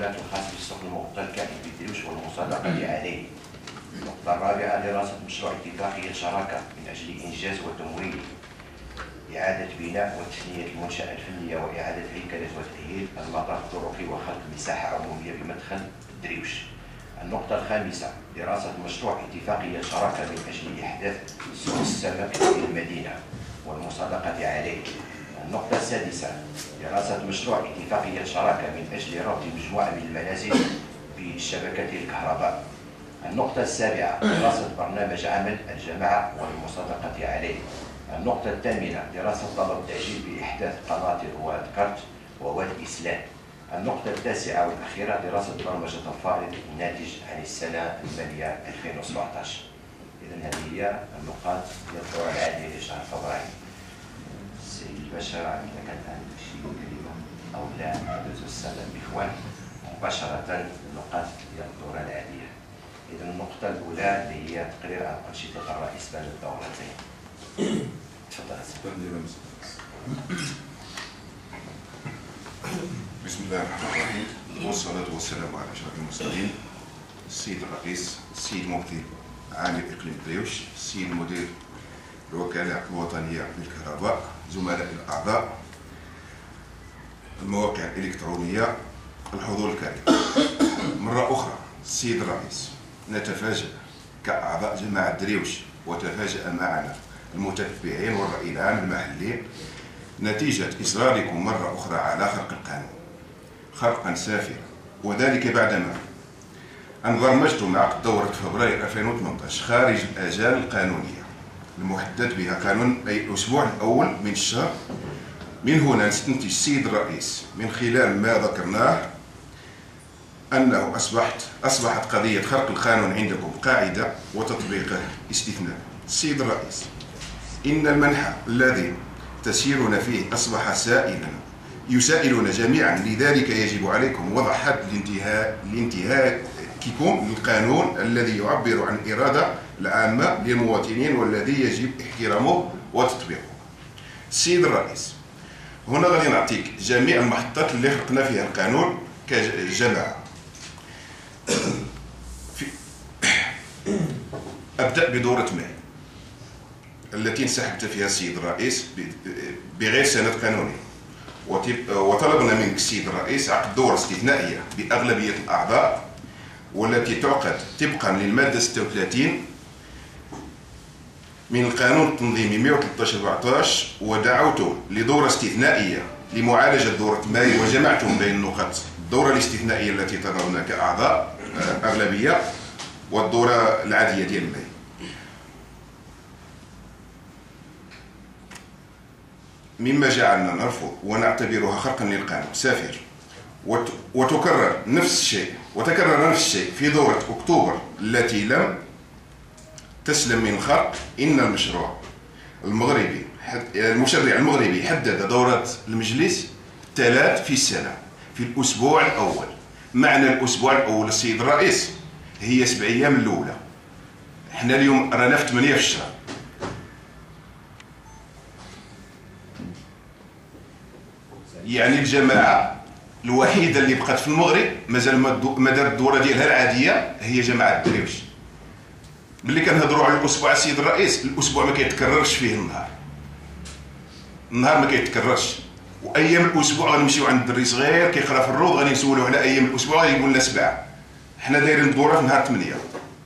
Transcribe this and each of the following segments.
الخدمات الخاص بالسوق المغطى الكائن بالدروش والمصادقة عليه. النقطة الرابعة دراسة مشروع اتفاقية شراكة من أجل إنجاز وتمويل إعادة بناء وتثنية المنشأة الفنية وإعادة هيكلة وتأهيل المطار الطرقي وخلق مساحة عمومية بمدخل الدريوش. النقطة الخامسة دراسة مشروع اتفاقية شراكة من أجل إحداث سوق السمك في المدينة والمصادقة عليه. النقطة السادسة دراسة مشروع اتفاقية شراكة من أجل ربط مجموعة من المنازل بشبكة الكهرباء. النقطة السابعة دراسة برنامج عمل الجماعة والمصادقة عليه. النقطة الثامنة دراسة طلب التعجيل بإحداث قناطر واد كارت وواد إسلام. النقطة التاسعة والأخيرة دراسة برمجة الفائض الناتج عن السنة المالية 2017. إذن هذه هي النقاط الدورة العادية لشهر فبراير. السيد الباشا إذا كان عندك شي كلمة أو لا ندوز السادة الإخوان مباشرة النقاط ديال الدورة العادية. إذن النقطة الأولى اللي هي تقرير عن أنشطة الرئيس بين الدورتين. تفضل بسم الله الرحمن الرحيم والصلاة والسلام على أشرف المرسلين السيد الرئيس، السيد مفتي عام إقليم دريوش، السيد مدير الوكالة الوطنية للكهرباء، زملاء الأعضاء، المواقع الإلكترونية، الحضور الكريم. مرة أخرى السيد الرئيس، نتفاجأ كأعضاء جماعة دريوش وتفاجأ معنا المتتبعين والرأي العام المحلي نتيجة إصراركم مرة أخرى على خرق القانون خرقا سافرا، وذلك بعدما أن برمجتم عقد دورة فبراير 2018 خارج الآجال القانونية المحدد بها قانون أي الأسبوع الأول من الشهر. من هنا نستنتج السيد الرئيس من خلال ما ذكرناه أنه أصبحت قضية خرق القانون عندكم قاعدة وتطبيقه استثناء. السيد الرئيس، إن المنحى الذي تسيرنا فيه أصبح يسائلنا جميعا، لذلك يجب عليكم وضع حد لانتهاككم للقانون الذي يعبر عن الإرادة العامة للمواطنين والذي يجب احترامه وتطبيقه. السيد الرئيس، هنا غادي نعطيك جميع المحطات اللي خلقنا فيها القانون كجماعة. أبدأ بدورة ماء التي انسحبت فيها السيد الرئيس بغير سند قانوني، وطلبنا منك السيد الرئيس عقد دورة استثنائية بأغلبية الأعضاء والتي تعقد طبقا للمادة 36 من القانون التنظيمي 113/14، ودعوت لدورة استثنائية لمعالجة دورة ماي وجمعتم بين نقاط الدورة الاستثنائية التي تضعنا كأعضاء أغلبية والدورة العادية ديال ماي. مما جعلنا نرفض ونعتبرها خرقا للقانون سافر، وتكرر نفس الشيء في دورة أكتوبر التي لم تسلم من الخرق. إن المشرع المغربي حدد دورة المجلس 3 في السنة في الأسبوع الأول. معنى الأسبوع الأول السيد الرئيس هي 7 أيام الأولى. احنا اليوم رانا في 8 في الشهر. يعني الجماعة الوحيدة اللي بقات في المغرب مازال ما دارت الدورة ديالها العادية هي جماعة دريوش. ملي كنهضروا على الأسبوع السيد الرئيس، الأسبوع ما كيتكررش فيه النهار ما كيتكررش، وأيام الأسبوع غنمشيو عند الدري صغير كيقرا في الروض غادي نسولوه على أيام الأسبوع غادي يقول لنا 7. حنا دايرين الدورة في نهار 8.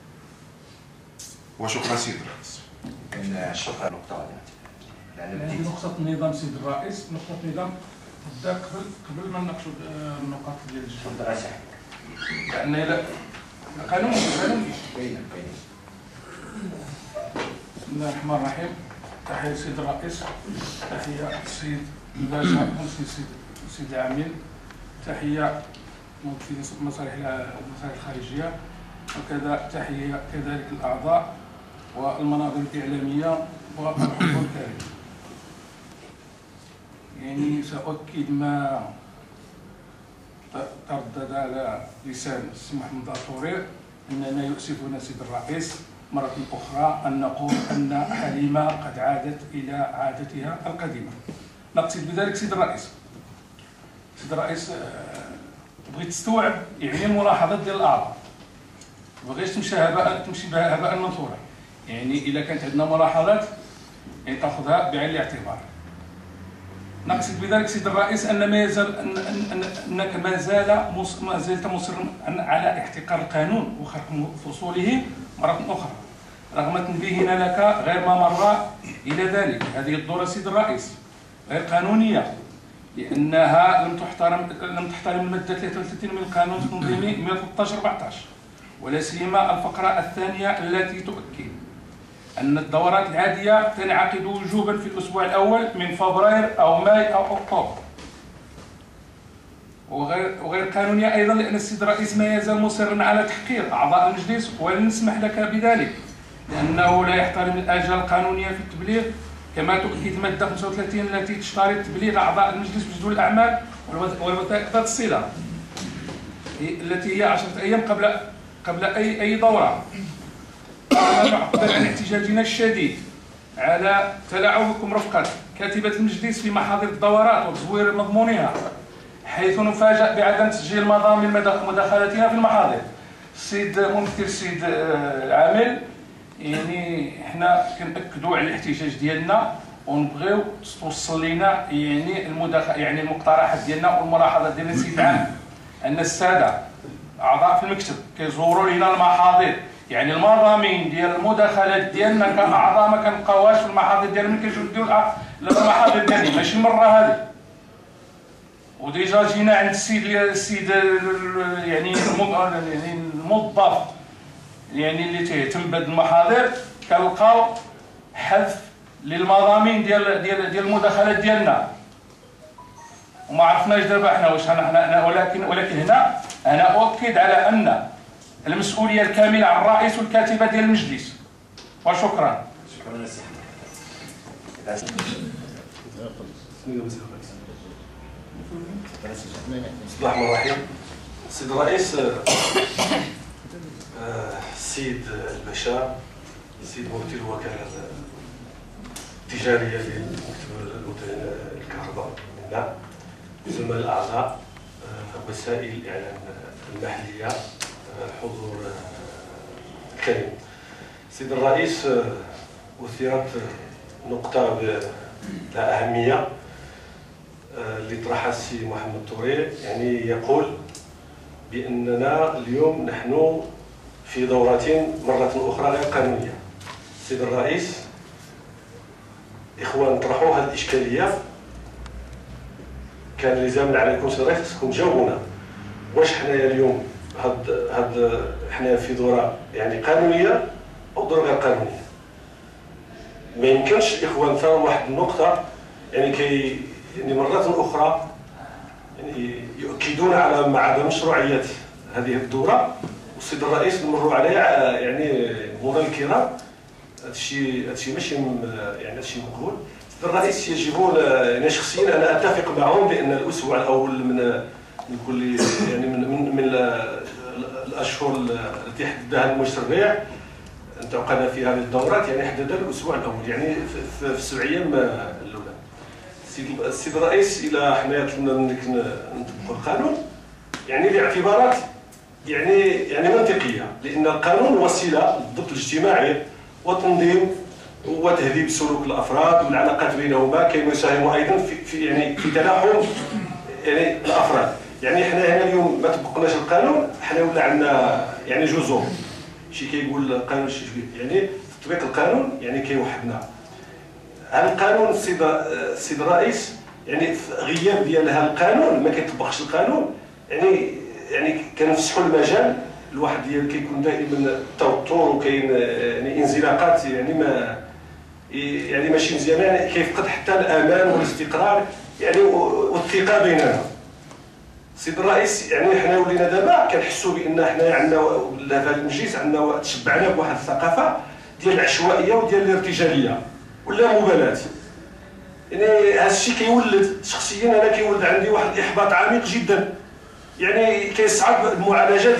وشكرا سيد الرئيس. شكرا. نقطة نقطة النظام سيد الرئيس، نقطة النظام بدا قبل ما نناقشوا النقاط ديال الجدول، لأن القانون باين. بسم الله الرحمن الرحيم. تحية السيد الرئيس، تحية السيد الباشا السيد العميد، تحية مفتي المصالح الخارجية، وكذا تحية كذلك الأعضاء والمناظر الإعلامية والحضور الكريم. يعني سأؤكد ما تردد على لسان السي محمد الطوري، أننا يؤسفنا سيد الرئيس مرة أخرى أن نقول أن حليمة قد عادت إلى عادتها القديمة. نقصد بذلك سيد الرئيس بغيت تستوعب يعني الملاحظات ديال الاعضاء، ما بغيتش تمشي بها هباء منثورا. يعني اذا كانت عندنا ملاحظات يعني تاخذها بعين الاعتبار. نقصد بذلك سيد الرئيس ان ما يزال انك ما زلت مصرا على احتقار القانون وخرق فصوله مره اخرى، رغم تنبيهنا لك غير ما مر الى ذلك. هذه الدوره سيد الرئيس غير قانونيه لانها لم تحترم الماده 33 من القانون التنظيمي 113/14، ولا سيما الفقره الثانيه التي تؤكد أن الدورات العادية تنعقد وجوبا في الأسبوع الأول من فبراير أو ماي أو أكتوبر. وغير قانونية أيضا لأن السيد الرئيس ما يزال مصرا على تحقير أعضاء المجلس، ولن نسمح لك بذلك لأنه لا يحترم الآجال القانونية في التبليغ، كما تؤكد المادة 35 التي تشترط تبليغ أعضاء المجلس بجدول الأعمال والوثائق ذات الصلة التي هي 10 أيام قبل أي دورة. نعبر عن احتجاجنا الشديد على تلاعبكم رفقة كاتبة المجلس في محاضر الدورات وتزوير مضمونها، حيث نفاجأ بعدم تسجيل مضامين مداخلتنا في المحاضر. السيد ممثل السيد عامل، يعني حنا كنأكدوا على الاحتجاج ديالنا ونبغيو توصل لنا يعني المقترحات ديالنا والملاحظات ديالنا سيد عامل، ان الساده اعضاء في المكتب كيزوروا لنا المحاضر، يعني المضامين ديال المداخلات ديالنا كاعضاء ما كنبقاوهاش في المحاضر ديالنا ملي كنجيو المحاضر ديالنا، ماشي المره هذه. وديجا جينا عند السيد يعني الموظف يعني اللي تيهتم بهذه المحاضر، كنلقاو حذف للمضامين ديال المداخلات ديالنا، وما عرفناش دابا حنا واش ولكن هنا انا اؤكد على ان المسؤوليه الكامله عن الرئيس والكاتبه ديال المجلس. وشكرا. شكرا سي بسم الله الرحمن الرحيم. السيد الرئيس، السيد البشار، السيد مفتي الوكاله التجاريه لمكتب الكهرباء منا، زملاء الاعضاء، وسائل الاعلام المحليه، الحضور الكريم. سيد الرئيس، أثيرت نقطة ذات أهمية اللي طرحها السي محمد توري، يعني يقول بأننا اليوم نحن في دورة مرة أخرى غير قانونية. سيد الرئيس، إخوان طرحوا هذه الإشكالية، كان لزاما عليكم سيد الرئيس خصكم تجاوبونا واش حنايا اليوم هاد حنا في دوره يعني قانونيه او دوره غير قانونيه. ما يمكنش الاخوان ثاروا واحد النقطه يعني مره اخرى يعني يؤكدون على عدم مشروعيه هذه الدوره، والسيد الرئيس نمروا عليها يعني مرور الكرام. هادشي ماشي يعني هادشي مقبول. السيد الرئيس يجب يعني شخصيا انا اتفق معهم بان الاسبوع الاول من كل يعني من الاشهر التي حددها المشرع انتقلنا في هذه الدورات، يعني حدد الاسبوع الاول يعني في السبع ايام الاولى. السيد الرئيس، الى حنا نطبقوا القانون يعني لاعتبارات يعني منطقيه، لان القانون وسيله للضبط الاجتماعي والتنظيم وتهذيب سلوك الافراد والعلاقات بينهما، كي يساهم ايضا في تلاحم يعني الافراد. يعني حنا هنا اليوم ما طبقناش القانون، حنا ولا عندنا يعني جزر، شي كيقول القانون شي يعني تطبيق القانون يعني كيوحدنا. هذا القانون السيد الرئيس يعني في غياب ديال هذا القانون ما كيطبقش القانون، يعني كنفسحوا المجال الواحد كيكون دائما توتر وكاين يعني انزلاقات يعني ماشي مزيانه، يعني كيفقد حتى الامان والاستقرار يعني والثقه بيننا. سيد الرئيس، يعني حنا ولينا دابا كنحسوا بان حنا عندنا في هذا المجلس عندنا تشبعنا بواحد الثقافه ديال العشوائيه وديال الارتجاليه ولا مبالاه. يعني هذا الشيء كيولد شخصيا انا كيولد عندي واحد الاحباط عميق جدا، يعني كيصعب المعالجه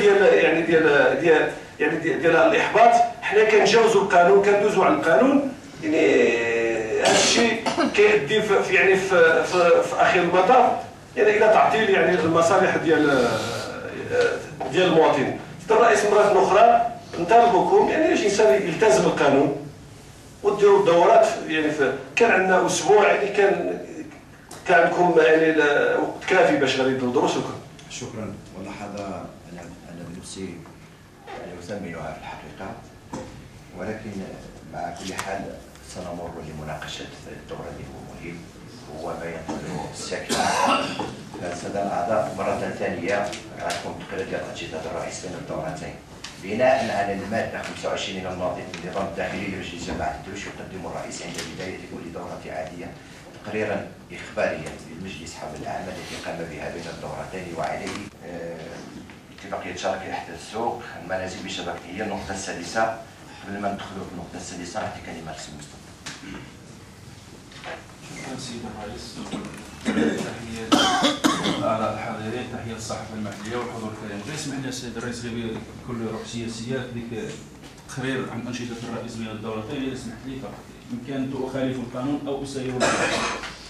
ديال الاحباط. حنا كنجاوزوا القانون، كندوزوا على القانون، يعني هذا الشيء كيؤدي في اخر المطاف يعني الى تعطيل يعني المصالح ديال المواطنين. الرئيس مرات اخرى نطالبكم يعني باش الانسان يلتزم القانون وديروا الدورات يعني كان عندنا اسبوع يعني كان عندكم يعني وقت كافي باش غادي تدوروا. شكرا. والله هذا انا بنفسي يعني اثمنها في الحقيقه، ولكن مع كل حال سنمر لمناقشه الدور اللي هو مهم، هو ما ينقله الساكنه. فالساده الاعضاء مره ثانيه غتكون تقرير ديال انشطه الرئيس بين الدورتين بناء على الماده 25 من النظام الداخلي لمجلس جماعه الدرويش. يقدم الرئيس عند بدايه كل دوره عاديه تقريرا إخباريا للمجلس حول الأعمال التي قام بها بين الدورتين وعليه اتفاقية شراكة إحدى السوق المنازل بشبكة. هي النقطة السادسة. قبل ما ندخلوا في النقطة السادسة نعطي كلمة للسي مصطفى. شكرا سيد الرئيس. تحية الأعضاء الحاضرين، تحية الصحافة المحلية والحضور الكريم. غير اسمح لي السيد الرئيس غير بكل روح سياسية ديك تقرير عن أنشطة الرئيس بين الدورتين. إذا سمحت لي فقط إن كنت أخالف القانون أو أسير القانون.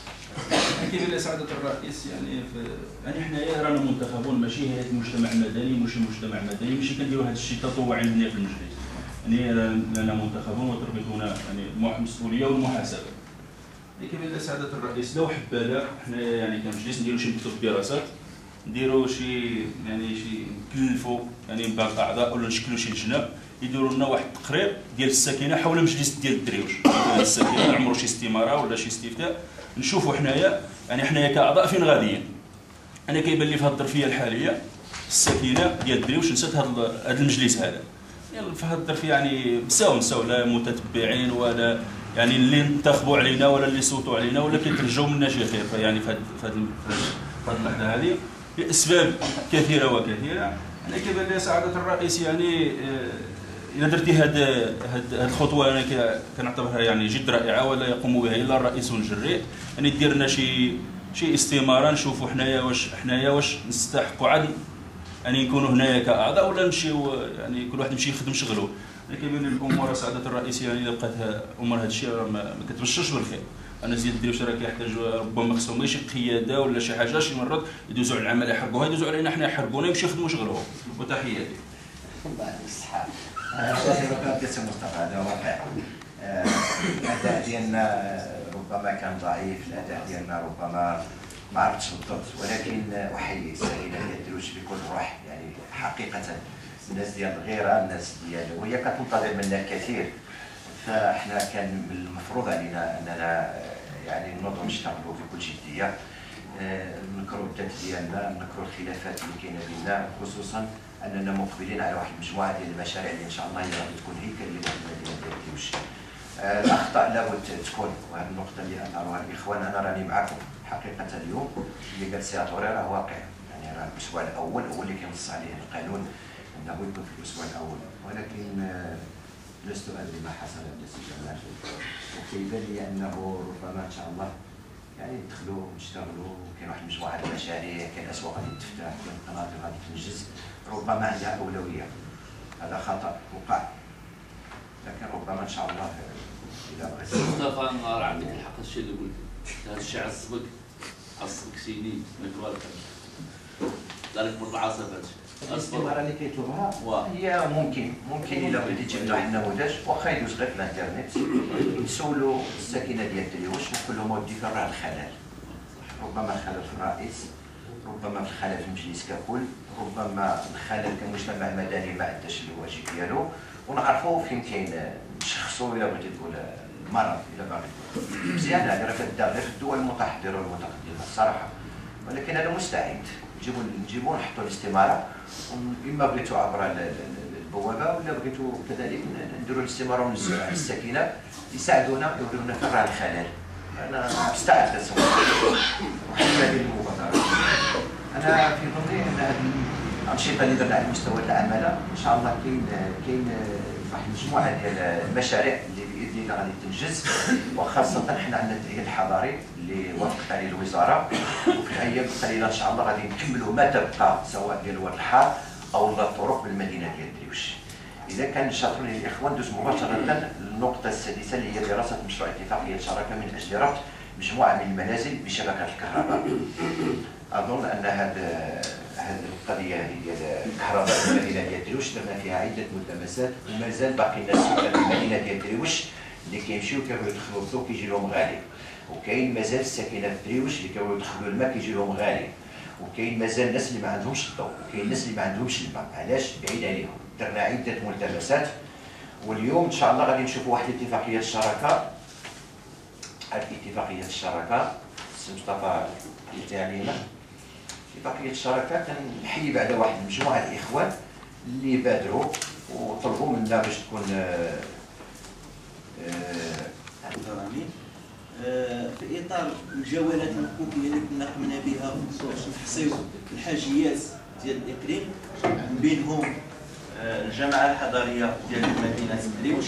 كيف اللي سعادة الرئيس يعني حنايا رانا منتخبون ماشي هيئة مجتمع مدني، ماشي مجتمع مدني، ماشي كنديروا هذا الشيء تطوعي هنا في المجلس. يعني رانا منتخبون وتربطونا يعني المسؤولية والمحاسبة. كيف اللي سعادة الرئيس لو حبانا حنايا يعني كمجلس نديروا شي مكتوب دراسات، نديروا شي يعني شي نكلفوا يعني من بعض الأعضاء ولا نشكلوا شي لجنة يديروا لنا واحد التقرير ديال الساكنه حول مجلس ديال الدريوش. الساكنه نعمروا شي استماره ولا شي استفتاء نشوفوا حنايا يعني حنايا كاعضاء فين غاديين. انا كيبان لي في هذه الظرفيه الحاليه الساكنه ديال الدريوش نسات هذا المجلس هذا. يعني في هذه الظرفيه يعني نساو لا متتبعين ولا يعني اللي انتخبوا علينا ولا اللي صوتوا علينا ولا كيترجوا منا شي خير. فيعني في هذه اللحظه هذه لاسباب كثيره وكثيره. انا كيبان لي سعاده الرئيس يعني إذا درتي هذه الخطوة أنا كنعتبرها يعني جد رائعة ولا يقوم بها إلا الرئيس والجريء. يعني دير لنا شي استمارة نشوفوا حنايا واش نستحقوا عاد يعني نكونوا هنايا كأعضاء ولا نمشيو يعني كل واحد يمشي يخدم شغله. أنا كيبان لي الأمور سعادة الرئيس يعني إذا بقات أمور هذا الشيء ما كتبشرش بالخير. أنا زيد نديرو شراكة يحتاج ربما خصهم شي قيادة ولا شي حاجة شي مرات يدوزوا على العمل يحرقوها، يدوزوا علينا حنا يحرقونا يمشيو يخدموا شغلهم. وتحياتي. الله يعطيك الصحة. هذا سي مصطفى هذا واقع. الأداء ديالنا ربما كان ضعيف، الأداء ديالنا ربما ما عرفتش بالضبط، ولكن أحيي السيدة ديال الدرويش بكل روح. يعني حقيقة الناس ديال الغيرة، الناس ديال وهي كتنتظر منا الكثير. فاحنا كان من المفروض علينا أننا يعني نوضوا نشتغلوا بكل جدية، نذكروا الذات ديالنا، نذكروا الخلافات اللي كاينه بيننا، خصوصا اننا مقبلين على واحد المجموعه ديال المشاريع اللي ان شاء الله هي غادي تكون هيكل للمدينه ديال الدرويش. الاخطاء لابد تكون، وهذه النقطه اللي اثاروها الاخوان انا راني معكم حقيقه. اليوم اللي قال سي طوري راه واقع، يعني راه الاسبوع الاول هو اللي كينص عليه القانون انه يكون في الاسبوع الاول، ولكن لست ادري ما حصل عند السي جمال، وكيبان لي انه ربما ان شاء الله يعني ندخلوا ونشتغلوا. كاين واحد المجموعه ديال المشاريع، كاين اسواق غادي تفتح، كاين قناطر غادي تنجز، ربما عندها اولويه. هذا خطا وقع، لكن ربما ان شاء الله الى بغيت. مصطفى نهار عندك الحق الشيء اللي قلت، هذا الشيء عصبك سيدي ما يتوالف ذلك مرة عصبات. الاستماره اللي كيطلبها هي ممكن الا بغيتي تجيب لنا واحد النموذج واخا يدوز غير في الانترنت نسولوا الساكنه ديال الدريوش ونقول لهم اودي فين راه الخلل. ربما الخلل في الرئيس، ربما الخلل في المجلس ككل، ربما الخلل كمجتمع مدني ما اداش الواجب ديالو، ونعرفوا فين كاين نشخصوا الا بغيتي تقول المرض الا باغي تقول. مزيان هذه راه كدار غير في الدول المتحضره والمتقدمه الصراحه، ولكن انا مستعد نجيبوا نحطوا الاستماره، اما بغيتوا عبر البوابه ولا بغيتوا كذلك نديروا الاستماره وننزلوا على الساكنه يساعدونا يوريونا فين راه الخلل. انا مستعد للصوت وحنا هذه المبادره. انا في ظني ان هذه الانشطه اللي درنا على مستوى العماله ان شاء الله كاين واحد المجموعه ديال المشاريع اللي باذن الله غادي تنجز، وخاصه حنا عندنا التأهيل الحضاري اللي وافقت عليه الوزاره، وفي الايام القليله ان شاء الله غادي نكملوا ما تبقى سواء ديال واد الحار او الطرق بالمدينه ديال الدريوش. اذا كان شاطرين الاخوان ندوز مباشره للنقطه السادسه اللي هي دراسه مشروع اتفاقيه الشراكه من اجل ربط مجموعه من المنازل بشبكه الكهرباء. اظن ان هذا هذه القضيه هذه ديال الكهرباء في المدينه ديال درويش درنا فيها عده ملتمسات ومازال باقي الناس في المدينه ديال درويش اللي كيمشيو كيبغيو يدخلوا الضوء كيجي لهم غالي، وكاين مازال الساكنه في درويش اللي كيبغيو يدخلوا الماء كيجي لهم غالي، وكاين مازال الناس اللي ما عندهمش الضوء، وكاين الناس اللي ما عندهمش الماء. علاش؟ بعيد عليهم. درنا عده ملتمسات، واليوم ان شاء الله غادي نشوفوا واحد اتفاقيه الشراكه. هذه اتفاقيه الشراكه السي مصطفى قلتي علينا. اتفاقيه الشراكه كنحيي بعدا واحد المجموعه الاخوان اللي بادروا وطلبوا منا باش تكون في اطار الجولات المكوكيه اللي كنا قمنا بها باش نحصيو الحاجيات ديال الاقليم، من بينهم الجامعه الحضاريه ديال مدينه درويش،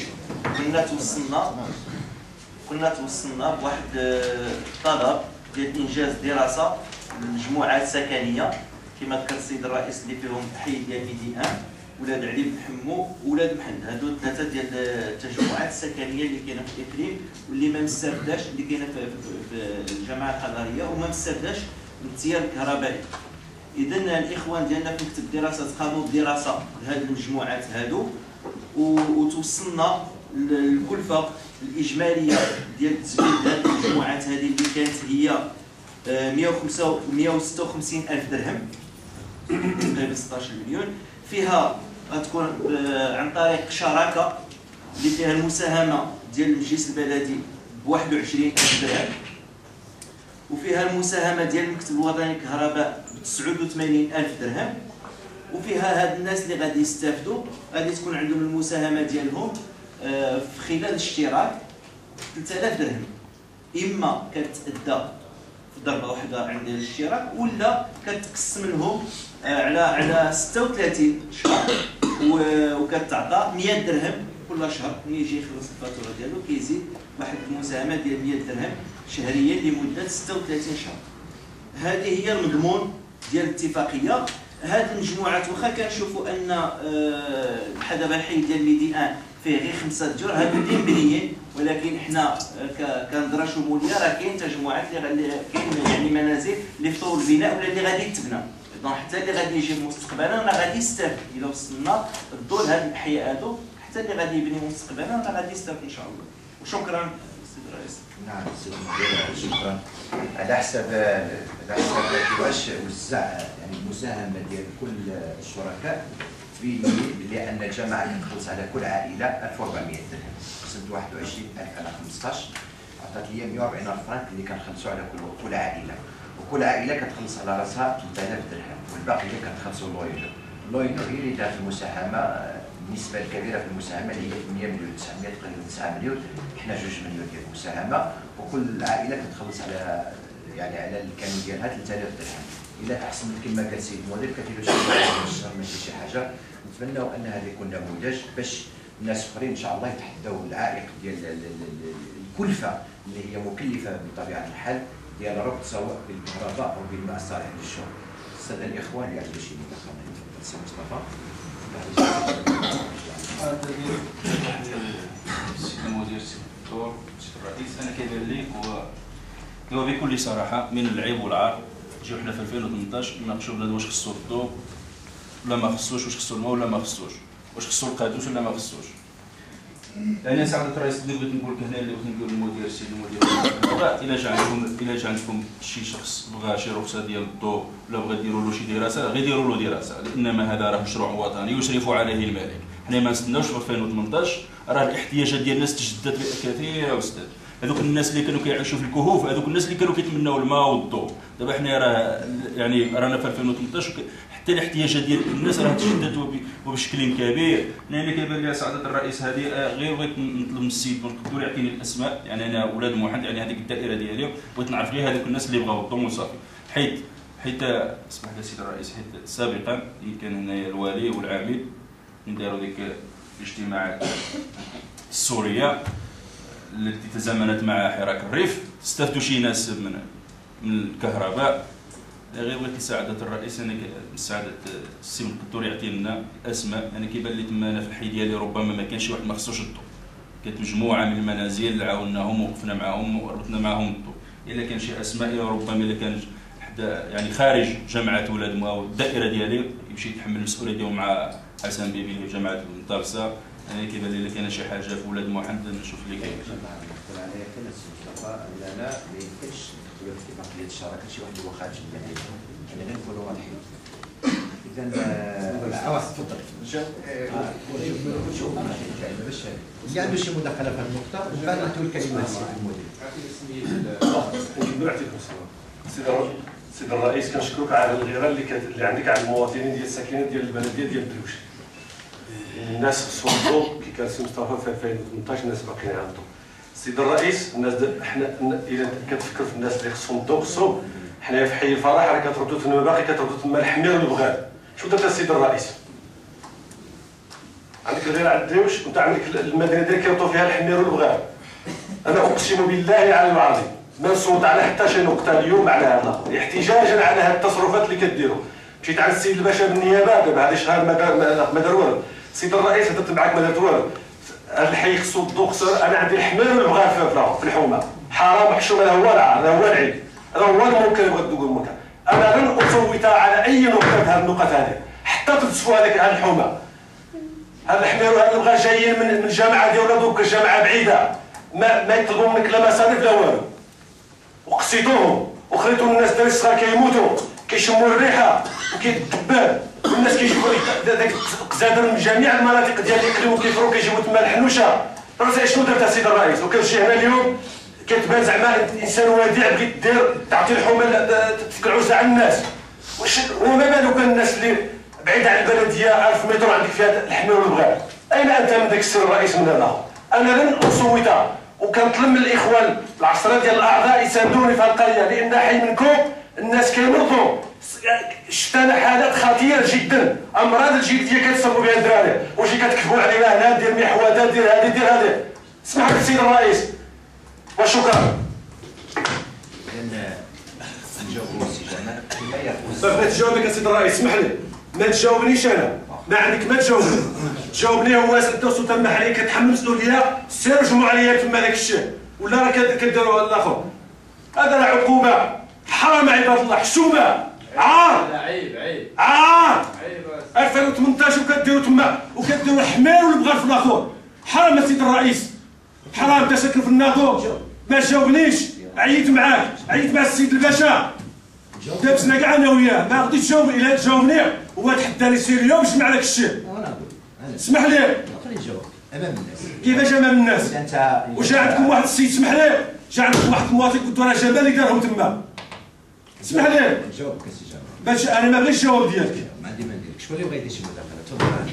كنا توصلنا بواحد الطلب ديال انجاز دراسه لمجموعات سكنيه كما ذكر السيد الرئيس اللي فيهم حي ديال ميديان، ولاد علي بن حمو وولاد محمد. هادو ثلاثه ديال التجمعات السكنيه اللي كاينه في الاقليم واللي ما مستافداش، اللي كاينه في الجامعه الحضاريه وما مستافداش من التيار الكهربائي. اذا الاخوان ديالنا في مكتب الدراسات قاموا بدراسه لهذه المجموعات هادو وتوصلنا الكلفه الاجماليه ديال تزويد هذه المجموعات هذه اللي كانت هي 156 ألف درهم، تقريبا 16 مليون. فيها غتكون عن طريق شراكه اللي فيها المساهمه ديال المجلس البلدي ب 21 ألف درهم، وفيها المساهمه ديال المكتب الوطني للكهرباء ب 89 ألف درهم، وفيها هاد الناس اللي غادي يستافدوا غادي تكون عندهم المساهمه ديالهم في خلال الاشتراك 3000 درهم، اما كتأدى في ضربه واحده عند الاشتراك ولا كتقسم لهم على 36 شهر وكتعطى 100 درهم كل شهر. ملي يجي يخلص الفاتوره ديالو كيزيد واحد المساهمه ديال 100 درهم شهريا لمده 36 شهر. هذه هي المضمون ديال الاتفاقيه. هذه المجموعات واخا كنشوفوا ان بحال دابا الحي ديال ميديان فيه غير 5 ديور، هادو اللي مبنيين، ولكن حنا كنهضروا شموليه راه كاين تجمعات اللي كاين يعني منازل اللي في طور البناء ولا اللي غادي تبنى، دونك حتى اللي غادي يجي مستقبلا راه غادي يستافد. الا وصلنا الضوء لهاد الاحياء هادو حتى اللي غادي يبني مستقبلا راه غادي يستافد ان شاء الله. وشكرا سيدي الرئيس. نعم سيدي المدير، شكرا. على حسب كيفاش وزع يعني المساهمه ديال كل الشركاء تبين لي بلي ان الجامعه كتخلص على كل عائله 1400 درهم، قسمت 21000 على 15 عطات لي 140 ألف فرانك اللي كنخلصوا على كل عائله، وكل عائله كتخلص على راسها 3000 درهم، والباقي اللي كتخلصوا لوينو هي اللي دارت المساهمه. النسبه الكبيره في المساهمه اللي هي 8 مليون 900 تقريبا 9 مليون، حنا 2 مليون ديال المساهمه، وكل عائله كتخلص على يعني على الكامل ديالها 3000 درهم. الا تحسن كما قال السيد المدير كتيروا شي ماشي شي حاجه. نتمنوا ان هذا يكون نموذج باش الناس اخرين ان شاء الله يتحدوا العائق ديال الكلفه اللي هي مكلفه بطبيعه الحال ديال ربط سواء بالكهرباء او بالماء الصالح للشرب. الساده الاخوان اللي عنده شي مداخله تفضل سي مصطفى. السيد المدير، السيد الدكتور، السيد الرئيس، انا كيبان لي هو بكل صراحه من العيب والعار نجيو حنا في 2018 نناقشوا بلاد واش خصو الضوء ولا ما خصوش، واش خصو الماء ولا ما خصوش، واش خصو القادوس ولا ما خصوش. يعني سعاده الرئيس اللي بغيت نقول لك هنا اللي بغيت نقول للمدير السيد المدير الا جا عندكم شي شخص بغى شي رخصه ديال الضوء ولا بغى ديروا له شي دراسه غير ديروا له دراسه، لانما هذا راه مشروع وطني يشرف عليه المالك. حنا ما نستناوش في 2018 راه الاحتياجات ديال الناس تجددت كثيره استاذ. هذوك الناس اللي كانوا كيعيشوا في الكهوف، هذوك الناس اللي كانوا كيتمناو الماء والضوء، دابا حنا راه يعني رانا في 2018 حتى الاحتياجات ديال الناس راه تجددت وبشكل كبير. يعني كيبان لي سعاده الرئيس هذه غير بغيت نطلب من السيد الدكتور يعطيني الاسماء، يعني انا ولاد محمد يعني هذيك الدائره ديالي بغيت نعرف ليه هذوك الناس اللي بغاو الضوء وصافي. حيت اسمح لي سيدي الرئيس، حيت سابقا كان هنايا الوالي والعامل من داروا ديك الاجتماعات السوريه التي تزامنت مع حراك الريف، استفدوا شي ناس من الكهرباء. غير بغيت مساعدة الرئيس، انا مساعدة السي الدكتور يعطي لنا الاسماء. انا كيبان لي تما انا في الحي ديالي ربما ما كانش واحد ما خصوش الضوء، كانت مجموعه من المنازل عاوناهم ووقفنا معاهم وربطنا معاهم الضوء. الا كان شي اسماء ربما الا كان حدا يعني خارج جامعه ولاد موا والدائره ديالي يمشي يتحمل المسؤوليه ديالو مع حسن بيبي اللي في جامعه المطارسه. انا كيبان لي كاينه شي حاجه في ولاد موا حنا نشوف اللي كاين. نقول عليها كان السي مصطفى اننا ما يمكنش ندخلوا في اتفاقيه الشراكه شي واحد هو خارج المدينه، يعني غير نكونوا واضحين. اذا عوض تفضل. شوف باش اللي عنده شي مداخله في هذه النقطه ومن بعد نعطيو الكلمه للسي المدير. سيد الرئيس كنشكرك على الغيره اللي عندك على المواطنين ديال الساكنه ديال البلديه ديال درويش. الناس خصهم الضوء كي كان السي مصطفى في 2018 الناس باقيين على الضوء. سيد الرئيس الناس حنا الا كتفكر في الناس اللي خصهم الضوء خصهم حنايا في حي الفرح راه كتردوا تما باقي كتردوا تما الحمير والبغال. شو درت السيد الرئيس؟ عندك الغيره على الدرويش وانت عندك المدينه ديالك كيردوا فيها الحمير والبغال. انا اقسم بالله على العظيم ما نصوت على حتى شي نقطه اليوم على هذا الاخر احتجاجا على هذه التصرفات اللي كديروا. مشيت على السيد الباشا بالنيابه دابا هذا شهر ما دار والو. السيد الرئيس هضرت معاك ما دار والو. هذا الحي خصو الضوء انا عندي الحمير والبغال في الحومه حرام محشومه هذا هو العار هذا هو العيب هذا هو المنكر اللي بغيت نقول المنكر. انا لن اصوت على اي نقطه في هذه النقط هذه حتى تنسفوا هذه الحومه. هذا الحمير وهذا البغال جايين من الجامعه ديالنا دوك الجامعه بعيده ما يطلبوا منك لا مصاريف لا والو. وقصيتوهم وخليتوا الناس دراري الصغار كيموتوا كيشموا الريحه وكيتدبان والناس كيجيبوا داك القزادر من جميع المناطق ديال الاقليم وكيفروا كيجيبوا تما الحنوشه. راه شنو درت السيد الرئيس؟ وكنجي هنا اليوم كتبان زعما انسان وديع بغيت دير تعطي الحومه تفك العزله على الناس. وما بالو كان الناس اللي بعيده عن البلديه 1000 متر عندك فيها الحمير والبغال. اين انت من داك السيد الرئيس من هنا؟ انا لن اصوت وكنطلب من الاخوان العشره ديال الاعضاء يساندوني في القضيه لان حي منكم الناس كيمرضوا. شفنا حالات خطيره جدا امراض الجلديه كتصابوا بها الدراري وشي كتكتبوا علينا هنا دير محوذات دير هذه دير هذه. اسمح لي السيد الرئيس وشكرا. نجاوبوا السي جمال بما يخص. بغيت تجاوبك السيد الرئيس اسمح لي ما تجاوبنيش انا ما عندك ما تجاوبني. تجاوبني هو انت وسلطان المحلي كتحمل المسؤوليه سير جمعوا عليا تما داك الشيء ولا راه كديروا الاخر. هذا راه عقوبه حرام عباد الله حشومه عار عار 2018 وكديروا تما وكديروا الحمير والبغال في الاخر. حرام السيد الرئيس حرام انت ساكن في الناطور ما تجاوبنيش. عييت معاك عييت مع السيد الباشا دابسنا كاع انا وياه ما غاديش تجاوب الا تجاوبني هو تحداني سيريو باش مع داك الشيء. اسمح لي خليني نجاوب امام الناس. كيفاش امام الناس؟ وجا عندكم واحد السيد اسمح لي جا عندكم واحد المواطن قلت راه جبل اللي دارهم تما. اسمح لي نجاوبك السي جمال باش انا ما بغيتش الجواب ديالك. ما عندي ما ندير. شكون اللي بغى يدير شي مداخله؟ تفضل.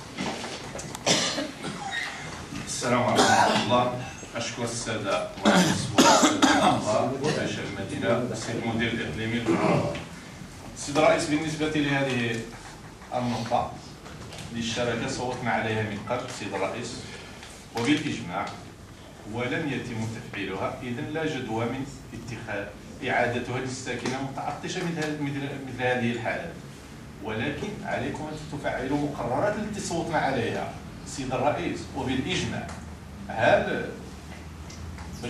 السلام عليكم ورحمه الله. اشكر الساده والساده ورئيس المدينه السيد المدير الاقليمي. السيد الرئيس بالنسبه لهذه النقطه للشراكه صوتنا عليها من قبل السيد الرئيس وبالاجماع ولم يتم تفعيلها. اذا لا جدوى من اتخاذ اعادتها للساكنه متعطشه مثل هذه الحالات، ولكن عليكم ان تفعلوا مقررات التي صوتنا عليها السيد الرئيس وبالاجماع. هل باش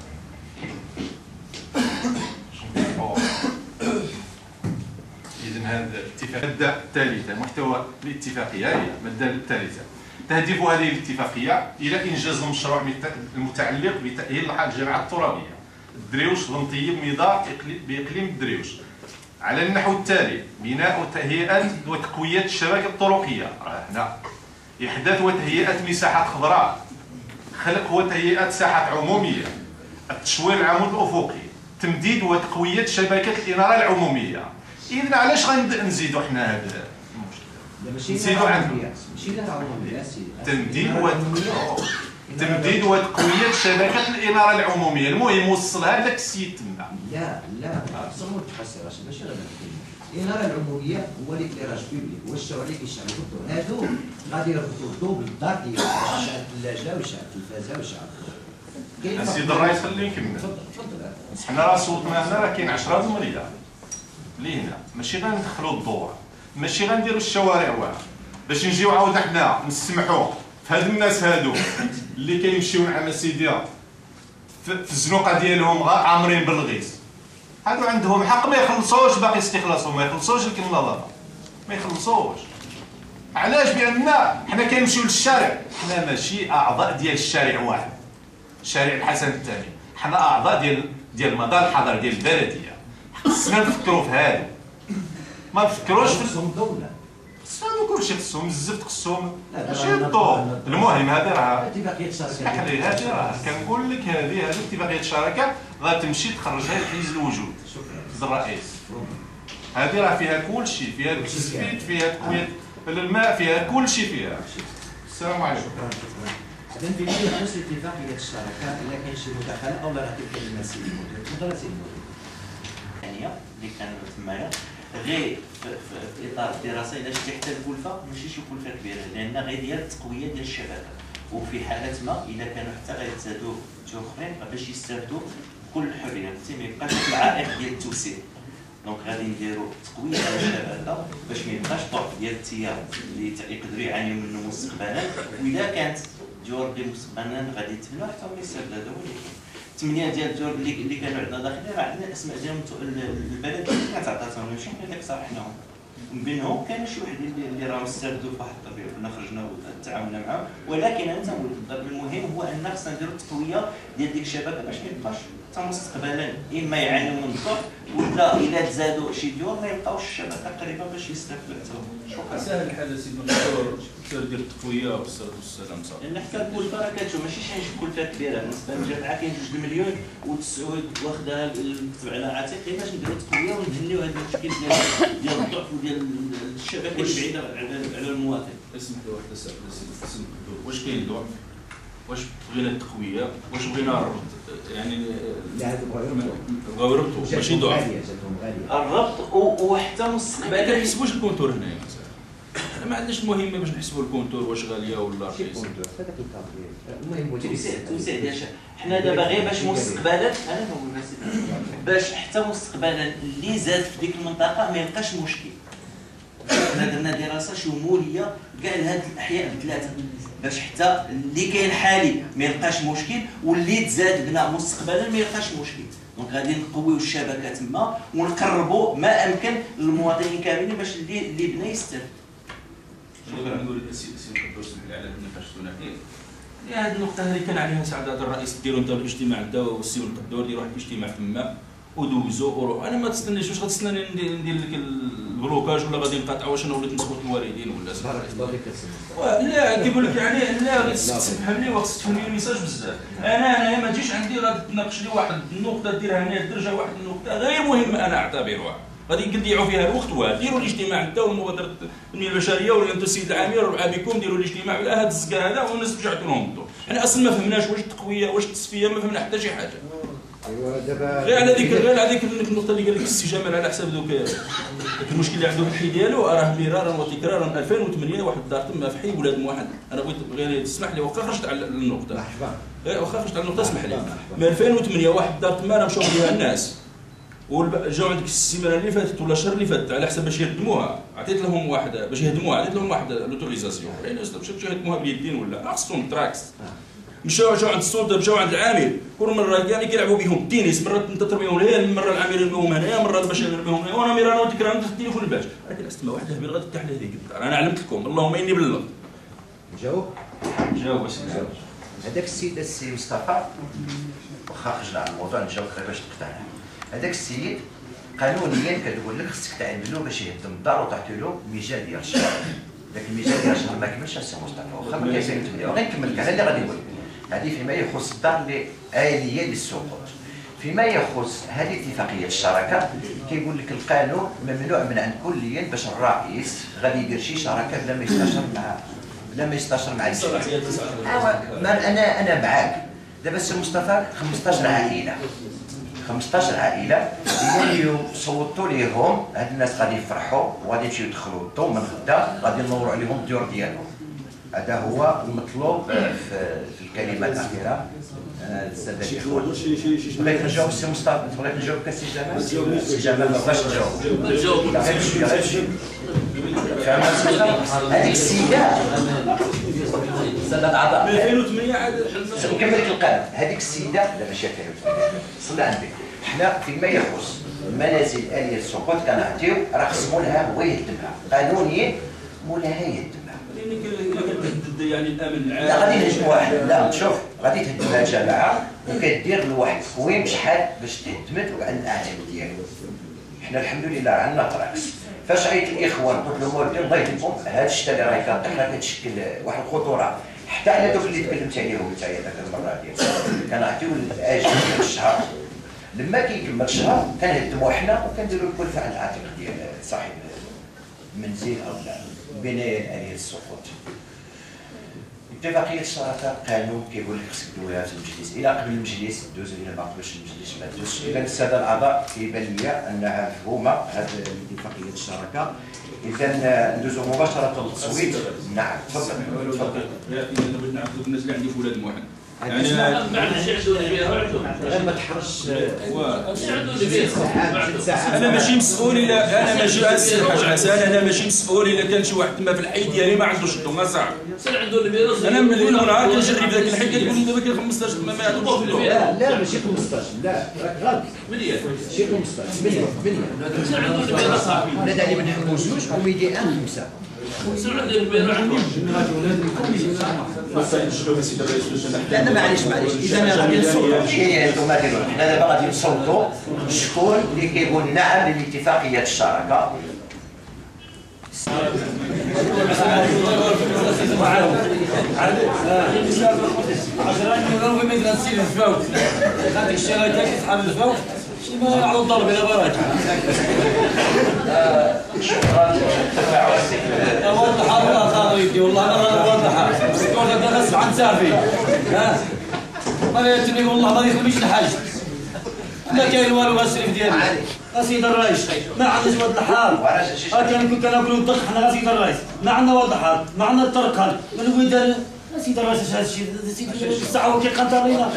اذا هذا الاتفاق الماده الثالثه محتوى الاتفاقيه هي الماده الثالثه تهدف هذه الاتفاقيه الى انجاز المشروع المتعلق بتاهيل الجامعه الترابيه الدريوش بن طيب مدار باقليم الدريوش على النحو التالي: بناء وتهيئه وتقويه الشبكه الطرقيه، هنا احداث وتهيئه مساحات خضراء، خلق وتهيئه ساحات عموميه، التشوير العمود الافقي، تمديد وتقويه شبكه الاناره العموميه. اذا علاش غنزيدوا حنا هذا المشكل؟ نزيدوا عندنا تمديد وتقويه شبكه الاناره العموميه. المهم وصلها لك السيد تما. لا صمود تحسر ماشي غير الاناره العموميه هو ليكليراج بيبليك هو الشوارع اللي كيشعل الضوء. هادو غادي يربطوا الضوء بالدار ديالك يشعل الثلاجه ويشعل التلفازه ويشعل. السيد الرئيس خليني نكمل. تفضل. حنا راه صوتنا هنا راه كاين 10 المريضه اللي هنا ماشي غندخلوا الضوء ماشي غنديروا الشوارع واعره باش نجيو عاود حنا نسمحوا في هاد الناس هادو اللي كيمشيو مع سيدي في الزنوقه ديالهم عامرين بالغيث هادو عندهم حق ما يخلصوش باقي استخلاصهم، ما يخلصوش النظافه، ما يخلصوش. علاش؟ بان حنا كنمشيو للشارع، حنا ماشي اعضاء ديال الشارع واحد، شارع الحسن الثاني، حنا اعضاء ديال المدار الحضري ديال البلديه. خصنا نفكروا في هذا، ما نفكروش في الدوله. خصنا كلشي خصهم الزفت، خصهم ماشي الضوء. المهم هذه راه اتفاقيه الشراكه، اسمح لي، هذه راه كنقول لك هذه اتفاقيه الشراكه غتمشي تخرجها لحيز الوجود الرئيس. هذه راه فيها كل شيء، فيها التثبيت، فيها تقويه الماء، فيها كل شيء فيها. السلام عليكم. إذا في نفس اتفاقيه الشراكه الا كاين شي مداخله او لا راه كيتكلم السيد المدير، تفضل السيد المدير. الثانيه اللي كانت تمايا غير في اطار الدراسه الا شتي حتى الكلفه ماشي شي كلفه كبيره، لان غير ديال التقويه ديال الشبكه، وفي حالات ما الا كانوا حتى غيتزادوا جو اخرين باش يستافدوا بكل حريه، ما يبقاش العائق ديال التوسيع. دونك غادي نديروا تقويه على الشبكه باش ما يبقاش ضعف ديال التيار اللي يقدروا يعانيوا منه مستقبلا، واذا كانت ديور اللي مستقبلا غادي تبنوا حتى هما يستافدوا. ولكن 8 ديال الديور اللي كانوا عندنا داخلين راه عندنا الاسماء ديالهم البلد اللي كانت عطاتهم، ماشي حنا داك صالحناهم. من بينهم كانوا شي وحدين اللي راهم استافدوا في واحد الطريقه، كنا خرجنا وتعاوننا معاهم. ولكن انا تنقول المهم هو ان خصنا نديروا التقويه ديال ديك الشبكه باش ما يبقاش حتى مستقبلا اما يعانيوا من الضعف، ولا الا تزادوا شي ديور ما يبقاوش الشبكه قريبه باش يستافدوا حتى هما. شكرا. سهل الحال سيدي الدكتور، دير التقويه والصلاه والسلام صافي. لان حتى الكلفه راه كتشوف ماشي شي كلفه كبيره بالنسبه للجامعه، كاين 2 مليون والتسعود واخدها المكتب على عاتقه باش نديروا تقويه ونهنيو هذا المشكل ديال الضعف وديال الشبكه اللي بعيده على المواطن. اسمح لي واحد السؤال سيدي الدكتور، واش كاين ضعف؟ واش بغينا التقويه؟ واش بغينا الربط؟ يعني لا بغاو يربطوا ماشي ضعف. الربط وحتى مستقبلا ما كنحسبوش الكونتور هنايا مثلا. ما عندناش المهمه باش نحسبوا الكونتور واش غاليه ولا رخيصه. المهم توسع ديال حنا دابا غير باش مستقبلا باش حتى مستقبلا اللي زاد في ديك المنطقه ما يبقاش مشكل. حنا درنا دراسه شموليه كاع لهاد الاحياء بثلاثه باش حتى اللي كاين حالي ما يلقاش مشكل، واللي تزاد بناء مستقبلا ما يلقاش مشكل. دونك غادي نقويو الشبكه تما ونقربوا ما امكن للمواطنين كاملين باش اللي بنا يستافد. شكرا. نقول السيد الدكتور اسمح لي على النقاش الثنائي. هذه النقطه هذه كان عليها سعاده الرئيس ديروا انت الاجتماع انت والسي القدور ديروا واحد الاجتماع تما ودوزوا وروحوا. انا ما تستنيش واش غتستناني ندير لك البلوكاج ولا غادي نقاطع واش انا وليت نسبق الوالدين ولا لا كيقول لك يعني لا تسمح لي وخصك تفهمني الميساج بزاف. انا ما تجيش عندي غادي تناقش لي واحد النقطه ديرها هنا درجه واحد النقطه غير مهمه انا اعتبرها غادي نضيعوا فيها الوقت. ديروا الاجتماع انت والمبادره التنميه البشريه ولا انت السيد العامر ربعه بكم ديروا الاجتماع على هذا الزكا هذا والناس رجعتوا لهم الدور. انا اصلا ما فهمناش واش التقويه واش التصفيه، ما فهمنا حتى شي حاجه. ايوا دابا غير على ديك النقطه اللي قال لك السي جمال على حساب دوك المشكل اللي عنده في الحي ديالو راه مرارا وتكرارا 2008 واحد الدار تما في حي ولاد واحد. انا بغيت غير تسمح لي واخا خرجت على النقطه واخا خرجت على النقطه اسمح لي. من 2008 واحد الدار تما راه مشاو فيها الناس وجاو عندك السيمانه اللي فاتت ولا الشهر اللي فات على حساب باش يهدموها عطيت لهم واحد باش يهدموها عطيت لهم واحد لوتوريزاسيون يعني باش يهدموها باليدين ولا خصهم تراكس. مشاو جاو عند السلطه مشاو عند العامل كل مره كاع كيلعبوا بهم التنس مرات انت ترميهم لهنا مره العامل يرميهم هنايا مره البشر يرميهم هنايا وانا مرانو تكرار في التليفون الباش ولكن استمع واحد هبل غادي تفتح لي هذيك الدار. انا علمت لكم اللهم اني بلغت. نجاوب باش هذاك السيد السي مصطفى واخا خرجنا على الموضوع نجاوبك غير باش تقتنع. هذاك السيد قانونيا كتقول لك خصك تعمل له باش يهدم الدار وتعطي له ميزان ديال الشهر. ذاك الميزان ديال الشهر ما كملش السي مصطفى واخا ما كاينش غنكمل لك انا اللي غادي نقول. هذه فيما يخص الدار اللي آلية للسقوط. فيما يخص هذه اتفاقية الشراكة كيقول لك القانون ممنوع من عند كليا باش الرئيس غادي يدير شي شراكة بلا ما يستشر مع الجميع. انا معاك. دابا السي مصطفى 15 عائلة 15 عائلة اليوم صوتوا ليهم هاد الناس غادي يفرحوا وغادي يمشيو يدخلوا الضو من غدا غادي نوروا عليهم الديور ديالهم. هذا هو المطلوب في الكلمه الاخيره. الساده الاخوان بغيت نجاوب السي مصطفى بغيت نجاوبك السي جمال. السي جمال ما بغاش نجاوب غير فهم هذيك السيده ساده الاعضاء 2008 عاد نكمل لك القانون. هذيك السيده لا ماشي 2008 صلى عندك. حنا فيما يخص المنازل الآلية السقوط كنعطيو راه خصمو لها هو يهدمها قانونيا مولاها يهدمها. يعني الامن العام. لا غادي نهدم واحد، لا شوف غادي تهدمها الجماعه وكدير لواحد التقويم شحال باش تهدمت وعند الاعداد ديالو. حنا الحمد لله عندنا طراكس. فاش عيط الاخوان قلت لهم ولدي الله يهديكم هذا الشتا اللي راه كطيح راه كتشكل واحد الخطوره حتى على دوك اللي تكلمت عليهم انت ذاك المره ديالك كنعطيو الاجل ديال الشهر. لما كيكمل الشهر كنهدموا حنا وكنديروا الكلفه على العاتق ديال صاحب المنزل او البنايه الاليه للسقوط. اتفاقيه الشراكه قانون كيقول لك خصك دوزها في المجلس، الى قبل المجلس دوز، الى ما قبلش المجلس ما دوزش. اذا الساده الاعضاء كيبان لي انها مفهومه هذه اتفاقيه الشراكه، اذا ندوزو مباشره للتصويت. نعم تفضل تفضل. اذا بغيت نعرف الناس اللي عندي في ولاد محن يعني ما تحرش انا ماشي مسؤول الا انا ماشي حاج حسن، انا ماشي مسؤول الا كان شي واحد تما في الحي ديالي ما عندوش الضو صاحبي. انا من الليل ونهار كنجرب ذاك الحي كتقول لي دابا كاين 15 تما ما عندوش الضو. لا ماشي 15 لا غلط ماشي 15 8 ولاد علي من حمو جوج وميدي 5. لا لا معليش اذا غادي نصوتوا انتما ديروا حنا دابا غادي نصوتوا شكون اللي كيقول نعم لاتفاقيه الشراكه. ما على الضرب الى بركه. شكرا وضح الله خالدي والله انا وضحها والله غصب عن سافي ها ما يتني والله ما يخليش الحاج ما كاين والو غسيف ديالي غسيد الرئيس ما عندناش وضع الحال كان كنت ناكلوا الطرق حنا غسيد الرئيس ما عندنا وضع الحال ما عندنا الطرق هذا من وين غسيد الرئيس اش هذا الشيء الساعه وكي قنطر لينا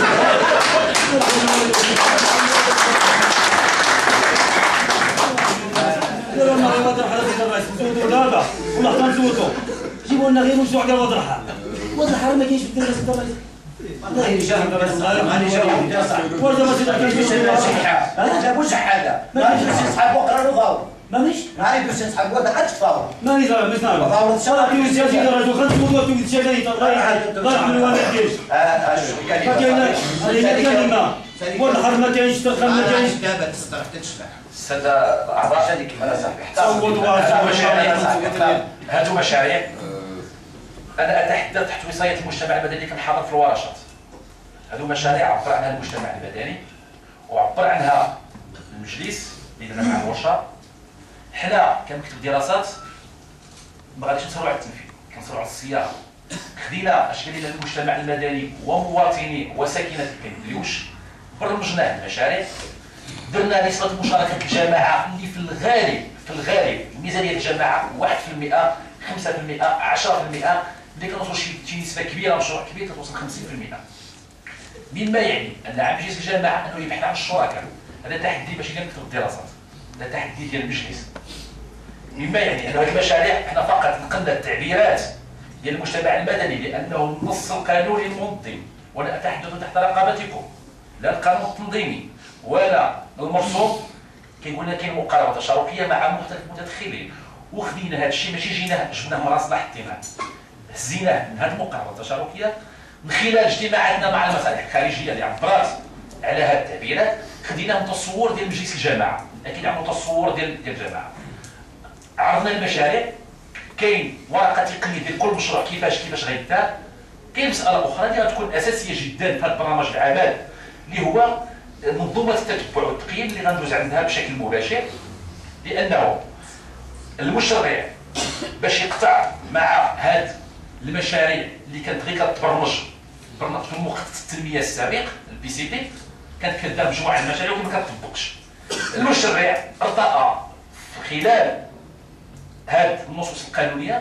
ديروا لنا غير وضع الحال غسيد الرئيس نزودوا دابا ولا حتى نزودوا جيبوا لنا غير مشروع ديال وضع الحال وضع الحال ما كاينش في غسيد الرئيس والله يجاهد الرئيس ماني جاوب يا صاحبي ورده ما جابوا شحاده ما يصحابوا قرروا ضاو مانيش ما يدوش يصحابوا هذا قد تفاوض ماني زعما مش نعرف ضاو ان شاء الله كيوز سياسي درجه وخلت موضوع كيوز سياسي الله يحفظ من والد الجيش ما كايناش هذه كلمه والحر ما كاينش ترخم ما كاينش دابا تستطيع تشبع الساده الاعضاء هذيك كما صاحبي هادو مشاريع انا اتحدث تحت وصايه المجتمع المدني اللي كنحاضر في الورشات. هادو مشاريع عبر عنها المجتمع المدني وعبر عنها المجلس اللي درنا مع الورشه. حنا كنكتب دراسات ما غاديش نسيروا على التنفيذ، كنسيروا على الصياغه. خدينا اش قال لنا المجتمع المدني ومواطنيه وساكنه الكندليوش، برمجنا المشاريع، درنا نسبه مشاركه الجماعه اللي في الغالب الميزانيه الجماعه 1%، 5%، 10%، اللي كنوصلوا شي نسبه كبيره مشروع كبير كتوصل 50%. مما يعني ان عام مجلس الجماعه انه يبحث عن الشركاء. هذا تحدي ماشي ديال مكتب الدراسات، هذا تحدي ديال المجلس. مما يعني ان هذه المشاريع حنا فقط نقلنا التعبيرات ديال المجتمع المدني لانه النص القانوني المنظم، وانا اتحدث تحت رقابتكم، لا القانون التنظيمي ولا المرسوم كيقول لنا كاين مقاربه تشاركيه مع مختلف المتدخلين. وخدينا هذا الشيء ماشي جبناه من راس الاحتمال، هزيناه من هذه المقاربه التشاركيه من خلال اجتماعاتنا مع المصالح الخارجيه اللي عبرت على هذه التعبيرات. خديناه من تصور ديال مجلس الجماعه، اكيد عملوا تصور ديال الجماعه. عرضنا المشاريع، كاين ورقه تقنيه ديال كل مشروع كيفاش غيدار. كاين مساله اخرى اللي غتكون اساسيه جدا في هذا البرنامج العمل اللي هو منظومه التتبع والتقييم اللي غندوز عندها بشكل مباشر، لانه المشرع باش يقطع مع هاد المشاريع اللي كانت غير كتبرمج برنامج في مخطط التنميه السابق البي سي تي، كانت كدار مجموعه المشاريع وما كتطبقش. المشرع ارتأى خلال هاد النصوص القانونيه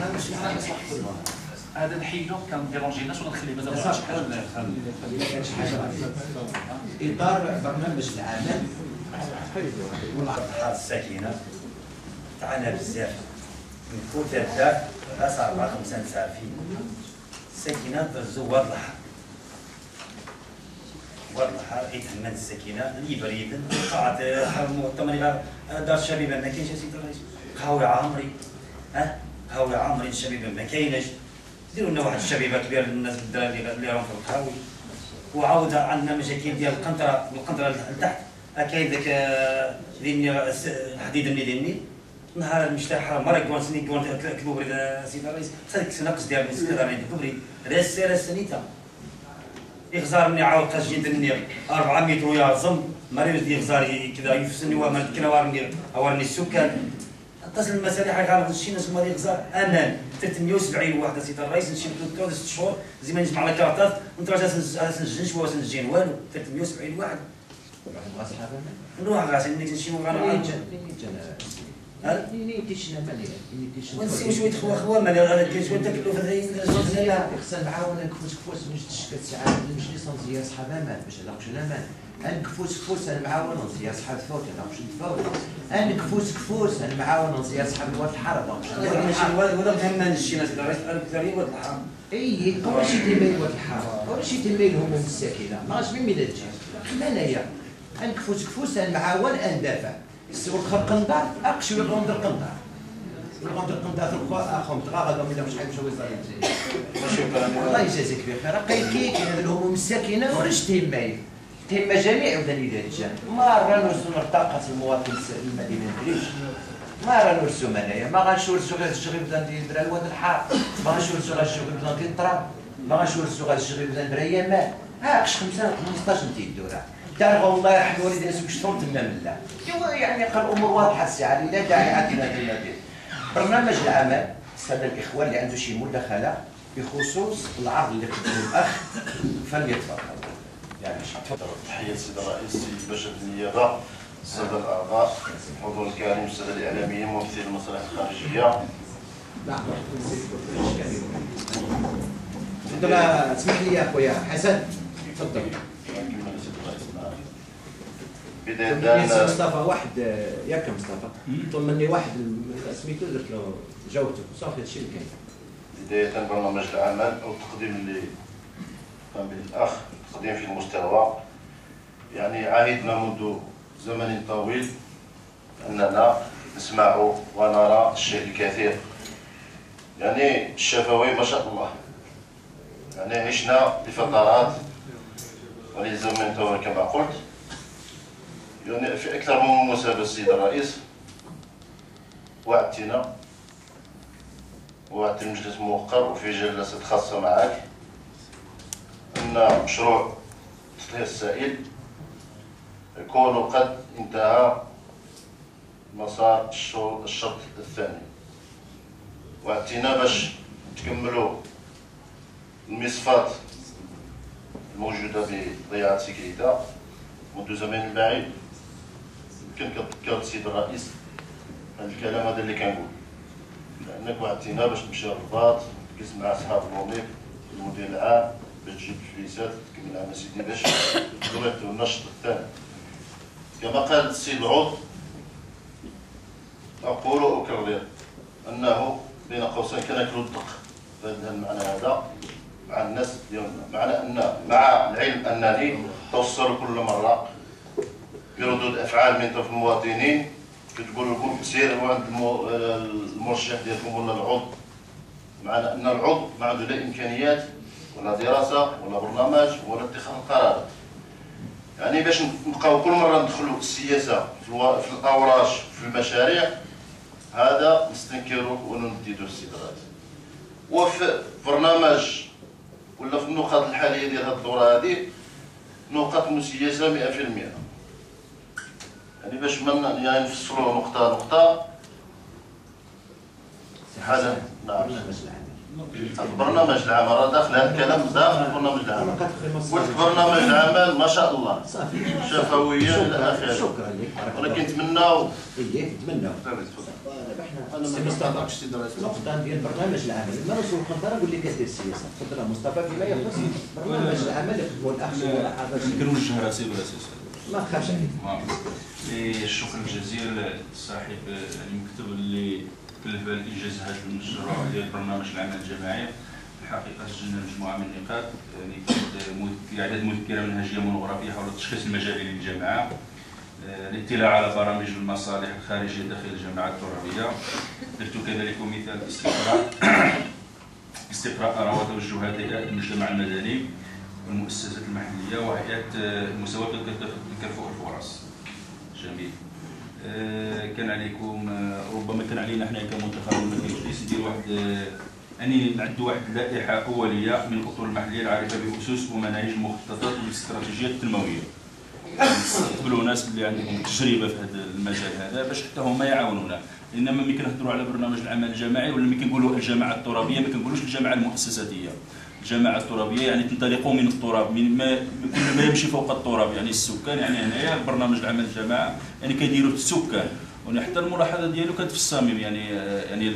هذا نحيدو كنديرونجي الناس ولا نخليه مازال شي حاجه. اطار برنامج العمل والعقد الساكنه تعانى بزاف من فوت الدار راس 4 5 نساء في الساكنه في الزوار الحر وهذا الحار يتحمل السكينه اللي بريد قاعه حرب المؤتمر دار الشبيبه ما كاينش اسيدي الرئيس قهوه عامري قهوه عامري الشبيبه ما كاينش ديروا لنا واحد الشبيبه كبيره للناس الدراري اللي راهم في القهاوي وعاود عندنا مشاكل ديال القنطره لتحت كاين ذاك الحديد النيل نهار المشتاح حرام مره كون سني كون كبري سيدي الرئيس خليك نقص ديال الاستدامه كبري راس سنيتا يغزار مني عاود قاش جيت النير 4 متر ويا زم مريض يغزار كذا يفسني وما كنا وارني السكان اتصل المسارح غير شي ناس مريض يغزار امان 370 واحد سيدي الرئيس نمشي ل 6 شهور زي ما نجمع على كارطات ونتراجع نسجن شويه نسجن والو 370 واحد نروح غاسل نمشي وغنعرف ونسيو شويه خواه مالي غادي كاين شويه تكلف لا خصنا نعاون نكفوس من 6 ساعات المجلس نزير صحاب امان باش نلاقوش الامان نكفوس نعاون نزير صحاب الفوت نلاقوش الفوت نكفوس نعاون نزير صحاب الواد الحرب ولا فهمنا نشي ناس الرئيس الكثير واد الحرب اي اول شيء تيميل واد الحرب اول شيء تيميل الهموم الساكنه ماش من ميدان تجي انايا نكفوس نعاون ندافع السوق خلق القنطار اقشوا الغوندر القنطار القنطار اخهم تغاغا ولا مش حيمشوا وزاره الجزائر الله يجازيك بخير قايل كاين الهموم الساكنه ورش تيمايل تهم جميع ولدان الجان مره نرسو نرتقى المواطن المدينه دريج مره نرسو منايا ما غنشورسو غير الشغل بدان درا الواد الحار ما غنشورسو غير الشغل بدان الطراب ما غنشورسو غير الشغل بدان درا يمان هاكش 15 تيدورا تعرفوا الله يرحم والدينا سوق شطور تما من الله يعني قال الامور واضحه الساعه لا داعي عاد هذه المدينه برنامج العمل الساده الاخوان اللي عنده شي مداخله بخصوص العرض اللي قدمه الاخ فليتفضل يعني تفضل. تحيه السيد الرئيس السيد باشا النيابه الساده الاعضاء الحضور الكريم الساده الاعلاميين ممثلي المصالح الخارجيه. تفضل اسمح لي يا اخويا حسن تفضل. بداية مصطفى واحد ياك مصطفى طمني واحد سميتو درت له جاوبته صافي هادشي اللي كاين. بداية برنامج العمل او التقديم اللي قام به الاخ التقديم في المستوى يعني عهدنا منذ زمن طويل اننا نسمع ونرى الشيء الكثير يعني الشفوي ما شاء الله يعني عشنا لفترات ولزمن طويل كما قلت يعني في أكثر من مناسبة السيد الرئيس وعدتنا وعدت المجلس الموقر وفي جلسات خاصة معك أن مشروع تطهير السائل يكون قد انتهى مسار الشرط الثاني. وعدتنا باش تكملوا المصفات الموجودة بضيعة سكريتا منذ زمن بعيد. يمكن كتذكر السيد الرئيس هذا الكلام هذا اللي كنقول لانك وعدتينا باش تمشي للرباط تجلس مع اصحاب الموظف المدير العام باش تجيب الفليسات تكمل عام سيدي باش تغيروا النشط الثاني. كما قال السيد العضو اقول واكرر انه بين قوسين كناكلوا الدق بهذا المعنى هذا مع الناس ديالنا مع العلم انني توصل كل مره بردود افعال من طرف المواطنين كتقول لكم سيروا عند المرشح ديالكم ولا العضو معنى ان العضو ما عنده لا امكانيات ولا دراسه ولا برنامج ولا اتخاذ قرارات. يعني باش نبقاو كل مره ندخلوا السياسه في الاوراش في المشاريع هذا نستنكروه ونديدوه السيد الرئيس. وفي برنامج ولا في النقاط الحاليه ديال هذه الدوره هذه نقاط مسيسه 100%. يعني باش ما يعني نفصلوا نقطه نقطه هذا نعم برنامج العمل راه داخل هذا الكلام داخل برنامج العمل. قلت برنامج العمل ما شاء الله شفويه الى اخره. شكرا لك ولكن نتمناو نتمناو نقطة ديال برنامج العمل ما نوصل القنطرة نقول لك كدير السياسة تفضل مصطفى فيما يخص برنامج العمل اللي قدموا الاخ كنوجه راسي بالاساس ما تخافش عليك. الشكر الجزيل لصاحب المكتب اللي كلف بالانجاز هذا المشروع ديال برنامج العمل الجماعي الحقيقة سجلنا مجموعة من النقاط، يعني كانت إعداد مذكرة منهجية مونوغرافية حول التشخيص المجالي للجامعة، الاطلاع على برامج المصالح الخارجية داخل الجامعة الترابية، درت كذلك مثال استقراء آراء وتوجهات هيئات المجتمع المدني والمؤسسات المحلية وهيئات المساواة وتكافؤ الفرص. جميل. كان عليكم ربما كان علينا احنا كمنتخب المجلس ندير واحد يعني نعدوا واحد لائحة أولية من الأصول المحلية العارفة بأسس ومناهج المخططات والاستراتيجيات التنموية. نستقبلوا ناس اللي عندهم تجربة في هذا المجال هذا باش حتى هما يعاونونا، لأن ملي كنهضروا على برنامج العمل الجماعي ولا ملي كنقولوا الجامعة الترابية ما كنقولوش الجامعة المؤسساتية. الجامعة الترابية يعني تنطلقوا من التراب، من كل ما يمشي فوق التراب، يعني السكان، يعني هنايا برنامج العمل الجماعة يعني كيديروا السكان، وحتى الملاحظة ديالو كانت في الصميم يعني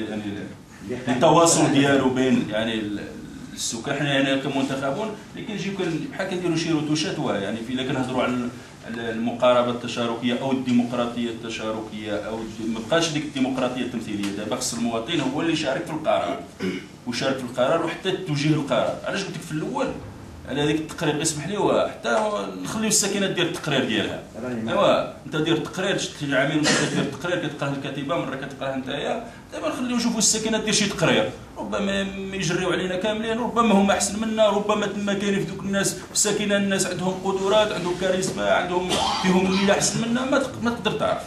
التواصل ديالو بين يعني السكان. حنا هنا كمنتخبون اللي كنجيو بحال كنديروا شي روتوشات يعني الا كنهضروا على المقاربه التشاركيه او الديمقراطيه التشاركيه او ما بقاش ديك الديمقراطيه التمثيليه، دابا خص المواطن هو اللي يشارك في القرار ويشارك في القرار وحتى توجيه القرار. علاش قلت لك في الاول على هذيك التقرير اسمح لي حتى نخليو الساكنه دير التقرير ديالها. ايوا انت دير التقرير شتي عامل دير التقرير كتقراه الكاتبه مره كتقراه نتايا، دابا نخليو نشوفوا الساكنه دير شي تقرير، ربما يجريو علينا كاملين، ربما هما احسن منا، ربما تما كاينين في دوك الناس في الساكنه الناس عندهم قدرات، عندهم كاريزما، عندهم فيهم اللي احسن منا، ما تقدر تعرف.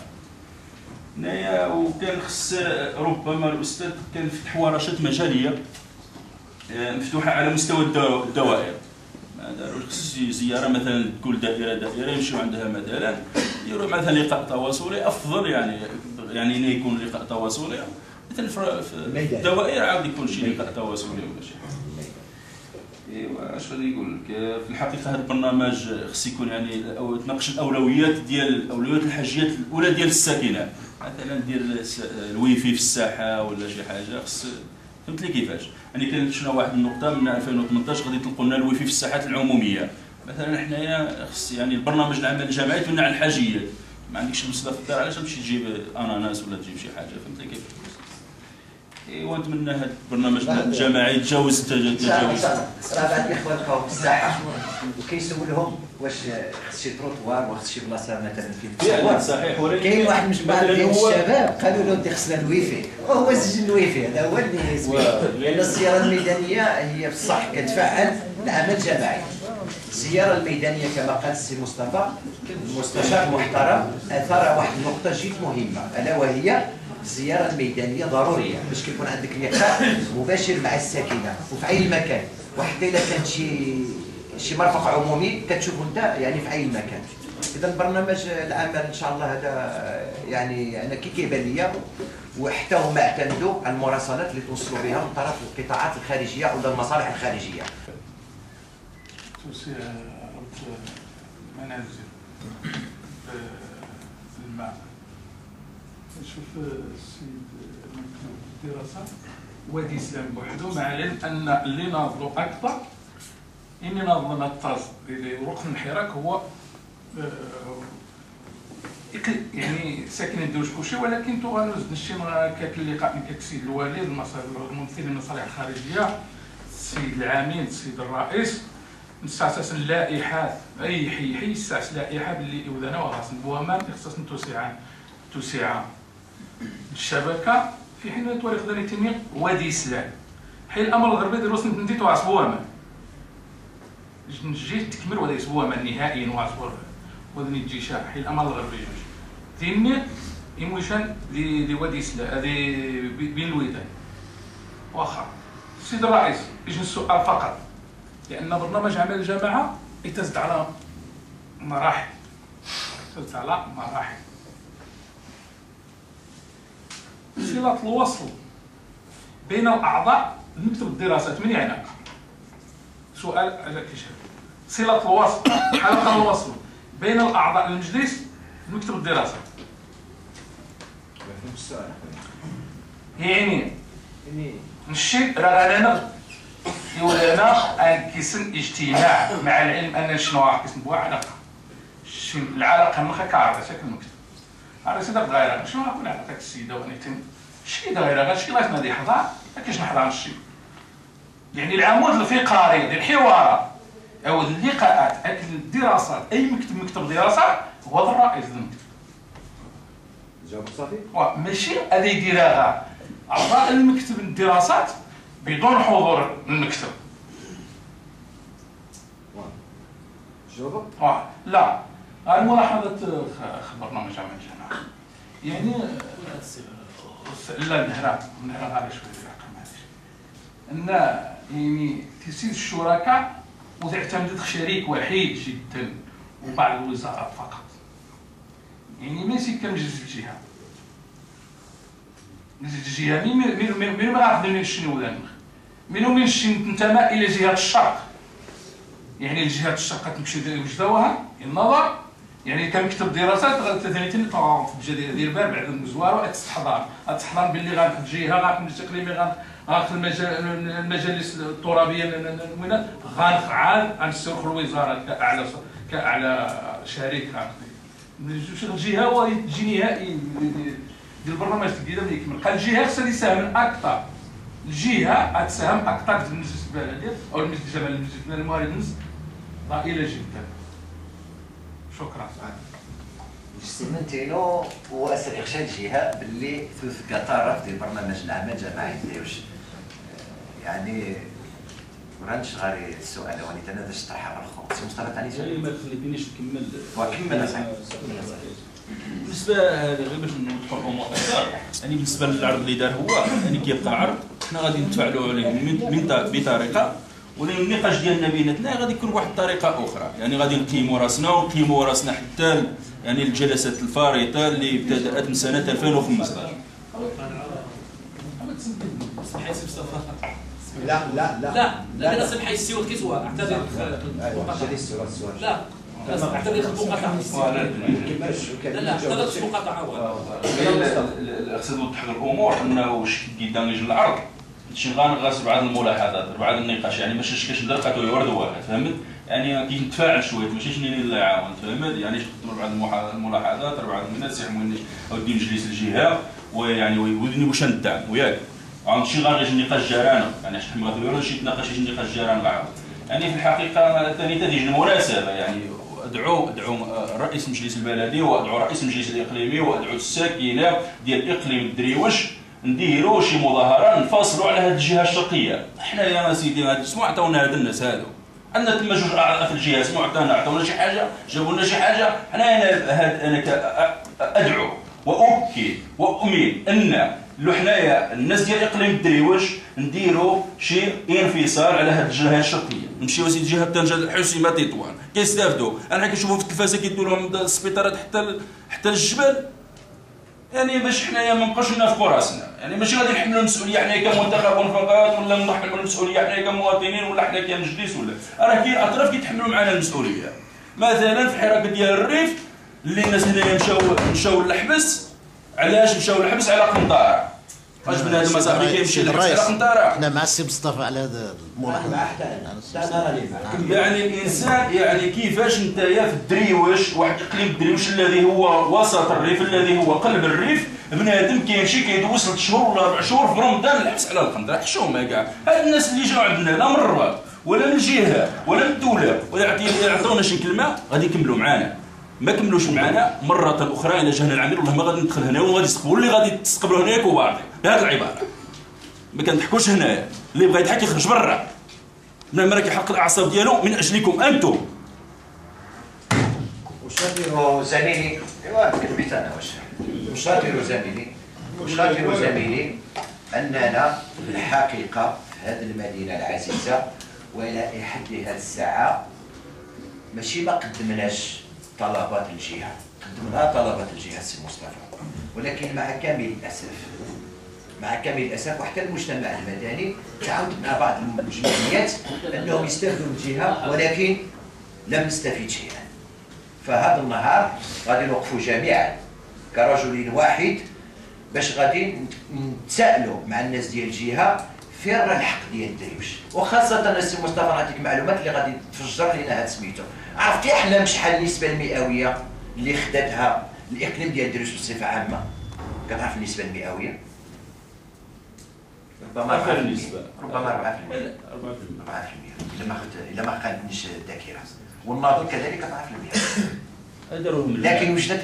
هنايا وكان خص ربما الاستاذ كان فتح ورشات مجاليه مفتوحه على مستوى الدوائر. خص زياره مثلا كل دائره يمشيو عندها مثلا يديروا مثلا لقاء تواصلي افضل، يعني يكون لقاء تواصلي مثلا في الدوائر عاود يكون شي لقاء تواصلي ولا شي حاجه. ايوا اش غادي نقول لك، في الحقيقه هذا البرنامج خص يكون يعني تناقش الاولويات الحاجيات الاولى ديال الساكنه، مثلا ديال الويفي في الساحه ولا شي حاجه خص فهمت لي كيفاش. يعني كان شفنا واحد النقطه من 2018 غادي يطلقوا لنا الويفي في الساحات العموميه، مثلا حنايا خص يعني البرنامج العمل الجماعي تولنا على الحاجيات، ما عندكش مسألة في الدار علاش تمشي تجيب اناناس ولا تجيب شي حاجه، فهمت لي كيف. ايوا نتمنى هذا البرنامج الجماعي يتجاوز التجاوز. راه بعض الاخوان بقاو في الساحه وكيسولهم واش خص شي تروطوار وخص شي بلاصه مثلا فين تصور. صحيح، ولكن كاين واحد المجموعه ديال الشباب قالوا له انت خصنا الويفي، وهو سجل الويفي، هذا هو اللي سميتو، لان السياره الميدانيه هي بصح كتفعل العمل الجماعي. الزياره الميدانيه كما قال السي مصطفى المستشار محترم اثار واحد النقطه جد مهمه، الا وهي الزياره الميدانيه ضروريه باش كيكون عندك لقاء مباشر مع الساكنه وفي اي مكان، وحتى اذا كان شي مرفق عمومي كتشوفوا انت يعني في اي مكان. اذا برنامج العمل ان شاء الله هذا يعني انا كيبان ليا، وحتى هما اعتمدوا على المراسلات اللي توصلوا بها من طرف القطاعات الخارجيه ولا المصالح الخارجيه. توسيع المنازل الماء. نشوف السيد مكتوب الدراسه وادي سلام بوحدو، مع العلم ان اللي ناضلوا اكثر اني ناضل الطاز ركن الحراك هو يعني ساكنين دوش كلشي، ولكن تغنز نشي كاك اللقاء من كاك السيد الوالي الممثل للمصالح الخارجيه، السيد العامل، السيد الرئيس، نستعسس اللائحات اي حي يستعس لائحه باللي يوذنا وراس البوامان خصاص توسيع الشبكه في حين طريق ذلك تنمية وادي سلام. حي الامر الغربي ديال وسط نديتو راس بوامان نجي تكمل وادي بوامان نهائيا واصبر وذني تجي شاع حي الامر الغربي تنمي يموشان دي وادي سلام هذه بين الويدان. واخا السيد الرئيس يجي السؤال فقط، لأن برنامج عمل الجماعة يتزد على مراحل، صلة الوصل بين الأعضاء نكتب الدراسات من يعني سؤال على كشف صلة الوصل حلقة الوصل بين الأعضاء المجلس نكتب الدراسات. يعني نشي راه انا يولانا كيسن اجتماع مع العلم ان شنو كيسن بوا علاقه العلاقه نخا كعرض شكل المكتب عرفت سيدك غير شنو غنكون علاقتك السيده ونيتن شي دايره غير شي لايف نادي حضر ما كاينش نحضر نشي يعني العمود الفقري ديال الحوارات او اللقاءات الدراسات، اي مكتب دراسات هو ذا الرئيس ديال المكتب. جاوبك صافي؟ ماشي غادي يديرها غير اعضاء المكتب الدراسات بدون حضور المكتب. جاوبك؟ لا، الملاحظة خبرنا من جامعة الجامعة يعني لا نهرب على شوية معليش ان يعني تسير الشركاء وتعتمد شريك وحيد جدا وبعض الوزارات فقط، يعني ماشي كنجز الجهه الجهه من ما غاخذ من شنو ولا من تنتمى الى جهه الشرق، يعني الجهات الشرق تمشي لوجدوها النظر، يعني كمكتب دراسات غتثنيتني في ديال بال بعد المزوار تستحضر باللي غناخذ جهه غناخذ الاقليمي غناخذ المجالس الترابيه وين غنفعل غنسوق الوزاره كاعلى شريك غناخذ الجهه هو تجي نهائي ديال البرنامج الجديد ملي يكمل. قال الجهه خصها يساهم اكثر، الجهه غتساهم اكثر في المجلس البلدي او المجلس الجمعي المجلس الموارد ضئيله جدا. شكرا. سمنتينو هو استغشاء الجهه باللي كطرف ديال برنامج العمل الجماعي ديالوش، يعني مرانش غير السؤال الاولاني انا باش طرحها على الاخر سي مصطفى ثاني سؤال ما خليتنيش نكمل. كمل اصاحبي. بالنسبه غير باش نوضحوا الامور اكثر، يعني بالنسبه للعرض اللي دار هو يعني كيبقى عرض حنا غادي نتفاعلوا عليه بطريقه، ولكن النقاش ديالنا بيناتنا غادي يكون بواحد الطريقه اخرى، يعني غادي نقيموا راسنا حتى يعني الجلسات الفارطه اللي ابتدات من سنه 2015. لا انا سمح السيوط كيسوا اعتذر لا اعتذر المقاطعه لا اعتذر المقاطعه اقصد توضح الامور انه واش كي دامج العرض شي غنغاس بعض الملاحظات بعض النقاش، يعني ماشي كاش ندرقاتو يورد واحد فهمت، يعني كي نتفاعل شويه ماشي شنو اللي يعاون فهمت، يعني نقدموا بعض الملاحظات بعض الناس يحملوني ودي مجلس الجهه ويعني ويودني واش ندعم وياك عاود شي غير نقاش جيران، يعني شحال من غير شي نقاش شي نقاش جيران غاعاود، يعني في الحقيقه ثاني تجي المناسبه يعني ادعو رئيس المجلس البلدي وادعو رئيس المجلس الاقليمي وادعو الساكنه ديال اقليم الدريوش نديروا شي مظاهره نفاصلوا على هذه الجهه الشرقيه. حنا يا سيدي هاد شنو عطاونا هاد الناس هادو؟ عندنا تما جوج اعضاء في الجهه شنو عطاونا شي حاجه، جابوا لنا شي حاجه. حنا انا ادعو واؤكد واؤمن ان لو حنايا الناس ديال اقليم الدريوش نديروا شي انفصال على هذه الجهه الشرقيه، نمشيو سيدي جهه طنجه الحسيمه تطوان كيستافدوا، انا كنشوفوا في التلفازه كيدوا لهم السبيطارات حتى للجبل، يعني باش حنايا ما نبقاوش نافقوا راسنا، يعني ماشي غادي نحملوا المسؤوليه حنايا كمنتخبات فقط ولا نحملوا المسؤوليه حنايا كمواطنين ولا حنا كمجلس ولا راه كاين اطراف كيتحملوا معنا المسؤوليه. مثلا في الحركه ديال الريف اللي الناس هنايا مشاو للحبس، علاش مشاو للحبس؟ على قنطاره. واش بنادم اصاحبي كيمشي للحبس على قنطاره؟ احنا مع السي مصطفى على هذا الملاحظه. يعني الانسان يعني كيفاش نتايا في الدريوش، واحد اقليم الدريوش الذي هو وسط الريف الذي هو قلب الريف، بنادم كيمشي كيدوز 3 شهور ولا 4 شهور في رمضان الحبس على القنطره، حشومه كاع. هاد الناس اللي جاو عندنا لا من الرباط ولا من الجهه ولا من الدوله ولا يعطونا شي كلمه غادي يكملوا معانا، ما كملوش معنا مره اخرى الا جانا العميل والله ما غادي ندخل هنا وغادي يستقبلوا اللي غادي تستقبلوا هناك وباقي بهذه العباره. ما كنضحكوش هنايا، اللي بغى يضحك يخرج برا، بنادم راه كيحرق الاعصاب ديالو من اجلكم انتم. وشاكر زميلي ايوا كلمه حتى انا وشاكر زميلي اننا في الحقيقه في هذه المدينه العزيزه والى حد هذه الساعه ماشي ما قدمناش طلبات الجهه، قدمنا طلبات الجهه السي مصطفى، ولكن مع كامل الاسف وحتى المجتمع المدني تعاونت مع بعض الجمعيات انهم يستافدوا من الجهه ولكن لم نستفيد شيئا. فهذا النهار غادي نوقفوا جميعا كرجل واحد باش غادي نتسائلوا مع الناس ديال الجهه فين راه الحق ديال الدريوش، وخاصه السي مصطفى نعطيك معلومات اللي غادي تفجر لنا هاد سميتو. عرفتي احلام شحال النسبه المئويه اللي خداتها الاقليم ديال الدريوش بصفه عامه؟ كتعرف النسبه المئويه؟ ربما 4%. النسبة ربما 4%. 4% الا ما خانتنيش الذاكره، والناظر كذلك 4%. لكن وجدت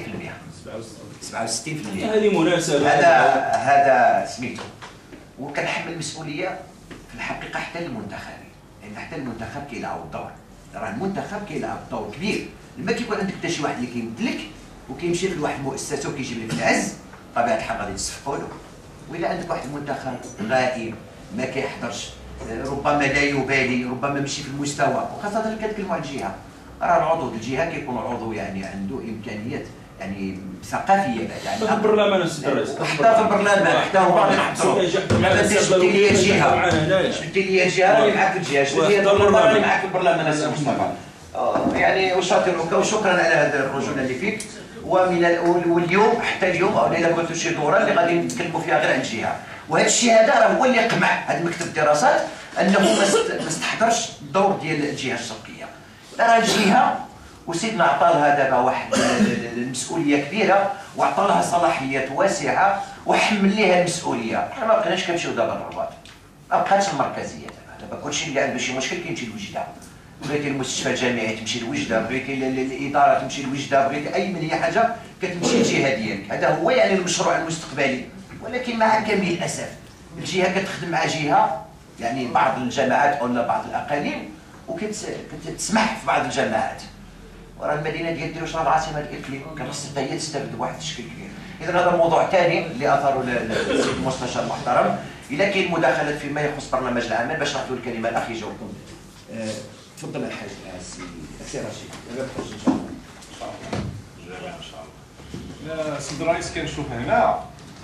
68%. 67%. هذه مناسبة. هذا سميتو، وكنحمل المسؤوليه في الحقيقه حتى للمنتخب، لان حتى المنتخب كيلعب الدور. راه المنتخب كيلعب دور كبير. لما كيكون عندك حتى شي واحد اللي كيمثلك وكيمشي لواحد المؤسسه وكيجيب لك العز، بطبيعه الحال غادي تصفقوا له. وإلا عندك واحد المنتخب غائب ما كيحضرش، ربما لا يبالي، ربما ماشي في المستوى، وخاصه كنتكلموا عن الجهه، راه العضو ديال الجهه كيكون عضو يعني عنده امكانيات يعني ثقافيه بعد يعني في البرلمان السيد الرئيس، حتى في البرلمان حتى هو باغي نحضروا. ما بديش تدير لي الجهه، شدي لي الجهه راني معاك في الجهه، شدي لي البرلمان راني معاك في البرلمان السي مصطفى. يعني اشاطرك وشكرا على هذه الرجوله اللي فيك. واليوم حتى اليوم او الا كنتو شي دوره اللي غادي نتكلموا فيها غير عن الجهه، وهذا الشيء هذا راه هو اللي قمع هذا مكتب الدراسات انه ما استحضرش الدور ديال الجهه الشرقيه. راه الجهه وسيدنا عطى لها دابا واحد المسؤوليه كبيره وعطى لها صلاحيات واسعه وحمل ليها المسؤوليه. حنا ما بقيناش كنمشيو دابا للرباط، ما بقاتش المركزيه دابا كلشي اللي عنده شي مشكل كيمشي لوجده. بغيتي المستشفى الجامعي تمشي لوجده، بغيتي الاداره تمشي لوجده، بغيتي اي من هي حاجه كتمشي للجهه ديالك. هذا هو يعني المشروع المستقبلي. ولكن مع كامل الاسف الجهه كتخدم مع جهه يعني بعض الجماعات او بعض الاقاليم وكتسمح في بعض الجماعات. وراه المدينه ديال دروش راه العاصمه الاقليم، كان خصها هي تستافد بواحد الشكل كبير. اذا هذا موضوع ثاني اللي اثاره السيد المستشار المحترم. الا كاين مداخلات فيما يخص برنامج العمل باش نعطيو الكلمه الاخ يجاوبكم. تفضل الحاج السي رشيد. دابا تخرج ان شاء الله. ان شاء الله. السيد الرئيس كنشوف هنا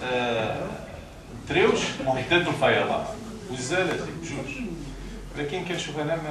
الدريوش مهدد بالفيضان والزلازل بجوج، ولكن كنشوف انا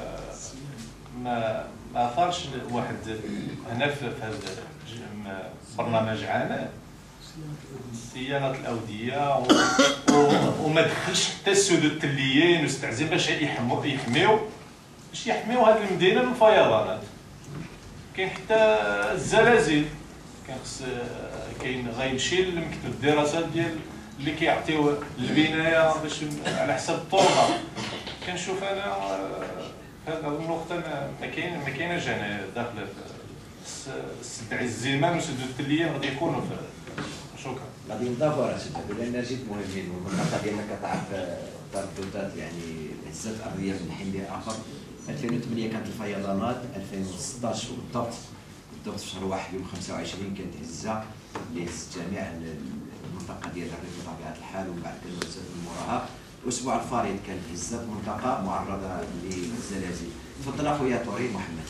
ما اثارش واحد هنا في هذا برنامج عام صيانه الاوديه وما دخلش حتى السدود التليين واستعزم باش يحميو هذه المدينه من الفيضانات. كاين حتى الزلازل، كاين غيمشي لمكتب الدراسات ديال اللي كيعطيو البنايه باش على حساب الطلبه. كنشوف انا هذا النقطه ما كايناش هنا داخله السد الزمان وسد التليين غادي يكونوا في. شكرا. غادي نضافوا راه سيدي لان جد مهمين، والمنطقه ديالنا كتعرف ترددات يعني هزات ارضيه من حين لاخر. 2008 كانت الفيضانات، 2016 بالضبط في شهر 1 يوم 25 كانت هزه اللي هزت جميع المنطقه ديال الريف بطبيعه الحال، ومن بعد كانت المراهق. الاسبوع الفارط كانت هزه في منطقه معرضه للزلازل. تفضل اخويا طوري محمد.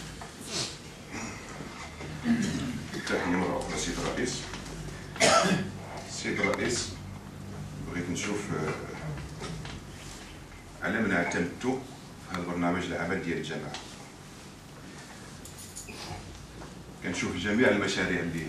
تحية مرة أخرى السيد الرئيس. السيد الرئيس بغيت نشوف على من اعتمدتوا في هذا البرنامج العمل ديال الجامعة. كنشوف جميع المشاريع اللي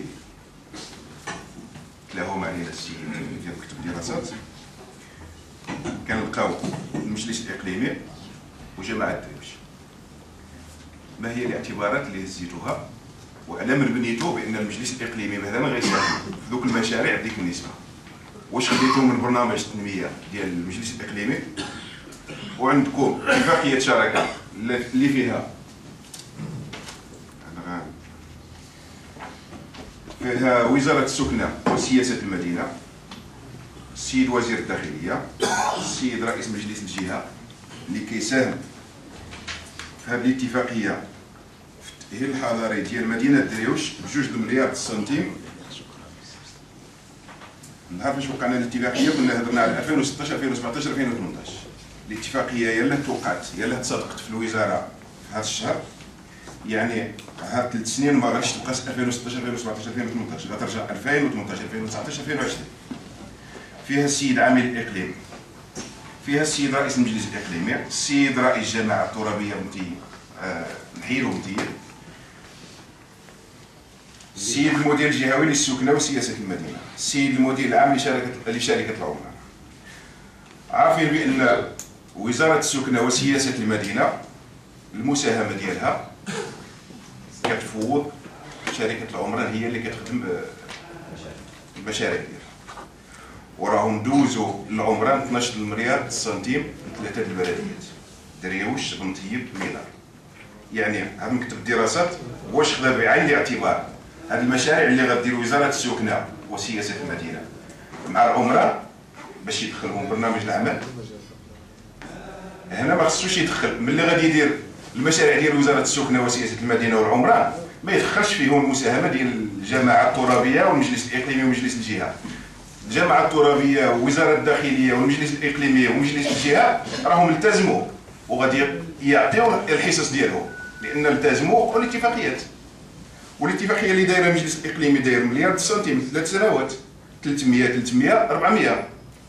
تلاهم علينا السيد ديال مكتب الدراسات، كنلقاو المجلس الإقليمي وجماعة درويش. ما هي الاعتبارات اللي هزيتوها وعلى من بنيتو بان المجلس الاقليمي مثلا غيساهم في ذوك المشاريع ديك النسبه؟ واش خديتو من برنامج التنميه ديال المجلس الاقليمي وعندكم اتفاقيه شراكه اللي فيها وزاره السكنه وسياسه المدينه، السيد وزير الداخليه، السيد رئيس مجلس الجهه اللي كيساهم في هذه الاتفاقيه هي الحضاري ديال مدينه دريوش ب2 مليار سنتيم. نهار فاش وقعنا الاتفاقيه كنا هضرنا على 2016 2017 2018. الاتفاقيه يلاه توقعت يلاه تصادقت في الوزاره في هذا الشهر، يعني هاد 3 سنين ما غاديش تبقى 2016 2017 2018، غترجع 2018 2019 2020. فيها السيد عامل الاقليم، فيها السيد رئيس المجلس الاقليمي، السيد رئيس الجماعه الترابيه نحيل ومتير، السيد المدير الجهوي للسكنه وسياسه المدينه، السيد المدير العام لشركه العمران. عارفين بان وزاره السكنه وسياسه المدينه المساهمه ديالها كتفوض شركه العمران، هي اللي كتخدم المشاريع ديالها. وراهم دوزوا العمران 12 مليار سنتيم من 3 البلديات دريوش بنطيب ميلار. يعني هذا مكتب الدراسات واش خذا بعين الاعتبار هذه المشاريع اللي غدير وزاره السكنه وسياسه المدينه مع العمران باش يدخلهم برنامج العمل. هنا ما خصوش يدخل ملي غادي يدير المشاريع ديال وزاره السكنه وسياسه المدينه والعمران ما يدخلش فيهم المساهمه ديال الجماعه الترابيه والمجلس الاقليمي ومجلس الجهه. الجماعه الترابيه ووزاره الداخليه والمجلس الاقليمي ومجلس الجهه راهم التزموا وغادي يعطيو الحصص ديالهم لان التزموا الاتفاقيات. والاتفاقيه اللي دايره المجلس الاقليمي داير مليار سنتيم 3 سنوات 300 400.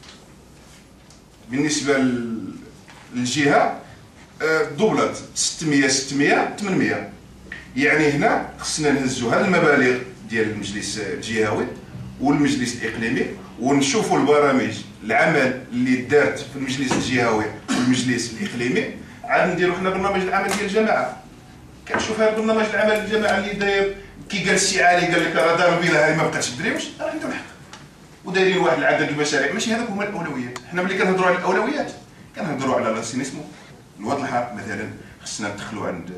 بالنسبه للجهه دوبلات 600 800. يعني هنا خصنا نهزوا هذه المبالغ ديال المجلس الجهوي والمجلس الاقليمي ونشوفوا البرامج العمل اللي دارت في المجلس الجهوي والمجلس الاقليمي عاد نديروا حنا برنامج العمل ديال الجماعه. كنشوف هذا برنامج العمل الجماعه اللي داير كي قال السي علي قال لك راه دار الفيلا هذه ما بقاتش بدريوش راه عندهم حق ودايرين واحد العدد المشاريع ماشي هذوك هما الاولويات. حنا ملي كنهضروا على الاولويات كنهضروا على لاسينيسمو الواد الحار مثلا خصنا ندخلوا عند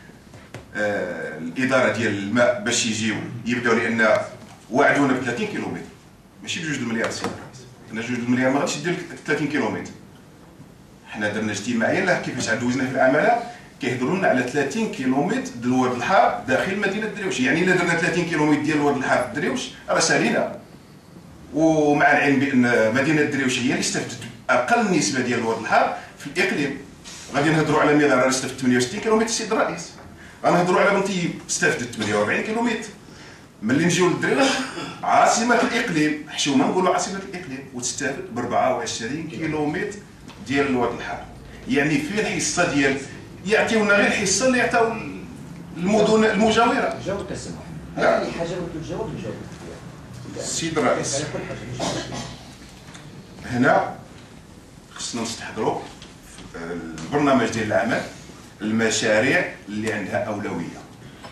الاداره ديال الماء باش يجيو يبداو لان وعدونا ب 30 كيلومتر ماشي ب 2 المليار السي الرئيس. حنا 2 المليار ما غاديش يدير 30 كيلومتر. حنا درنا اجتماعيه لا كيفاش عاد دوزنا في العماله كيهضروا لنا على 30 كيلومتر ديال الواد الحار داخل مدينه دريوش. يعني الا درنا 30 كيلومتر ديال الواد الحار في دريوش راه سالينا. ومع العلم بان مدينه دريوش هي اللي استفدت اقل نسبه ديال الواد الحار في الاقليم. غادي نهضروا على ميغار راه استفدت 68 كيلومتر السيد الرئيس. غنهضروا على بنطيب استفدت 48 كيلومتر. ملي نجيو للدريوش عاصمه الاقليم حشومه نقولوا عاصمه الاقليم وتستافد ب 24 كيلومتر ديال الواد الحار. يعني في الحصه ديال يعطيونا غير الحصه اللي يعطيو المدن المجاوره. جاوب تسمح. لا. هذه حاجه ولد الجواب نجاوب. السيد الرئيس هنا خصنا نستحضروا البرنامج ديال العمل المشاريع اللي عندها اولويه.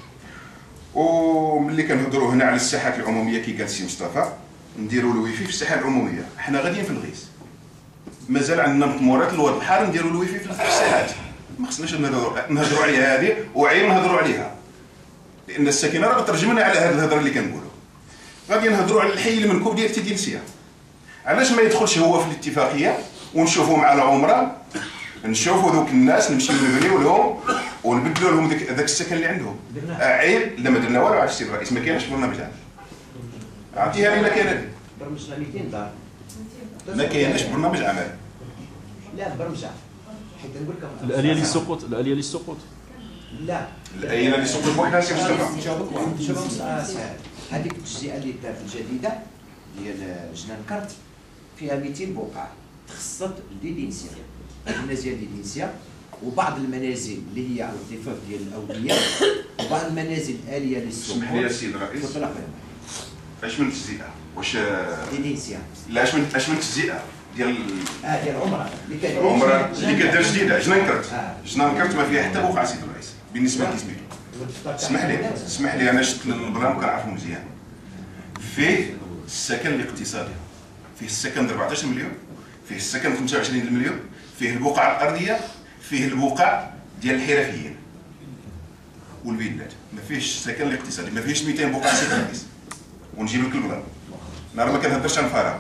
وملي كنهضروا هنا على الساحات العموميه كي قال السي مصطفى نديروا الويفي في الساحه العموميه. حنا غاديين في الغيس مازال عندنا مطمورات الواد الحار نديروا الويفي في الساحات. ما خصناش نهضروا عليها هذه وعير نهضروا عليها لان الساكنه راه ترجمنا على هذه الهضره اللي كنقولوا. غادي نهضروا على الحي المنكوب ديال تيدينسيا. علاش ما يدخلش هو في الاتفاقيه ونشوفوا مع العمران نشوفوا ذوك الناس نمشيو نبنيو لهم ونبدلوا لهم ذاك السكن اللي عندهم. عيب لا ما درنا والو على السي الرئيس ما كاينش برنامج عمل. عطيها لي لا كاينه برمجنا 200 دار. ما كاينش برنامج عمل. لا برمجه حيت نقول لكم الاليه للسقوط الاليه للسقوط لا الاليه اللي سقط بوحدها سي مصطفى. شوف هذيك التجزئه اللي دارت الجديده ديال جنان كرت فيها 200 بقعه تخصصت لدينسيا الناس ديال دينسيا وبعض المنازل اللي هي على الضفاف ديال الاولياء وبعض المنازل الاليه للسكون. اسمح لي السيد الرئيس اش من تجزئه واش دينسيا لا اش من تجزئه ديال ديال عمران عمران اللي كدار جديده جنان كرت. جنان كرت ما فيها حتى بقعه سيد الرئيس بالنسبه لكيسميتو. اسمح لي انا شفت البرنامج كنعرفو مزيان. فيه السكن الاقتصادي فيه السكن د 14 مليون فيه السكن 25 مليون فيه البقعه الارضيه فيه البقع ديال الحرفيين والفيلات. ما فيهش السكن الاقتصادي ما فيهش 200 بقعه سيد الرئيس. ونجيب لك البلان انا راه ما كنهضرش عن الفراغ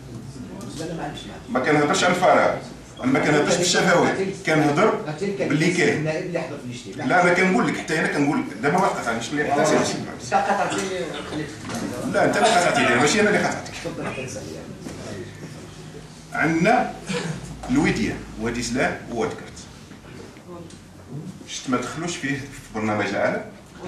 ما كنهضرش عن الفراغ انا ما كنهضرش بالشفاوي كنهضر باللي كاين. لا انا كنقول لك حتى انا كنقول لك دابا ما تقاطعنيش ملي حتى سي لا انت اللي قاطعتيني ماشي انا اللي قاطعتك. عندنا الوديان وادي سلام وواد كرت شفت ما دخلوش فيه في برنامج العالم.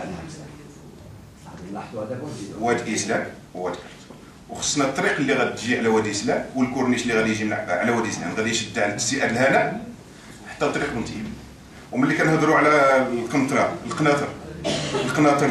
وادي اسلام وواد كرت وخصنا الطريق اللي غتجي على وادي سلام والكورنيش اللي غادي يجي على وادي سلام غادي يشد على السي الهنا حتى طريق بنتيم. وملي كنهضروا على القناطر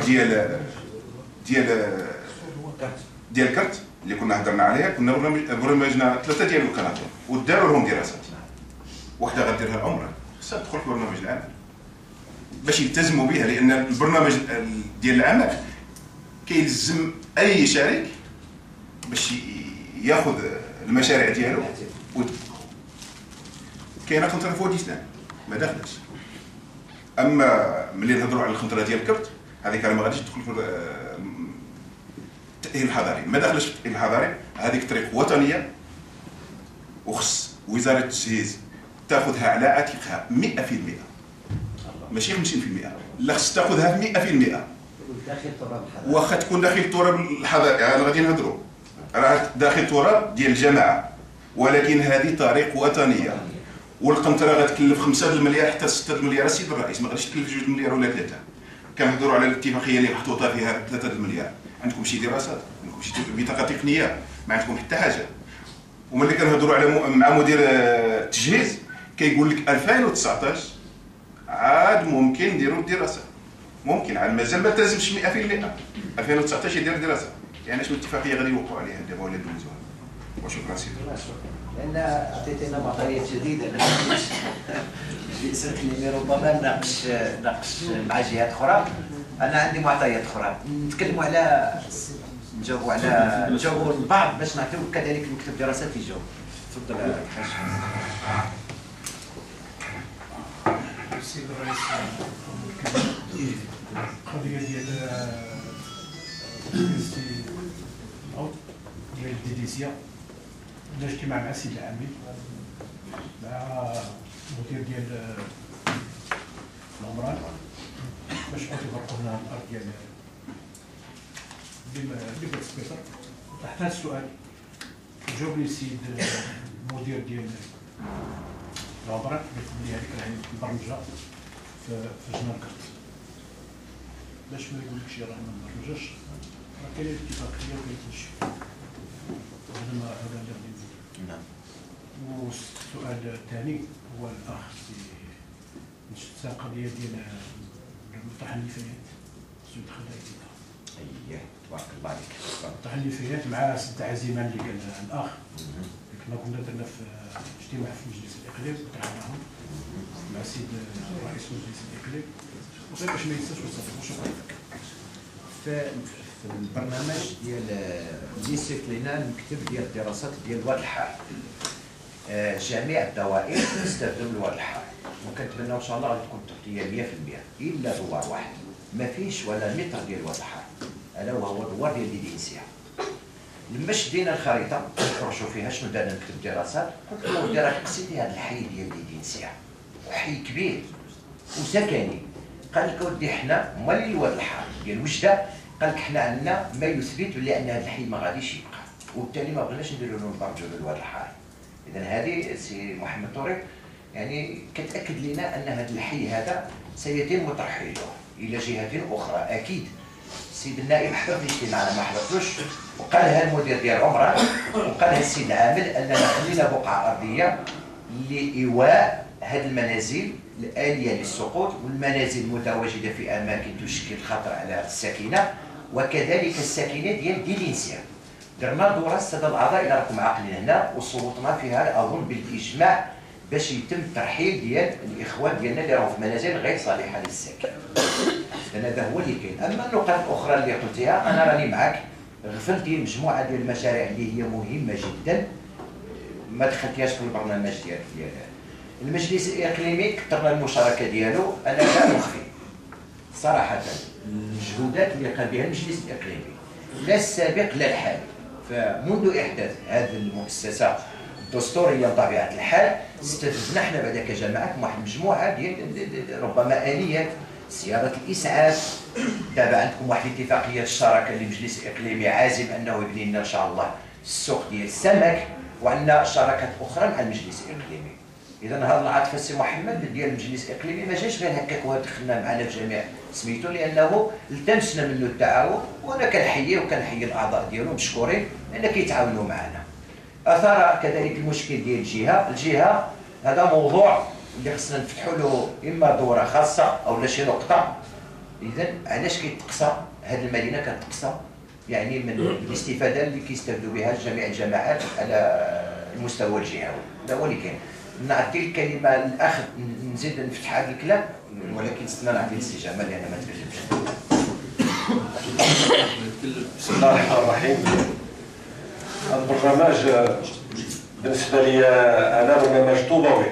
ديال كرت اللي كنا هضرنا عليها كنا برنامجنا 3 ديال القناطر وداروا لهم دراسات. وحده غديرها العمره خصها تدخل في برنامج العمل باش يلتزموا بها لان البرنامج ديال العمل كيلزم اي شريك باش ياخذ المشاريع ديالو كاينه قنطره فوديسنان ما داخلش. اما ملي نهضروا على القنطره ديال الكرت هذيك راه ما غاديش تدخل في التاهيل الحضاري، ما داخلش في التاهيل الحضاري. هذيك طريق وطنيه وخص وزاره التجهيز تاخذها على عاتقها 100%، ماشي 50%، لا خص تاخذها 100%. داخل تراب الحضاري واخا تكون داخل التراب الحضاري، انا غادي نهضروا راه داخل التراب ديال الجماعه، ولكن هذه طريق وطنيه والقنطره غتكلف 5 المليار حتى 6 المليار. السيد الرئيس ما غاديش تكلف 2 مليار ولا 3. كنهضروا على الاتفاقيه اللي محطوطه فيها 3 المليار. عندكم شي دراسات؟ عندكم شي بطاقه تقنيه؟ ما عندكم حتى حاجه. وملي كنهضروا على مع مدير التجهيز كيقول لك 2019 عاد ممكن نديروا الدراسه، ممكن عاد مازال ما تلزمش 100%. 2019 يدير دراسه، يعني شنو الاتفاقيه غادي يوقعوا عليها دابا ولا يدوزوها. وشكرا سيدي. لان عطيتينا معطيات جديده. باسم كلمه ربما ناقش مع جهات اخرى. انا عندي معطيات اخرى نتكلموا على نجاوبوا البعض باش نعطيو كذلك مكتب دراسات يجاوب. تفضل الحاج. السيد الرئيس القضيه ديال ديال الديديسيا درنا اجتماع مع السيد العامل مع المدير ديال العمران باش يفرقوا لنا الارض ديال السبيطر. تحت هذا السؤال جاوبني السيد المدير ديال العمران قلت لي هذيك راهي مبرمجه في جنان كرت، باش ما يقولكش راه ما مبرمجاش، راه كاينه الاتفاقيه وكاين كلشي. هذا اللي غادي نقول. نعم. والسؤال الثاني هو الاخ في القضيه ديال طرح النفايات سيد خدايتي. اييه تبارك الله عليك. طرح النفايات مع سد عزيمان اللي قال الاخ. كنا درنا في اجتماع في مجلس الاقليم طرحناهم مع السيد رئيس مجلس الاقليم وصافي باش ما ينساش وصافي. وشكرا لك. في البرنامج ديال ليسيت لنا المكتب ديال الدراسات ديال الواد الحار. جميع الدوائر تستخدم الواد الحار، وكنتمنى ان شاء الله غادي تكون التغطيه 100% الا دوار واحد ما فيش ولا متر ديال الواد الحار، الا وهو دوار ديال ليدينسيا. لما شدينا الخريطه نخرجوا فيها شنو دارنا نكتب دراسات، قلت له ودي راك قصيتي هذا الحي ديال ليدينسيا وحي كبير وسكني. قال لك اودي حنا مالي الواد الحار ديال وجده، قال لك حنا عندنا ما يثبت بلي ان هذا الحي ما غاديش يبقى، وبالتالي ما بغيناش نديروا له نبرجوا له الواد الحار. اذا هذه سي محمد طوري يعني كتاكد لنا ان هذا الحي هذا سيتم ترحيله الى جهه اخرى. اكيد السيد النائب حضر الاجتماع، انا ما حضرتوش، وقالها المدير ديال عمران وقالها السيد العامل اننا خلينا بقعه ارضيه لايواء هذه المنازل الآلية للسقوط والمنازل المتواجدة في أماكن تشكل خطر على الساكنة وكذلك الساكنة ديال ديلينسيا. درنا دورة السادة الأعضاء إلى راكم عاقلين هنا وصوتنا فيها أظن بالإجماع باش يتم الترحيل ديال الإخوان ديالنا اللي راهم في منازل غير صالحة للسكن. لأن هذا هو اللي كاين. أما النقط الأخرى اللي قلتيها أنا راني معك، غفلت ديال مجموعة ديال المشاريع اللي هي مهمة جدا ما دخلتيهاش في البرنامج ديالك. المجلس الاقليمي كثرنا المشاركه ديالو، انا لا اخفي صراحه المجهودات اللي قام بها المجلس الاقليمي لا السابق لا الحالي. فمنذ احداث هذه المؤسسه الدستوريه بطبيعه الحال استفدنا احنا بعد كجماعه واحد المجموعه ديال ربما اليات سياره الاسعاف. دابا عندكم واحد اتفاقيه الشراكه اللي المجلس الاقليمي عازم انه يبني لنا ان شاء الله السوق ديال السمك، وعندنا شراكات اخرى مع المجلس الاقليمي. اذا هذا العاطفه السي محمد ديال المجلس الاقليمي ما جاش غير هكاك ودخلنا معنا في جميع سميتو، لانه التمسنا منه التعاون وانا كنحييه وكنحيي الاعضاء ديالو مشكورين لان كيتعاونوا معنا. اثار كذلك المشكل ديال الجهه هذا موضوع اللي خصنا نفتحوا له اما دوره خاصه او شي نقطه. اذا علاش كيتقصى هذه المدينه كتقصى يعني من الاستفاده اللي كيستافدوا بها جميع الجماعات على المستوى الجهوي. هذا هو اللي كاين. نعطي الكلمه للاخ نزيد نفتح هذا الكلام، ولكن استنى نعطي الاستجابه لان ما تكلمش. بسم الله الرحمن الرحيم. هذا البرنامج بالنسبه لي انا برنامج طوبوي.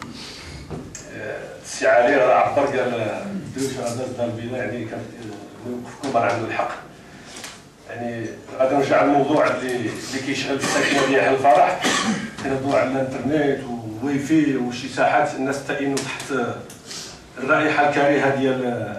السي علي راه عبر قال الدروش هذا البناء يعني كان وقفكم راه عنده الحق. يعني غادي نرجع للموضوع اللي كيشغل الساكنه ديال الفرح، كنهضروا على الانترنت والواي فاي وشي ساحات الناس تأينوا تحت الرائحه الكريهه ديال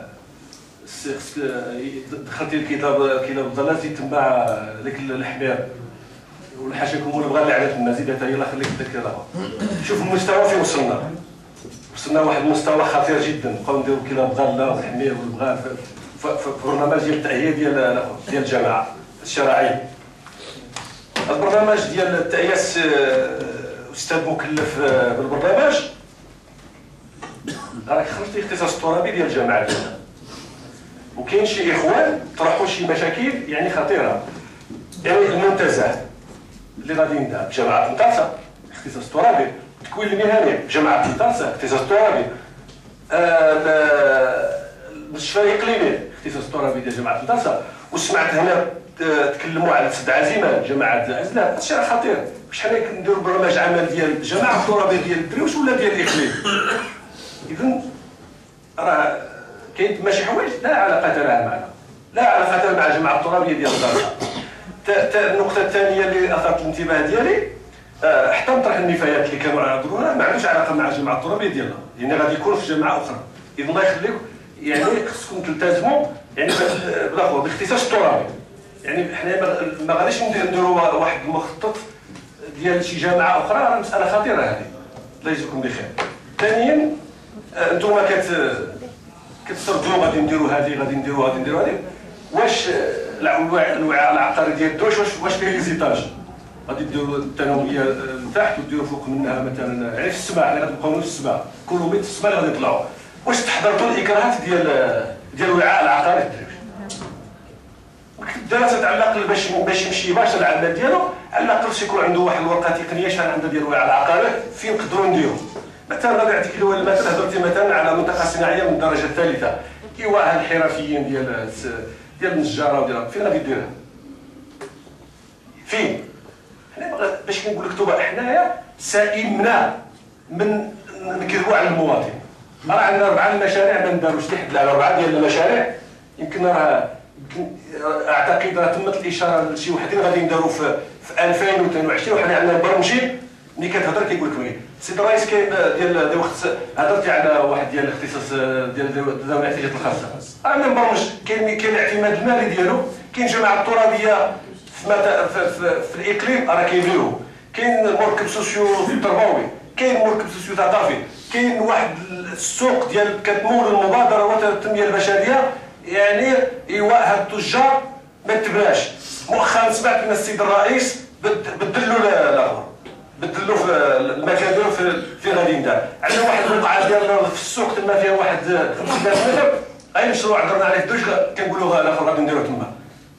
دخلتي الكتاب الضلال زيد تما داك الحمير والحاشاكم ولا بغى اللعنه تما زيد حتى هي الله يخليك داك الهواء. شوف المستوى فين وصلنا لواحد المستوى خطير جدا. بقاو نديروا كلاب ضاله والحمير والبغال في برنامج ديال التأهية ديال الجماعه الشرعيه. البرنامج ديال التأهية استاذ مكلف بالبرنامج راك خرجتي اختصاص الترابي ديال الجماعه ديالنا، وكاين شي اخوان طرحوا شي مشاكل يعني خطيره. يعني المنتزه اللي غادي يندار بجماعه طنطاسه اختصاص الترابي، التكوين المهني بجماعه طنطاسه اختصاص الترابي، المستشفى الاقليمي اختصاص الترابي ديال جماعه طنطاسه. وسمعت هنا تكلموا على سد عزيمه جماعه ازلام. هادشي راه خطير. واش حنا كنديروا برنامج عمل ديال الجماعه الترابيه ديال الدريوش ولا ديال الاقليم؟ اذا راه كاين تما شي حوايج لا علاقه لها معنا، لا علاقه مع الجماعه الترابيه ديال الدار. النقطه الثانيه اللي اثارت الانتباه ديالي حتى مطرح النفايات اللي كانوا يهضروها ما عندوش علاقه مع الجماعه الترابيه ديالنا، يعني غادي يكون في جماعه اخرى. اذا الله يخليكم يعني خصكم تلتزموا يعني بالاخر باختصاص الترابي. يعني حنا ما غاديش نديروا واحد المخطط ديال شي جماعه اخرى، راه مساله خطيره هذه. الله يجزيكم بخير. ثانيا انتم كتسردوا غادي نديروا هذه غادي نديروا هذه، واش الوعاء العقاري ديال الدوش واش فيه لي زيتاج؟ غادي ديروا الثانويه لتحت وديروا فوق منها مثلا يعني في السماء، حنا غادي نبقاو في السماء كل متر في السماء اللي غادي يطلعوا. واش تحضرتوا الاكراهات ديال الوعاء العقاري الدريوش؟ الدراسه تعلق باش يمشي باشا العمل ديالو، على الاقل يكون عنده واحد الورقه تقنيه شحال عندها ديال الوعاء العقاري فين نقدروا نديروا. مثلا غادي نعطيك المثال، هضرتي مثلا على منطقه صناعيه من الدرجه الثالثه، ايواء الحرفيين ديال النجاره وديال فين غادي ديرها؟ فين؟ حنا باش كنقول لك توبا حنايا سائمنا من نكذبوا على المواطن. راه عندنا 4 المشاريع ما نداروش لحد على 4 ديال المشاريع، يمكن راه اعتقد راه تمت الاشاره لشي وحدين غادي نداروا في 2022. وحنا عندنا مبرمجين ملي كتهضر كيقول لك سيد الرئيس كاين ديال وقت هضرتي على واحد ديال الاختصاص ديال ذوي الاحتياجات الخاصه، عندنا مبرمج كاين الاعتماد المالي ديالو، كاين جماعه الترابيه في الاقليم راه كيديروا، كاين مركب سوسيو تربوي، كاين مركب سوسيو ثقافي، كاين واحد السوق ديال كتمول المبادره والتنميه البشريه. يعني ايواء هاد التجار ما تبناش. مؤخرا سمعت من السيد الرئيس بدلوا الاخر، بدلوا في المكان ديالو في غادي ندار. عندنا واحد البقعه ديالنا في السوق تما فيها واحد 5000 متر، اي مشروع هضرنا عليه في دوش كنقولوا الاخر غادي نديروه تما.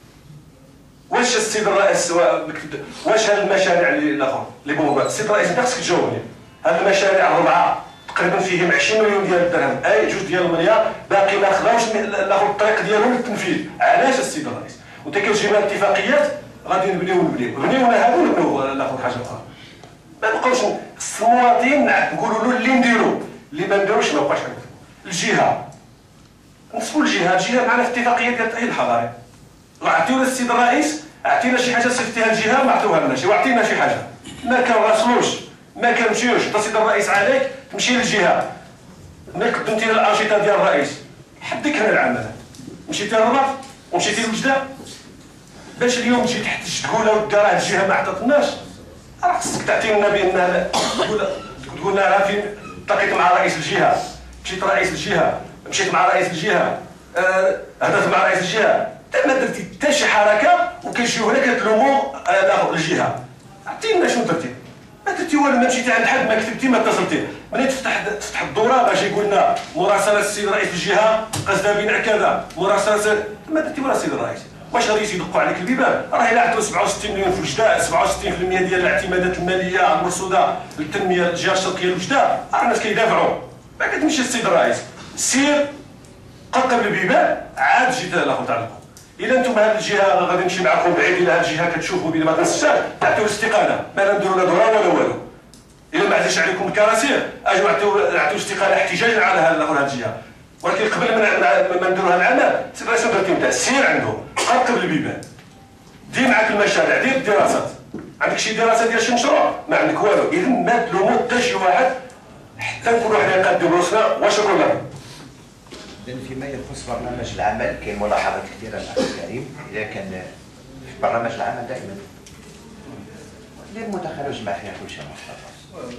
واش السيد الرئيس واش هاد المشاريع الاخر اللي بوغا السيد الرئيس انت خصك تجاوبني. هاد المشاريع 4 تقريبا فيهم 20 مليون ديال الدرهم، اي 2 ديال المليار باقي ما خداوش الاخر الطريق ديالهم للتنفيذ. علاش السيد الرئيس؟ وانت كتجيب لنا اتفاقيات غادي بنيونا هادو نبنيو الاخر حاجه اخرى. ما نبقاوش خص المواطن نقولوا له اللي نديرو اللي ما نديروش ما بقاش عندنا. الجهه نسبوا الجهه معنا في اتفاقيه ديال التأهيل الحضاري. عطيونا السيد الرئيس عطينا شي حاجه صيفطيها الجهه ما عطيوها لناش، وعطينا شي حاجه ما كنراسلوش ما كنمشيوش. انت السيد الرئيس عليك تمشي للجهه، ملي قدمتي لنا الانشطه ديال الرئيس حدك هنا العمل، مشيتي للرباط ومشيتي لوجده باش اليوم تجي تحت تقول راه الجهه ما عطاتناش، راه خصك تعطي لنا بان تقول لنا راه فين التقيت مع رئيس الجهه، مشيت رئيس الجهه، مشيت مع رئيس الجهه، هضرت مع رئيس الجهه، ما درتي حتى شي حركه وكنجيو هنا كتلوموا الجهه. عطينا شنو درتي؟ ما درتي والو، ما مشيتي عند حد، ما كتبتي، ما اتصلتي. ملي تفتح الدوره باش يقول لنا مراسله السيد رئيس الجهه قصدها بناء كذا، مراسله ما درتي ولا السيد الرئيس. واش غادي يدقوا عليك البيبان؟ راه الا عطوا 67 مليون في وجده، 67% ديال الاعتمادات الماليه المرصوده للتنميه الجهه الشرقيه لوجده، راه الناس كيدافعوا. ما كتمشي السيد الرئيس، سير قلب البيبان عاد جيت الاخر تاع الا انتم هذه الجهه غادي نمشي معكم بعيد، الى هذه الجهه كتشوفوا بلي ما تنساش تعطيو الاستقاله، ما لا نديروا لا دوران ولا والو. الا ما عزيزش عليكم الكراسي اجوا نعطيو استقاله احتجاجا على هذه الجهه. ولكن قبل ما نديروا هذا العمل سي الرئيس الوزراء تاع السير عنده قبل البيبان، دير معاك المشاريع، دير الدراسات. عندك شي دراسه ديال شي مشروع؟ ما عندك والو. اذا ما تلوموا حتى شي واحد حتى نكونوا حنا قادين راسنا وشكرا لكم. إذن فيما يخص برنامج العمل كاين ملاحظات كثيره الاخ الكريم. اذا كان في برنامج العمل دائما غير متخرج مع فيها كل شيء مختص.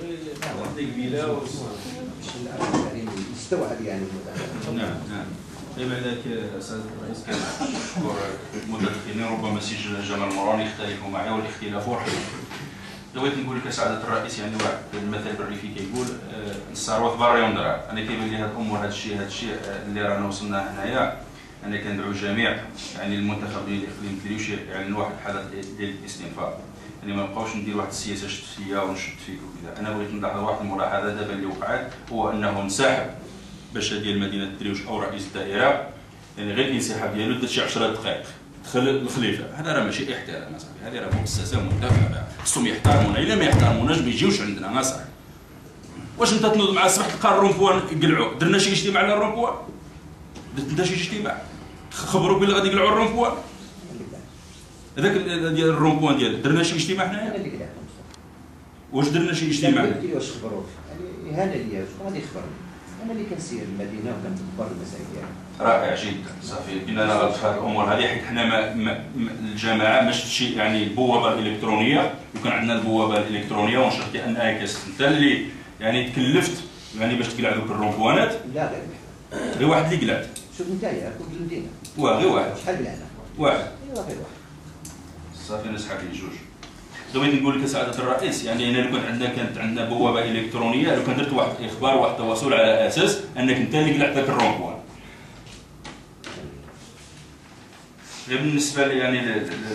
يستوعب يعني المداخله. نعم. بعد ذلك سيد الرئيس كنشكر المتدخلين، ربما سي جمال مراني يختلفوا معي والاختلاف حلو. بغيت نقول لك سعاده الرئيس، يعني واحد المثل الريفي كيقول الثروه في بري وندرا. انا كيبان لي هاد الامور هاد الشيء اللي رانا وصلنا هنايا. انا كندعو الجميع يعني المنتخب ديال الاقليم تريوش يعلن واحد الحاله ديال الاستنفاق، يعني ما نبقاوش ندير واحد السياسه شفت فيا ونشد فيك وكذا. انا بغيت نلاحظ واحد الملاحظه دابا اللي وقعت، هو انه انسحب باش ديال مدينه تريوش او رئيس الدائره، يعني غير الانسحاب ديالو دار شي 10 دقائق دخل الخليفه. هذا راه ماشي احترام اصاحبي، هذه راه مؤسسه مدافعه، خصهم يحترمونا. الا ما يحترموناش ما يجيوش عندنا اصاحبي. واش انت تنوض مع الصباح تلقى الرومبوان يقلعوا؟ درنا شي اجتماع على الرومبوان؟ درت انت شي اجتماع؟ خبروك بلي غادي يقلعوا الرومبوان؟ هذاك ديال الرومبوان ديالك درنا شي اجتماع حنايا؟ واش درنا شي اجتماع؟ واش خبروك؟ يعني اهانه ليا شكون غادي يخبرني؟ انا اللي كنسير المدينه وكنتدبر المسائل ديالها. رائع جدا صافي. بينا غلط في هذه الامور هذه، حيت حنا الجماعه ما شفتش يعني البوابه الالكترونيه، وكان عندنا البوابه الالكترونيه ونشرت انها انت اللي يعني تكلفت يعني باش تقلع ذوك الرومبوانات. لا غير واحد اللي قلعت. شوف نتايا كنت المدينه. غير واحد. شحال قلعنا؟ واحد. ايوا غير واحد. صافي نسحب لي جوج. بغيت نقول لك سعاده الرئيس، يعني انا لو كانت عندنا بوابه الكترونيه، لو كان درت واحد الاخبار واحد التواصل على اساس انك انت اللي قلعت ذاك الرومبوان. غير بالنسبه لي يعني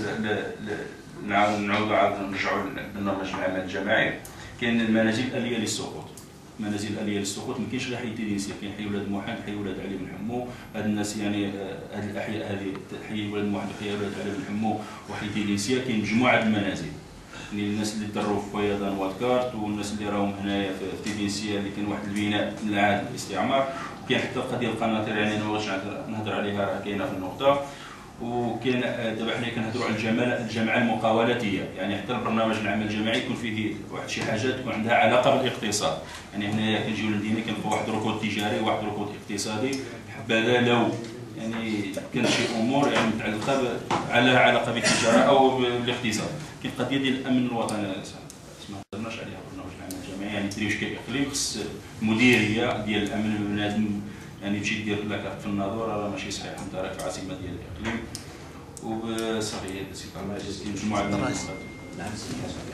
نعاودوا نرجعوا لبرنامج العمل الجماعي. كاين المنازل الاليه للسقوط. منازل الاليه للسقوط ما كاينش غير حي تينيسيا، كاين حي ولاد موحد، حي ولاد علي بن حمو. هاد الناس يعني هاد الاحياء هذه حي ولاد موحد وحي ولاد علي بن حمو وحي تينيسيا كاين مجموعه المنازل. يعني الناس اللي تدربوا في فيضان واتكارت والناس اللي راهم هنايا في تينيسيا اللي كان واحد البناء من عهد الاستعمار. وكاين حتى القضيه القناطر، يعني انا ما بغيتش نهضر عليها، راه كاينه في النقطه. وكاين دابا حنا كنهضروا على الجماعه المقاولاتيه، يعني حتى البرنامج العمل الجماعي يكون فيه واحد شي حاجات تكون عندها علاقه بالاقتصاد. يعني هنايا كنجيو للمدينه كنلقاو واحد الركود تجاري وواحد الركود اقتصادي. حبذا لو يعني كان شي امور يعني متعلقه على علاقه بالتجاره او بالاقتصاد. كاين قضيه ديال الامن الوطني ما هضرناش عليها في برنامج العمل الجماعي. يعني تريوش كاقليم خص مديريه ديال الامن بنادم يعني تمشي دير لك في الناظور، راه ماشي صحيح. انت راك في عاصمه ديال الاقليم وصافي هي سي مجموعه من الناس. نعم سي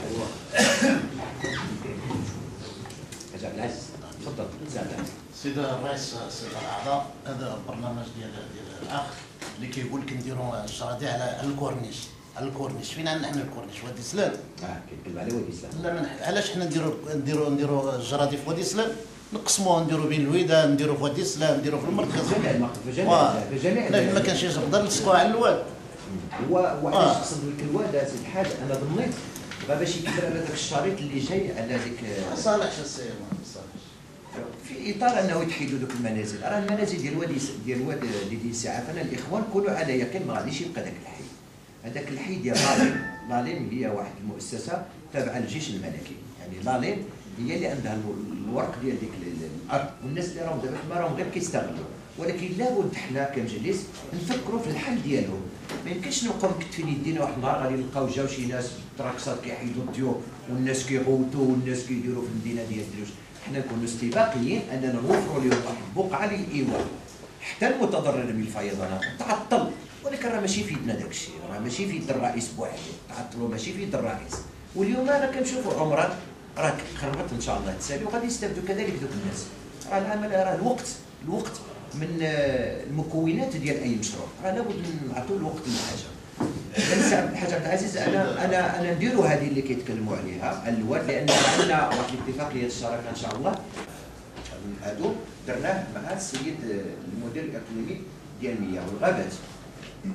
حاج عبد العزيز تفضل. سيد الرئيس، سيد الاعضاء، هذا البرنامج ديال الاخ اللي كيقول لك نديروا الشراطي على الكورنيش. على الكورنيش فين عندنا حنا الكورنيش؟ وادي سلام. كيتكلم على وادي سلام. لا علاش حنا نديروا الجرادي في وادي سلام؟ نقسموه نديروا بين الويدان، نديروا في وادي سلام، نديروا في المركز. في جميع ما كانش يقدر نلصقوها على الواد. وعلاش قصد لك الواد سيدي الحاج؟ انا ظنيت بغا باش يكبر على ذاك الشريط اللي جاي على ديك ما صالحش السير، ما صالحش. في اطار انه يتحيدوا ذوك المنازل. راه المنازل ديال واد ديال اسعاف، انا الاخوان كلوا على يقين ما غاديش يبقى ذاك الحي. هذاك الحي ديال لاليم هي واحد المؤسسه تابعه للجيش الملكي. يعني لاليم هي اللي عندها الورق ديال ديك الارض، والناس اللي راهم دابا تما راهم غير كيستغلوا. ولكن لابد حنا كمجلس نفكروا في الحل ديالهم. ما يمكنش نبقاو مكتفين يدينا واحد النهار غادي نلقاو جاو شي ناس بالتراكسات كيحيدوا الضيوف والناس كيغوتوا والناس كيديروا في المدينه ديال دروش. حنا نكونوا استباقيين اننا نوفروا لهم واحد البقعه للايواء. حتى المتضرر من الفيضانات تعطل، ولكن راه ماشي في يدنا داك الشيء، راه ماشي في يد الرئيس بوحده، تعطلوا ماشي في يد الرئيس. واليوم راه كنشوفوا عمران راه خربت ان شاء الله تسالي، وغادي يستافدوا كذلك ذوك الناس. راه العمل راه الوقت من المكونات ديال اي مشروع، راه لابد نعطيو الوقت للحاجه. الحاج عبد العزيز، انا نديروا هذه اللي كيتكلموا عليها الواد، لان عندنا واحد الاتفاقيه الشراكه ان شاء الله هادو درناه مع السيد المدير الاقليمي ديال المياه والغابات.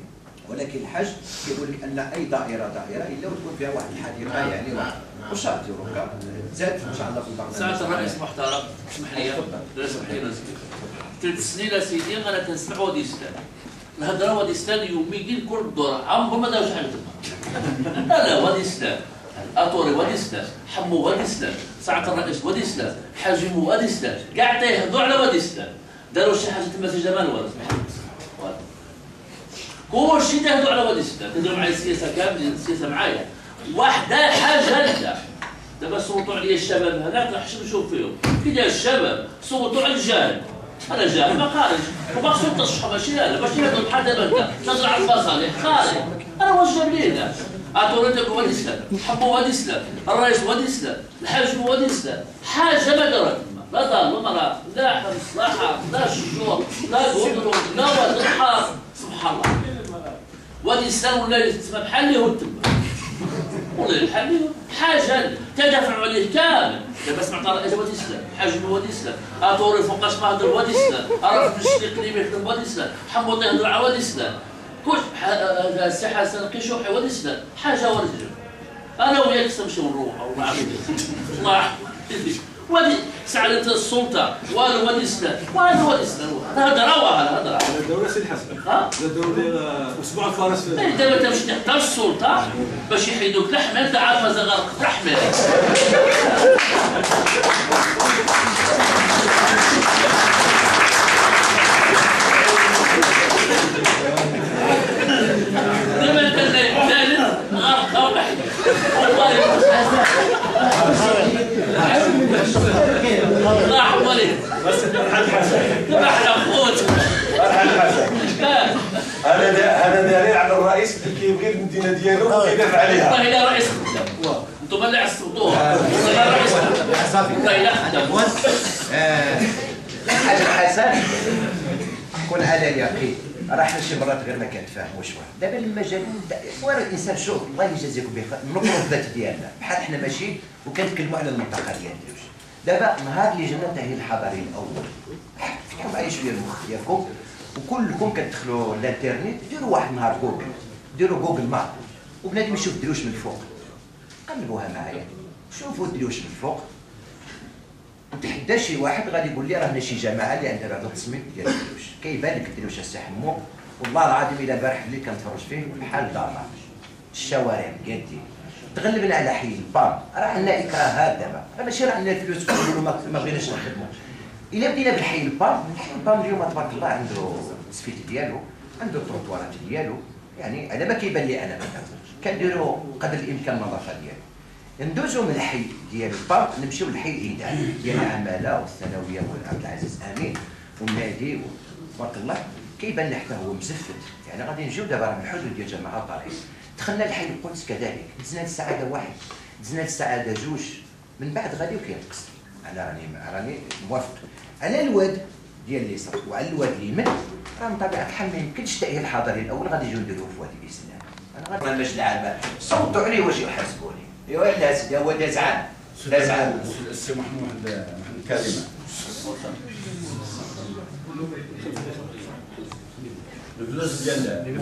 ولكن الحاج كيقول لك ان اي دائره الا وتكون فيها واحد الحديقه يعني واحد واش غاديروا زاد ان شاء الله في البرنامج. ساعة الرئيس محترم اسمح لي اسمح لي 3 سنين اسيدي انا كنسمع وادي ستان الهضره وادي ستان يوميا كل الدور عمرهم ما داروش حاجه تما لا وادي ستان اطوري وادي ستان حمو وادي ستان ساعة الرئيس وادي ستان حاجمو وادي ستان كاع تيهضوا على وادي ستان داروا شي حاجه تما في جمال ولا كلشي تيهضوا على وادي ستان تهضروا معايا السياسه كامله السياسه معايا واحده حاجه لا دابا صوتوا عليا الشباب هذاك نحشم نشوف فيهم كي داير الشباب صوتوا على الجاهل انا جاهل ما خارج وما خصو تصحى ماشي لا ماشي هذا بحال دابا انت تزرع المصالح خارج انا واش جاب لي هنا اطوريتك وادي سلام حمو وادي سلام الرئيس وادي سلام الحاج وادي سلام حاجه ما دارت لا ظل مرة لا حرص لا حرب لا شجور لا قدر لا واد الحار سبحان الله وادي سلام ولا يسمى بحال اللي هو تما ولا بحال اللي هو حاجه تدافعوا عليه كامل دابا سمعت الرئيس وادي سلام حاجم وادي سلام اطوري فوقاش ما هضر وادي سلام عرف الشيخ القديم يخدم وادي سلام حمو يهضر على وادي سلام كل السي حسن قيشوحي وادي سلام حاجه ورجل انا وياك نمشيو نروحوا وما عرفتش الله يحفظك وادي سعادة السلطة والو وادي سلام والو وادي سلام هضره وهضره هذا الدولة سيدي حسن الدولة اسبوع الفارس دابا تمشي تحت السلطة باش يحيدوك لحمة انت عارف مازال غرق لحمة دابا انت ثالث غرقة وحيد والله الله يحفظك بس فرحان حسن احنا خوت فرحان حسن هذا دليل على الرئيس اللي كيبغي المدينه ديالو وكيدافع عليها والله الا رئيس خدام انتم اللي عصبتوها والله رئيس خدام والله الا خدام الحاج الحسن كون على يقين راه حنا شي مرات غير ما كنتفاهموش دابا المجال هو الانسان شوف الله يجازيكم بخير نقروا الذات ديالنا بحال حنا ماشي وكنتكلموا على المنطقه ديال دروش دابا نهار اللي جانا التاهيل الحضاري الاول فتحوا معايا شويه المخ ديالكم وكلكم كتدخلوا الانترنت ديروا واحد نهار جوجل ديروا جوجل ماب وبنادم يشوف دروش من الفوق قلبوها معايا شوفوا دروش من الفوق نتحدى شي واحد غادي يقول لي راه هنا شي جماعه اللي عندها بعض التصميم ديال الدروش كيبان لك الدروش السي حمو والله العظيم الا البارح اللي كنتفرج فيه بحال دار الشوارع مقادين تغلبنا على حي البام راه عندنا اكراهات دابا راه ماشي راه عندنا الفلوس كنقولوا ما بغيناش نخدموا الا بدينا بالحي البام اليوم تبارك الله عنده السفيت ديالو عنده التروطوارات ديالو يعني على ما كيبان لي انا مثلا كنديروا قدر الامكان النظافه ديالو ندوزو من الحي ديال البام نمشيو للحي الاداري ديال العماله والثانويه والعبد العزيز امين والنادي تبارك الله كيبان لنا حتى هو مزفت يعني غادي نجيو دابا من الحدود ديال جماعه طريق دخلنا لحي القدس كذلك دزنا للسعاده واحد دزنا للسعاده جوج من بعد غادي وكينقص انا راني موافق على الواد ديال اليسار وعلى الواد اليمين راه من طبيعه الحال ما يمكنش التاهيل الحضري الاول غادي نجيو نديروه في وادي الاسلام انا غادي المجلس العام صوتوا عليه واش يحاسبوني ايوا لا سيدي هو دا زعان دا زعان السي محمود كلمه الفلوس ديال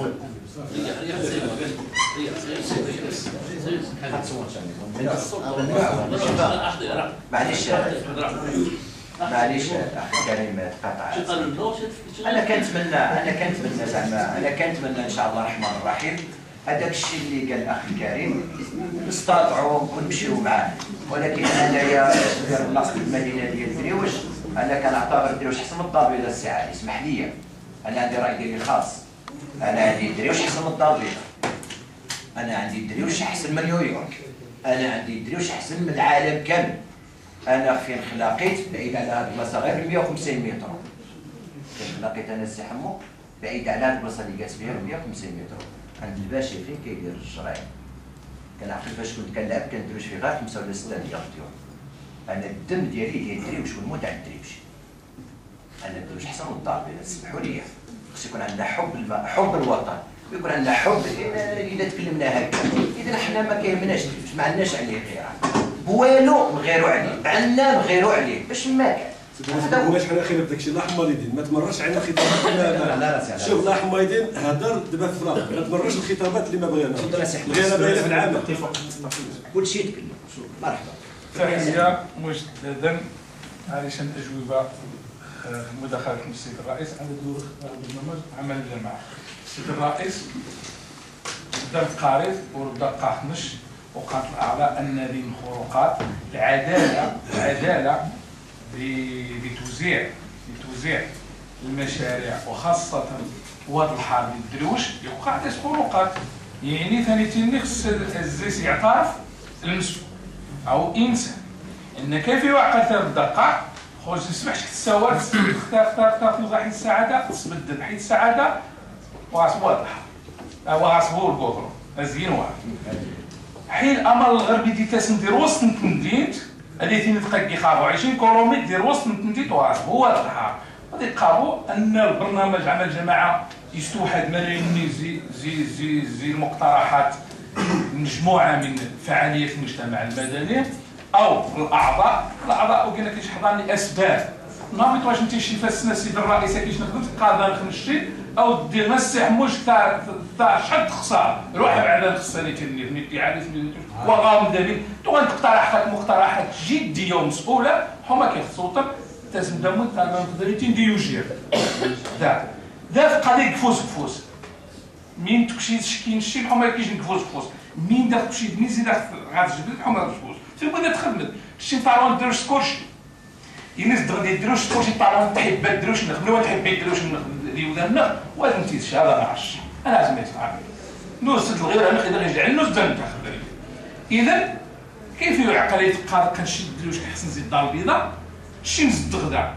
معليش اخي كريم تقاطع انا كنتمنى ان شاء الله الرحمن الرحيم هذاك الشيء اللي قال الاخ الكريم نستطيعوا ونمشيو معاه ولكن انايا ناقص المدينه ديال دريوش انا كنعتبر دريوش احسن من الضابيضه السي علي اسمح لي انا عندي راي ديالي الخاص انا عندي دريوش احسن من الضابيضه انا عندي دريوش احسن من نيويورك انا عندي دريوش احسن من العالم كامل انا فين خلاقيت بعيد على هذه البلاصه غير 150 متر فين خلاقيت انا السي حمو بعيد على هذه البلاصه اللي جالس فيها 150 متر عند الباشا فين كيدير الشرايط كنعقل فاش كنت كنلعب كنديروش فيه غير 5 ولا 6 ديال الطيور انا الدم ديالي ديال الدريوش والموت على الدريوش انا الدريوش احسن من الضابط سمحوا لي خص يكون عندنا حب الماء حب الوطن ويكون عندنا حب اذا تكلمنا هكا اذا حنا ما كيهمناش ما عندناش عليه غيره والو نغيروا عليه عندنا نغيروا عليه باش ما كان واش حنا خير في داكشي. الله حمايدين ما تمرش علينا خطابات. شوف الله حمايدين هدر دابا في الفراغ، ما تمرش الخطابات اللي ما بغيناش. بغينا باينه في العمل. كلشي يتكلم. مرحبا. تحية مجددا علشان الأجوبة مداخلة السيد الرئيس على دور برنامج عمل الجماعة. السيد الرئيس بدا قارئ ورد قاخنش وقالت الأعضاء أن هذه الخروقات العدالة لتوزيع المشاريع وخاصة واد الحار الدروش يوقع عندها خروقات. يعني ثاني خص الزيس يعترف المسؤول أو إنسان أن كيف يعقل الدقة خوش نسمحش تساوى تختار تلغى حيت السعادة تبدل حيت السعادة وغاسبو واضحة وغاسبو الكوطرو مزيان واحد حين الأمر الغربي دي تسندير وسط التنديت هذه تيني تقاكي خابو 20 كيلومتر دير وسط التنديت وغاسبو واضحة غادي يقابو أن البرنامج عمل جماعة يستوحد ملايين زي المقترحات مجموعة من فعاليات المجتمع المدني او الاعضاء وقلنا كاين شي حضر لاسباب نامت واش انت شي فاسنا السيد الرئيس كيش نخدم قادر نخمشي او دير مسح موش تاع شحال خساره روح بعدا خصني تني اعاده وغامضين تو تقترح مقترحات جديه ومسؤوله هما كيخصوطن لازم دامون تاع نقدر تنديوجير دا في قضيه كفوس مين تكشي تشكين شي هما كيجي كفوس مين داك شي ميزي داك غاتجبد هما كفوس تبغي تخدم شي طالون دروش سكورش الناس غادي يدروش سكورش طالون تحب الدروش نخدم ولا تحب الدروش اللي ولا نخ ولا انت هذا ما عرفتش انا لازم يتعامل نوصل الغير انا خدر يرجع النص دا نتاخذ اذا كيف يعقل يتقارب كنشد الدروش كنحسن زيد الدار البيضاء شي نزد غدا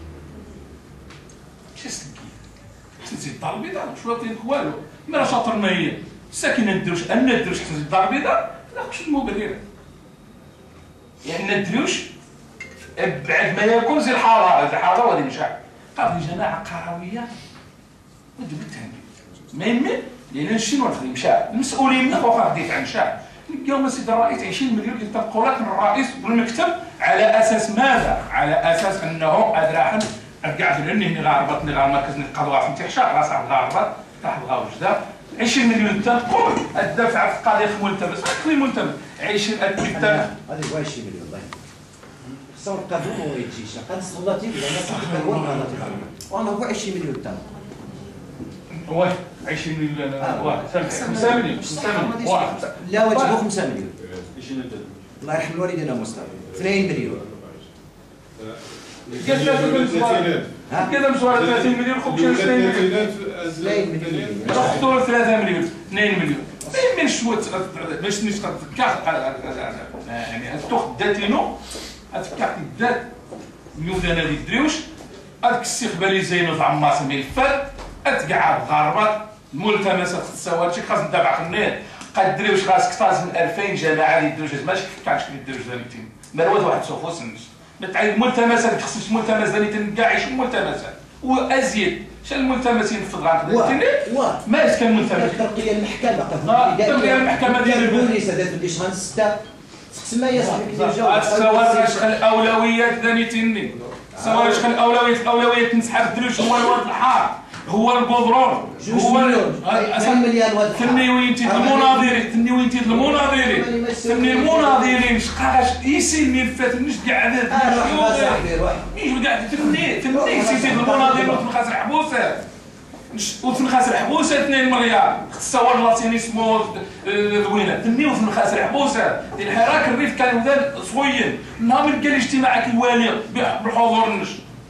شي سلكي حسن زيد الدار البيضاء شو طيب والو ما شاطر ما هي ساكنه الدروش ان الدروش حسن زيد الدار البيضاء لا واش المبرر لأن الدروش بعد ما يكون زي الحارة وهذه مشاعر قال لي جماعة قروية ودو بالتهنئة ما يمل لأن شنو نخلي مشاعر المسؤولين من أخوة خديت عن شاعر اليوم السيد الرئيس 20 مليون يتبقوا لك من الرئيس والمكتب على أساس ماذا؟ على أساس أنه أدراحا قاعد لأني غاربطني غار مركز القضاء في انتحشاء راس على الغاربط تحت الغاوجدة 20 مليون تنقل الدفع في قضية ملتمس ما تكون ملتمس 20 هذه هو 20 مليون الله خصو القانون هو يجي شقد السلطاتي لأن صاحب هو القانون وانا هو 20 مليون تم هو 20 مليون واحد 5 مليون لا واجبو 5 مليون الله يرحم الوالدين مصطفى 2 مليون كذا مشوار 30 مليون خوك شي 2 مليون خطور 3 مليون 2 مليون من شوت باش نشقد يعني التوخ داتينو اتفكرت الذات ميودانا ديال الدريوش هذاك الاستقبالي زينو تاع عماس ملفات اتقعد غاربات الملتمسات السوارتي خاص ندافع خنين قد الدريوش خاصك تازم 2000 جماعه ديال الدروج ماشي كيفاش الدروج ثانيتين مروات واحد سوفوس الناس متعين ملتمسات خصك ملتمس ثاني كاع يشوف ملتمسات وازيد شحال الملتمسين في الغرب ما كان ملتمس ترقيه المحكمه ترقيه المحكمه ديال البوليس هذا اللي شغال 6 تسمى يا صاحبي كيدير السوارش الاولويات ثانيتين السوارش الاولويات تنسحب الدروج هو الواد الحار هو البودرون هو تنيوينتي المناظرين شقاش يسيني الفات مش كاع هذا مش كاع تني سيدي المناظرين وتنخاس الحبوسات وتنخاس الحبوسات 2 مليار تصور لاتيني سمو ذوينه تني وتنخاس الحبوسات ديال الحراك الريف كانوا ذا صويين نهار من قال اجتماعات الوالي بالحضور النش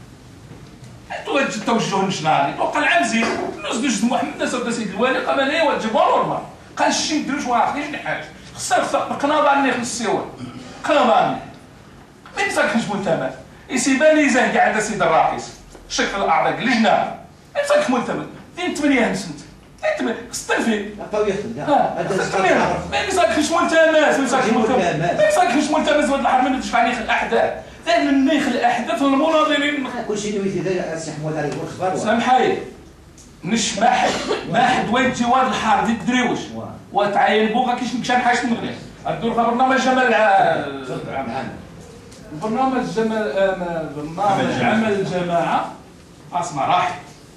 توجه نشناري توقع العام زين نوز محمد الناس ودا سيد الوالي قال انا واجب نورمال قال الشي نديروش ما عرفتنيش نحاج خصك قناضه نخلص السيوان قناضه ما يمسكش ملتمس يسيباني زاه كاع عند السيد الرئيس شكل الاعضاء اللجنه ما يمسكش ملتمس دين 8 سنت دين 8 صطفي بقاو يخدم ما يمسكش ملتمس ما يمسكش ملتمس ولد الحرمه ما تدفع عليه الاحداث لأن النيخ الأحداث المناظرين كلشي اللي يثير السي حمود عليه الخبر سامحي مش ما حد وين جواد الحار ديال الدريوش وتعين بوغا كيش مشان حاجه المغرب الدور برنامج جمال برنامج عمل الجماعه خاص مراحل،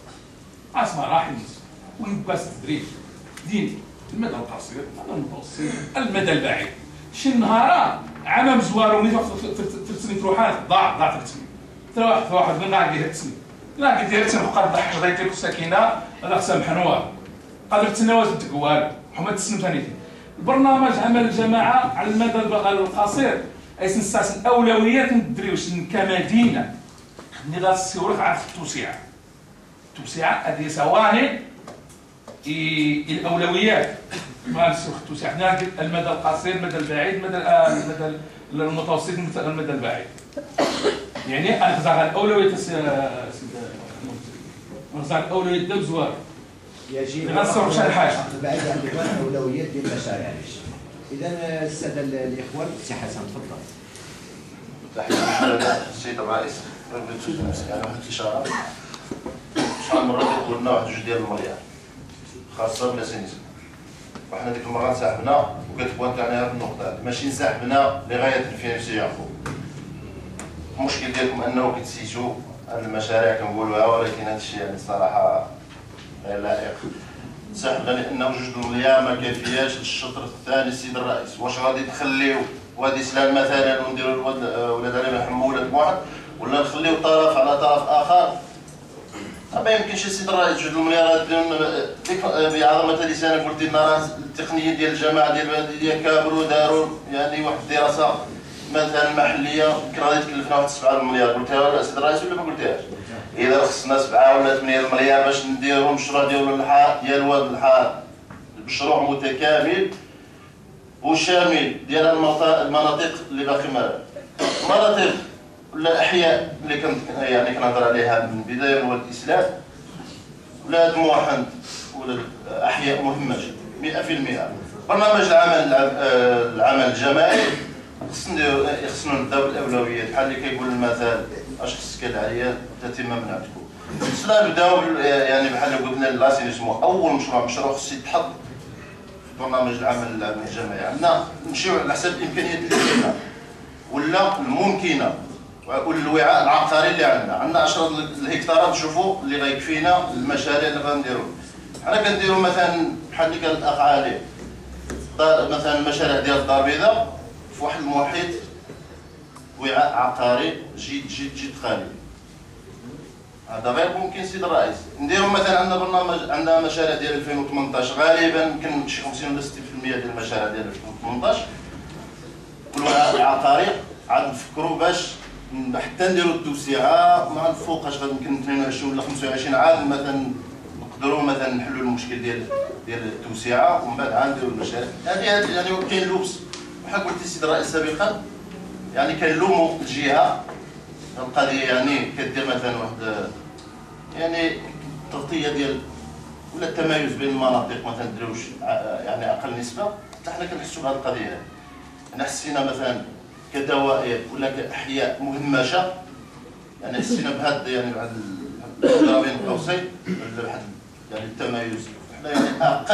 ويبقى التدريب ديني المدى القصير، المدى المتوسط، المدى البعيد. شي نهار عام مزوار وملي في التسميت روحات ضاع في التسميت. واحد من قاعد يدير التسميت، قاعد يدير التسميت وقاد ضحك غيتيك السكينه هذا خصها محنوه. قادر تسناوات والو حما تسنم ثاني. البرنامج عمل الجماعه على المدى القصير اي نستعمل الاولويات ندريوش كمدينه اللي غتسيورك على التوسعه هذه ثواني الاولويات ما نسوخ التوسعه المدى القصير، المدى البعيد، المدى المتوسط، المدى البعيد. يعني انا خزع الاولويات خزع الاولويات ديال الزوار يجب غنصور شحال حاجه بعد عن الاولويات ديال المشاريع. اذا الساده الاخوان سي حسن تفضل. تحيه السيد الرئيس. يعني واحد الاشاره شحال من مره قلنا واحد 2 ديال المليار خاصه بالاسانسير، وحنا ديك المره انسحبنا وكتبوانت عليها هذه النقطه هذه، ماشي انسحبنا لغايه الفينانسيه. المشكل ديالكم انه كتسيتوا هاد المشاريع كنقولوها، ولكن هذا الشيء يعني الصراحه غير لائق. انسحبنا لانه 2 مليار ما كافياش للشطر الثاني السيد الرئيس. واش غادي تخليو وادي سلام مثلا ونديروا ولاد علي محمود ولاد بواحد، ولا نخليو طرف على طرف اخر؟ ما يمكنش السيد الرئيس 2 مليار ديك بعظمه لسانك قلتي لنا راه التقنيه ديال الجماعه ديال كابروا داروا يعني واحد الدراسه مثلا محليه يمكن غادي تكلفنا واحد 7 مليار. قلتها ولا السيد الرئيس ولا ما قلتهاش؟ اذا خصنا 7 ولا 8 مليار باش نديروا مشروع ديال واد الحار، مشروع متكامل وشامل ديال المناطق اللي باقي مناطق ولا الاحياء اللي يعني كنهضر عليها من بدايه من الاسلام ولا موحد ولا احياء مهمشه 100%. برنامج العمل الجماعي خصنا نبداو بالاولويات، بحال اللي كيقول المثل اش خصك العليا تتم منعتكم. خصنا نبداو يعني بحال اللي قلنا لاسينيسمون، اول مشروع خصو يتحط في برنامج العمل الجماعي. عندنا نمشيو على حسب الامكانيات اللي عندنا ولا الممكنه والوعاء العقاري اللي عندنا 10 الهكتارات نشوفوا اللي غيكفينا المشاريع اللي غنديروا. حنا كنديروا مثلا بحال اللي قال الاخ علي مثلا المشاريع ديال الدار البيضاء في واحد المحيط وعاء عقاري جد خالي. هذا غير ممكن سيد الرئيس. نديروا مثلا عندنا برنامج، عندنا مشاريع ديال 2018 غالبا يمكن شي 50 ولا 60% ديال المشاريع ديال 2018 والوعاء العقاري عاد نفكروا باش حتى نديروا التوسعه مع الفوق اش غادي يمكن 22 ولا 25 عام مثلا نقدروا مثلا نحلوا المشكل ديال التوسعه ومن بعد عاد نديروا المشاريع. هذه يعني كاين لبس بحال قلتي السيد الرئيس سابقا، يعني كنلوموا الجهه القضيه يعني كدير مثلا واحد يعني تغطيه ديال ولا التمايز بين المناطق مثلا ديروش يعني اقل نسبه، حتى حنا كنحسوا بهذه القضيه. حنا حسينا مثلا كدوائر ولا كاحياء مهمشه، يعني حسينا بهذا يعني بهذا الهضره بين قوسين ولا بواحد يعني التمايز. حنا يعني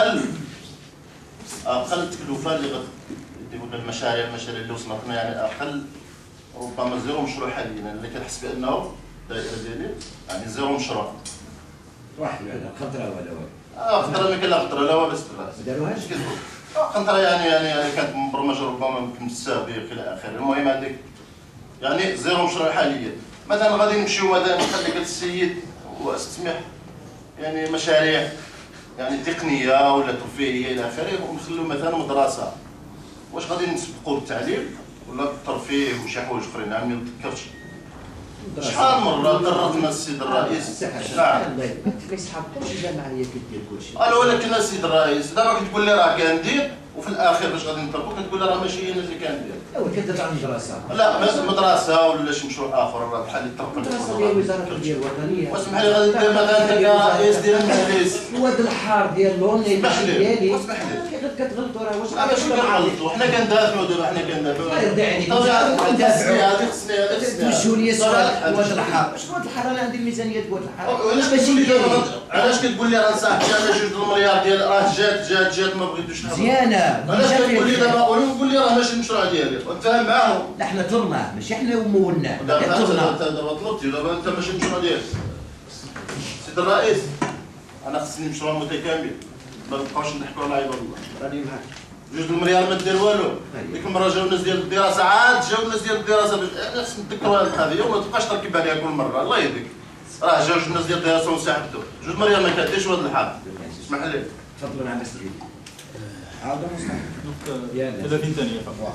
اقل تكلفه اللي غتقول المشاريع اللي وصلتنا يعني اقل ربما زيرو مشروع حاليا اللي كنحس بانه الدائره ديالي يعني زيرو مشروع. واحد خضره ولا والو؟ خضره ما كاين لا خضره لا والو. ما داروهاش؟ خضره يعني كانت مبرمجه ربما يمكن في السابق الى اخره. المهم هذيك يعني زيرو مشروع حاليا. مثلا غادي نمشيو مثلا بحال اللي قال السيد واستسمح يعني مشاريع يعني تقنيه ولا ترفيهيه الى اخره، ونخليو مثلا مدرسه. واش غادي نسبقوا بالتعليم ولا بالترفيه وشي حوايج اخرين؟ نعم ما نتذكرش شحال مره دربنا السيد الرئيس. نعم ما يسحبكمش الجمعيه كدير كلشي. ولكن السيد الرئيس دابا كتقول لي راه كندير وفي الاخر باش غادي نطلبوا كتقول لي راه ماشي انا اللي كندير. ايوا كتهضر عن مدرسه. لا مدرسه ولا شي مشروع اخر بحال اللي طرق المدرسه ديال وزاره التربيه الوطنيه. واسمح لي غادي دير مثلا الرئيس ديال المجلس الواد الحار ديال لوني ديالي. غير كتغلطوا راه واش ماشي كنغلطوا، حنا كندافعوا دابا، حنا كندافعوا. هذه توجهوا لي سؤال واد الحار، شنو واد الحار؟ انا عندي الميزانيه ديال واد الحار. علاش كتقول لي راه صاحبتي انا 2 المليار ديال راه جات ما بغيتوش نهضر؟ مزيانه. علاش كتقول لي دابا قول لي راه ماشي المشروع ديالي، وتفاهم معاهم. لا حنا طلبناه ماشي حنا مولناه. دابا طلبتي، دابا انت ماشي المشروع ديالك. سيد الرئيس انا خصني مشروع متكامل، ما نبقاوش نضحكوا على عباد الله. راني معاك. 2 المليار ما دير والو. ديك المره جاو الناس ديال الدراسه، عاد جاو الناس ديال الدراسه باش خصنا نتذكروا هذه القضيه وما تبقاش تركب عليها كل مره. الله يهديك، راه جاو الناس ديال الدراسه وساعدتو. 2 المليار ما كاديرش هذا الحال. اسمح لي. تفضلوا مع مسكين. هذا مستحيل. 30 ثانيه فقط.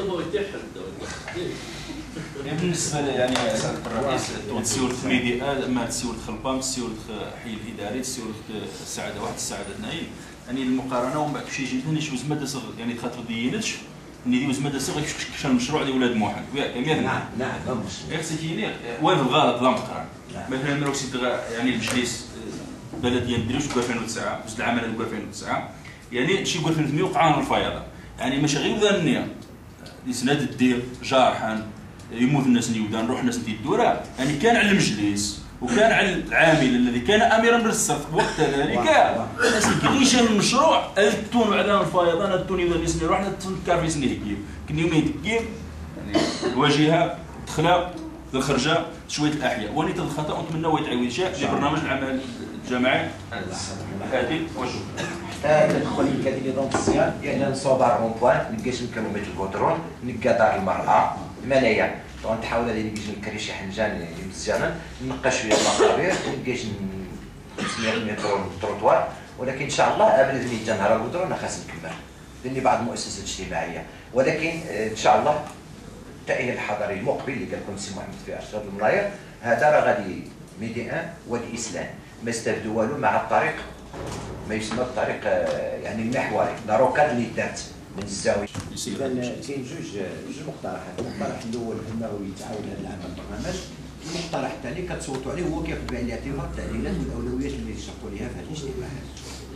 بالنسبه يعني سعاده الرئيس تسيور ميديا ما تسيور خلبام تسيور حي الاداري تسيور السعاده واحد السعاده اثنين يعني المقارنه ومن بعد شي يجي ثاني شي ماده صغر يعني خاطر دينتش ني ديوز ماده صغر كيفاش المشروع ديال ولاد موحد ياك نعم اكسيتيني وين الغلط لا مقارنه مثلا ملي وصلت يعني المجلس بلديه نديروش 2009 وزد العمل 2009 يعني شي 2008 وقع الفيضان يعني ماشي غير ذا النيه سناد الدير جارحا يموت الناس نيودا نروح الناس ندير الدوره يعني كان على المجلس وكان على العامل الذي كان اميرا بالصرف وقت ذلك غيش المشروع التون بعد الفيضان التون اذا نسني رحنا نتفكر في سنه كيف كنا يومين تكيف يعني الواجهه الدخله الخرجه شويه الاحياء ونيت الخطا ونتمنى ويتعاود شيء برنامج العمل الجماعي هذه وشكرا. تدخل الكادي نظام الصيام يعني نصوب على الرون بوان نلقاش نكملوا متر الكوترون نلقى دار المراه المنايا غنحاول هذه نلقاش نكري شي حنجان مزيانا نقى شويه المقابر نلقاش نسميها المترو التروطوار ولكن ان شاء الله قبل ذني نهار الكوترون انا خاص نكمل لاني بعض المؤسسات الاجتماعيه ولكن ان شاء الله التأهيل الحضري المقبل اللي قال لكم السي محمد في ارشاد الملاير هذا راه غادي ميديان والاسلام ما استفدوا والو مع الطريق ما يسمى الطريق يعني المحوري لا روكاد اللي دارت من الزاويه. اذا كاين جوج مقترحات، المقترح الاول انه يتعاون هذا العمل البرنامج، المقترح الثاني كتصوتوا عليه هو كياخذ بعين الاعتبار التعديلات والاولويات اللي يشرحوا لها في هذه الاجتماعات.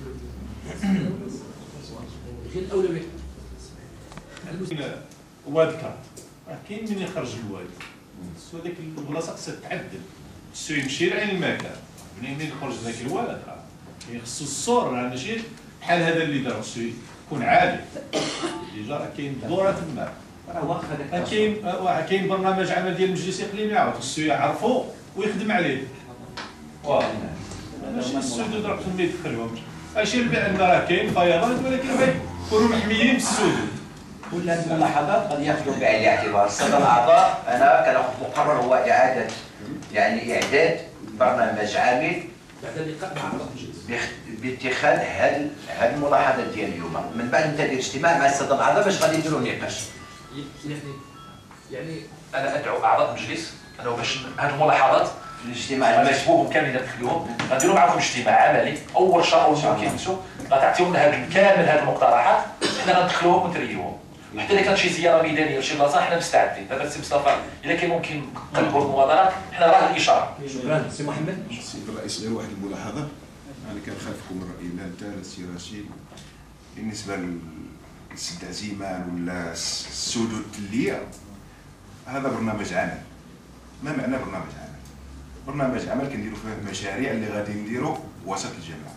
غير الاولويات. وادكا كاين من يخرج الواد هذاك البلاصه خصها تعدل خصو يمشي لعين المكان منين يخرج ذاك الواد خصو الصور راه ماشي بحال هذا اللي دار خصو يكون عالي ديجا راه كاين دوره تما راه واخا كاين برنامج عمل ديال المجلس الاقليمي عاود خصو يعرفو ويخدم عليه ماشي السدود راه ما يدخلهمش اشير بان راه كاين فيضانات ولكن يكونوا محميين بالسدود ولا الملاحظات قد ياخذوا بعين الاعتبار. الساده الاعضاء انا كناخذ مقرر هو اعاده يعني اعداد برنامج عامل بعد اللقاء مع الرئيس باتخاذ هذه الملاحظات ديال اليوم من بعد انت دير اجتماع مع الساده الاعضاء باش غادي نديروا نقاش. يعني انا ادعو اعضاء المجلس انه باش هذه الملاحظات في الاجتماع المسبوق كامل ندخلوهم غنديروا معكم اجتماع عملي اول شهر اول يوم كيجلسوا غتعطيونا كامل هذه المقترحات حنا غندخلوهم ونتريوهم حتى اذا كانت شي زياره ميدانيه وشي بلاصه حنا مستعدين دابا السي مصطفى الا كان ممكن نقلبوا المبادره حنا راه الاشاره. شكرا سي محمد. السيد الرئيس غير واحد الملاحظه انا كنخالفكم الراي لا انت لا السي رشيد بالنسبه للسد عزيمان ولا السدود التليه هذا برنامج عمل. ما معنى برنامج عمل؟ برنامج عمل كنديروا فيه المشاريع اللي غادي نديروا وسط الجامعه.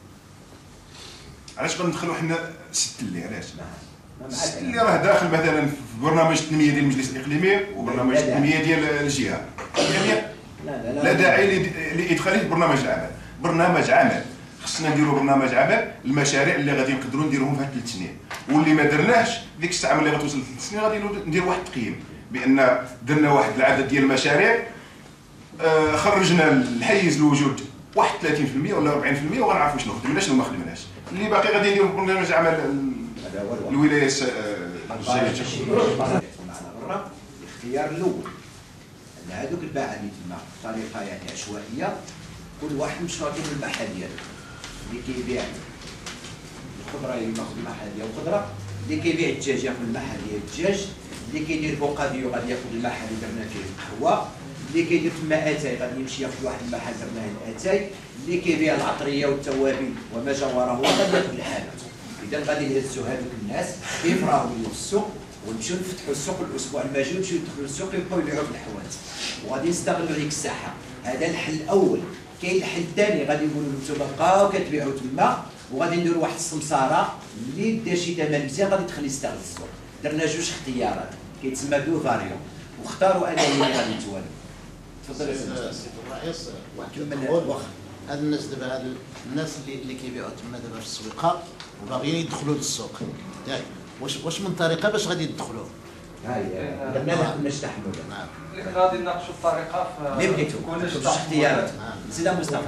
علاش غندخلوا حنا السد اللي علاش؟ السد اللي راه داخل مثلا في برنامج التنميه ديال المجلس الاقليمي وبرنامج التنميه ديال الجهه. يعني لا داعي لادخاله في برنامج العمل. برنامج عمل خصنا نديروا برنامج عمل المشاريع اللي غادي نقدروا نديروهم في هاد 3 سنين واللي ما درناش ديك الساعه ملي غتوصل 3 سنين غادي نديروا واحد التقييم بان درنا واحد العدد ديال المشاريع خرجنا الحيز الوجود 31% ولا 40% وغنعرفوا شنو خدمنا شنو ما خدمناش. اللي باقي غادي نديروا برنامج عمل الولايات الجايه. الاختيار الاول ان هذوك الباعه اللي تما بطريقه يعني عشوائيه كل واحد مشروع ديال المحل ديالو اللي كيبيع الخضره ياخذ المحل ديال الخضره اللي كيبيع الدجاج ياخذ المحل ديال الدجاج اللي كيدير بوقاديو غادي ياخذ المحل اللي درنا فيه القهوه اللي كيدير تما اتاي غادي يمشي ياخذ واحد المحل درناه الاتاي اللي كيبيع العطريه والتوابل وما جاوره غادي ياخذ الحانوت. اذا غادي نهزوا هذوك الناس يفرغوا في السوق ونمشيو نفتحوا السوق الاسبوع الماجي ونمشيو ندخلوا السوق يبقاو يبيعوا في الحوانت وغادي نستغلوا ديك الساحه. هذا الحل الاول. كاين الحل الثاني غادي يقولوا لهم نتوما بقاو كتبيعوا تما وغادي نديروا واحد السمساره اللي دار شي ثمن مزيان غادي تخلي يستغل السوق. درنا جوج اختيارات كيتسمى دو فاريون واختاروا انا اللي غادي نتوالى. تفضل سي الرئيس واخا هاد الناس دابا هاد الناس اللي كيبيعوا تما دابا في السويقه وباغيين يدخلوا للسوق ياك واش من طريقه باش غادي يدخلوا؟ هاي درنا لها نستحملوا. نعم غادي نناقشوا الطريقه في اللي بغيتو جوج اختيارات. سيدي مصطفى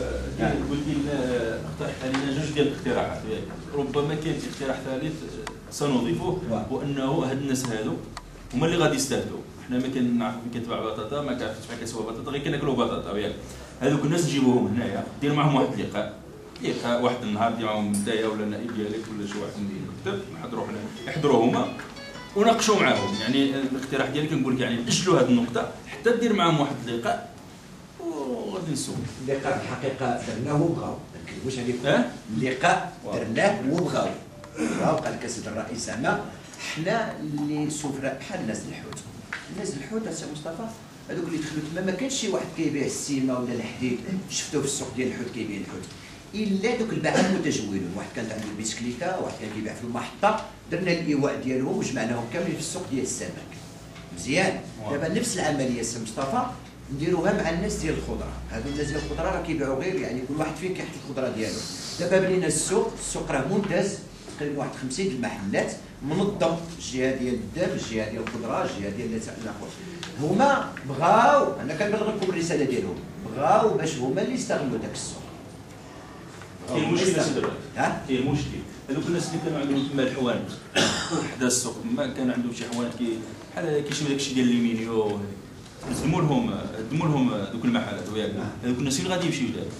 قلت اقترح علينا جوج ديال الاقتراحات. ربما كاين اقتراح ثالث سنضيفه وانه هاد الناس هادو هما اللي غادي يستافدوا. حنا ما كنعرفوا فين كتباع بطاطا ما كنعرفش فين كتسوى بطاطا غير كناكلوا بطاطا ياك. هذوك الناس نجيبوهم هنايا دير معهم واحد اللقاء واحد النهار دير معهم بدايه ولا نائب ديالك ولا شي واحد من المكتب نحضروا هما وناقشوا معاهم. يعني الاقتراح ديالي كنقول لك يعني نأجلوا هذه النقطه حتى دير معاهم واحد اللقاء وغادي نسوق. اللقاء في الحقيقه درناه وبغاو ما نكذبوش عليكم. اللقاء درناه وبغاو قال لك السيد الرئيس زعما حنا اللي سفراء بحال الناس الحوت. الناس الحوت السي مصطفى هذوك اللي دخلوا تما ما كانش شي واحد كيبيع السيمه ولا الحديد شفتوه في السوق ديال الحوت كيبيع الحوت الا دوك الباعه المتجولين. واحد كانت عنده البيسكليته واحد كان كيبيع في المحطه درنا الايواء ديالهم وجمعناهم كاملين في السوق ديال السمك مزيان. دابا نفس العمليه السي مصطفى نديروها مع الناس ديال الخضره. هادو الناس ديال الخضره راه كيبيعوا غير يعني كل واحد فين كيحط الخضره ديالو. دابا بنينا السوق راه ممتاز تقريبا واحد 50 المحلات منظم الجهه ديال الدم الجهه ديال الخضره الجهه ديال الاخر. هما بغاو انا كنبلغ لكم الرساله ديالهم بغاو باش هما اللي يستغلوا داك السوق. كاين مشكل سيدي كاين مشكل هذوك الناس اللي كانوا عندهم تما الحوانت حدا السوق ما كان عندهم شي حوانت بحال كيشبه داكشي ديال المينيو هدموا لهم دوك المحلات وياك. هذوك الناس فين غادي يمشيو دابا؟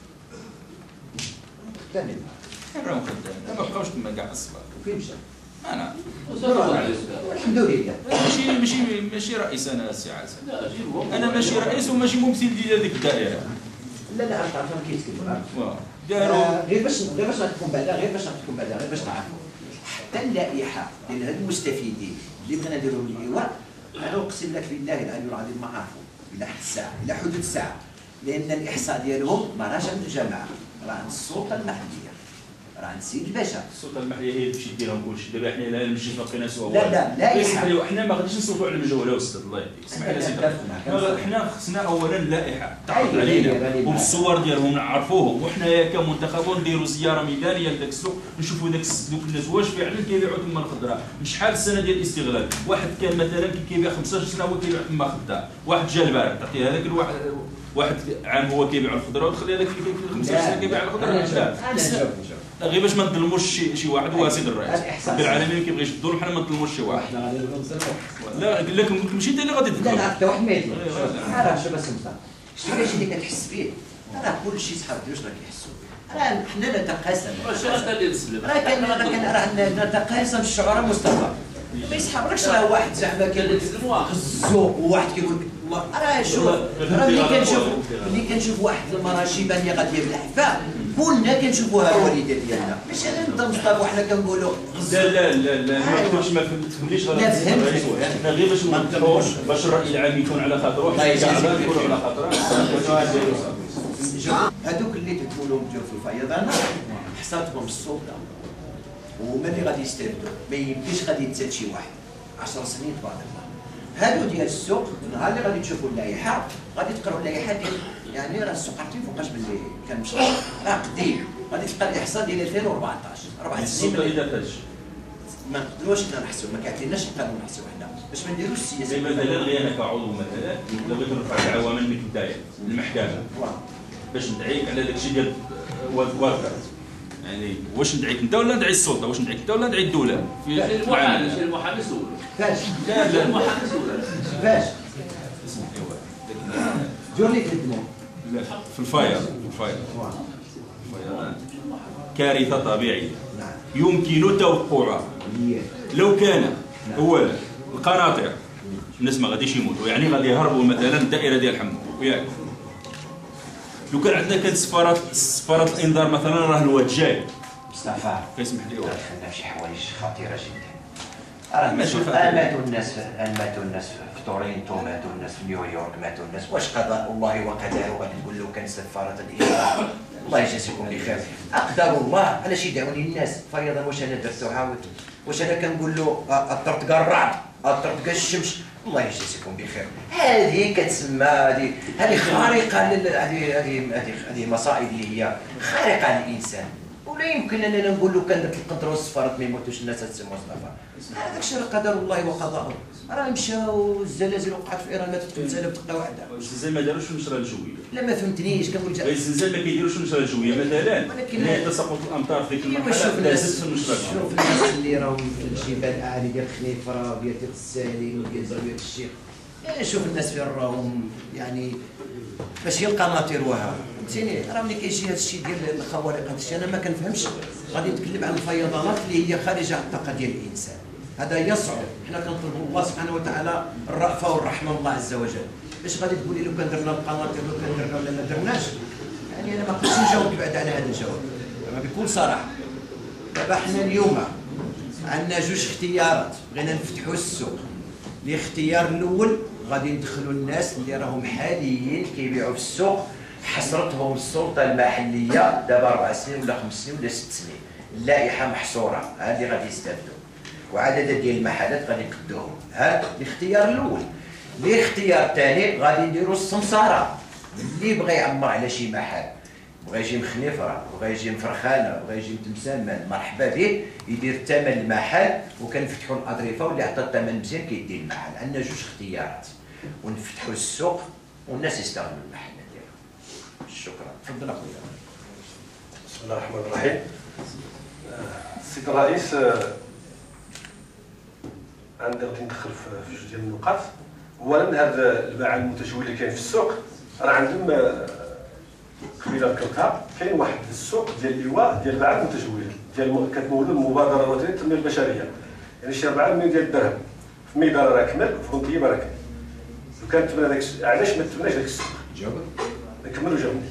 ثاني راهم خدام ما بقاوش تما كاع الصباح. فين مشى؟ انا الحمد لله ماشي رئيس انا السي عاصم. انا ماشي رئيس وماشي ممثل ديال هذيك الدائره. لا عرفت فهم كيتكلم داروا غير باش نعطيكم بعدا غير باش تعرفوا حتى اللائحه ديال هاد المستفيدين اللي بغينا نديروا الايواء انا اقسم لك بالله العلي العظيم ما عرفوا الى حد الساعه الى حدود الساعه لان الاحصاء ديالهم ما راهش عند الجماعه راه عند السلطه المحليه راه عند السيد الباشا. السلطه المحليه هي اللي تمشي ديرهم كلشي. دابا حنا لا المجلس ما بقيناش هو لا حنا ما غاديش نصوتوا على المجهوله استاذ الله يهديك. اسمح لي سيدي حنا خصنا اولا اللائحه تعرض علينا وبالصور ديالهم نعرفوهم وحنايا كمنتخبون نديروا زياره ميدانيه لذاك السوق نشوفوا دوك الناس واش فعلا كيبيعوا تما الخضره. شحال السنه ديال الاستغلال. واحد كان مثلا كيبيع 15 سنه هو كيبيع تما خضار. واحد جا البارح تعطيه هذاك الواحد واحد عام هو كيبيع الخضره وتخلي هذاك 15 سنه كيبيع الخضره. لا غير باش ما نظلموش شي واحد هو سيد الرئيس. العالمين كيبغي يشدوا حنا ما نظلموش شي واحد. لا قال لكم ماشي انت اللي غادي تدخل. لا حتى واحد ما يدير. راه شوف اسمع شتي اللي كتحس فيه راه كلشي صحاب واش راه كيحسوا راه حنا نتقاسم. واش اللي نسلم راه نتقاسم الشعراء مصطفى ما يسحبلكش. راه واحد زعما كيقول الذوق وواحد كيقول والله راه شوف راه ملي كنشوف واحد المراه شيبانيه غاديه بالحفاه كلنا كنشوفوها الوالده ديالنا ماشي انا انت مصطفى وحنا كنقولوا لا ما تكونش ما فهمتيش حنا غير باش ما نطلعوش باش الراي العام يكون على خاطره كاع يكونوا على خاطره. هذوك اللي تقولوا جاو في الفيضانات حصلتهم السلطه وهما اللي غادي يستافدوا ما يمكنش غادي يتسال شي واحد 10 سنين تبارك الله. هادو ديال السوق النهار اللي غادي تشوفوا اللائحه غادي تقراو اللائحه ديال يعني راه السوق عرفتي فوقاش باللي كان مشى راه قديم غادي تلقى الاحصاء ديال 2014 4 سنين. السلطه اذا فاش ما نقدروش حنا نحسوا ما كيعطيناش القانون نحسوا حنا باش ما نديروش السياسه. زي مثلا غير انا كعضو مثلا الا بغيت نرفع دعوه منك بدايه للمحكمه باش ندعيك على داكشي ديال وافر يعني واش ندعيك انت ولا ندعي السلطه واش ندعيك انت ولا ندعي الدوله في المحامي سول فاش لا المحامي سول فاش دير لي تدمو لا في الفاير كارثه طبيعيه يمكن توقعها لو كان اولا القناطر الناس ما غاديش يموتوا يعني غادي يهربوا مثلا الدائره ديال حمو وياك. لو كان عندنا كانت سفاره الانذار مثلا راه الواد جاي مصطفى كيسمح لي دخلنا في شي حوايج خطيره جدا. راه ماتوا الناس في تورينتو، ماتوا الناس في نيويورك، ماتوا الناس. واش قضاء الله وقدره غادي تقول له كان سفاره الإيران الله يجازيكم بخير. اقدر الله علاش يدعوني الناس فيضا؟ واش انا درت عاود؟ واش انا كنقول له اطرت كاع الرعد، اطرت كاع الشمس؟ الله يجازيكم بخير. هذه كتسمى هذه خارقه هذه مصائب اللي هي خارقه للانسان. ولا يمكن اننا نقول له كان درت القدر والصفارات ما يموتوش الناس هاد مصطفى. هذاك الشيء قدر الله وقضاءه. راه مشاو الزلازل وقعت في ايران، ماتت التمثال بدقه واحده. الزلزال ما داروش النشره الجويه. لا ما فهمتنيش، كنقول الزلزال ما كيديروش النشره الجويه مثلا، ملي تساقط الامطار في ديك المرحله دازت في النشره الجويه. شوف الناس اللي راهم في الجبال الاعالي ديال خنيفره وديال السالين وديال زاويه الشيخ، شوف الناس فين راهم يعني باش يلقى ماتيروها. فهمتيني؟ راه ملي كيجي هذا الشيء ديال الخوارق، هذا الشيء انا ما كنفهمش. غادي نتكلم عن الفيضانات اللي هي خارجه عن الطاقه ديال الانسان. هذا يصعب. حنا كنطلبوا الله سبحانه وتعالى الرأفه والرحمه من الله عز وجل. باش غادي تقولي لو كان درنا القناطر لو كان درنا ولا ما درناش؟ يعني انا ما نقدرش نجاوب بعد على هذا الجواب بكل صراحه. دابا حنا اليوم عندنا جوج اختيارات، بغينا نفتحوا السوق. الاختيار الاول غادي ندخلوا الناس اللي راهم حاليين كيبيعوا في السوق، حصرتهم السلطه المحليه دابا 4 سنين ولا 5 سنين ولا 6 سنين، اللائحه محصوره، هذه غادي يستافدوا وعدد ديال المحلات غادي يقدوهم. هذا الاختيار الاول. الاختيار الثاني غادي نديروا السمساره، اللي بغى يعمر على شي محل، بغى يجي من خنيفره، بغى يجي من فرخانه، بغى يجي من تمسامان، مرحبا به، يدير الثمن المحل وكنفتحوا الاظرفه واللي عطى الثمن مزيان كيدي المحل. عندنا جوج اختيارات، ونفتحوا السوق والناس يستغلوا المحل ديالهم. شكرا. تفضل اخويا. بسم الله الرحمن الرحيم. السيد الرئيس، عندي غادي ندخل في جوج ديال النقاط. اولا هذا الباعه المتجول اللي كاين في السوق راه عندهم قبيله ذكرتها، كاين واحد السوق ديال اللواء ديال الباعه المتجولين ديال كتمولوا المبادره الوطنيه للتنميه البشريه، يعني شي 4 مليون ديال الدرهم في ميدان راه كمل، في غنطيه راه كمل. لو كان تبنى داك علاش ما تبناش داك السوق؟ جاوب. نكملوا جاوبني.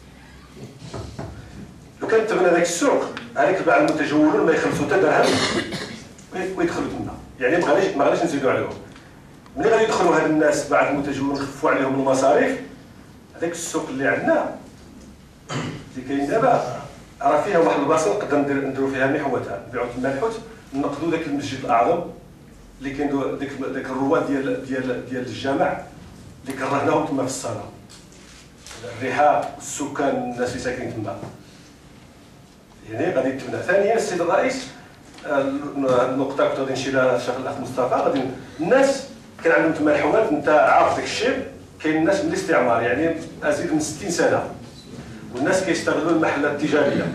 لو كان تبنى داك السوق هذيك الباعه المتجولون ما يخلصوا حتى درهم ويدخلوا تما، يعني ما غاديش نزيدوا عليهم. ملي غادي يدخلوا هاد الناس بعد المتجولين نخفوا عليهم المصاريف، هذاك السوق اللي عندنا اللي كاين دابا راه فيها واحد البلاصه نقدر نديروا فيها محوتها، نبيعوا تما الحوت، نقضوا داك المسجد الاعظم اللي كاين داك الرواد ديال الجامع اللي كرهناهم تما في الصاله. الرحاب والسكان الناس اللي ساكنين تما يعني غادي تبنى. ثانيا السيد الرئيس، النقطه كنت غادي نشير لها الشيخ الاخ مصطفى، غادي الناس كان عندهم تما الحوانت، انت عارف داك الشيء، كاين الناس من الاستعمار يعني ازيد من 60 سنه، والناس كيستغلوا المحلات التجاريه.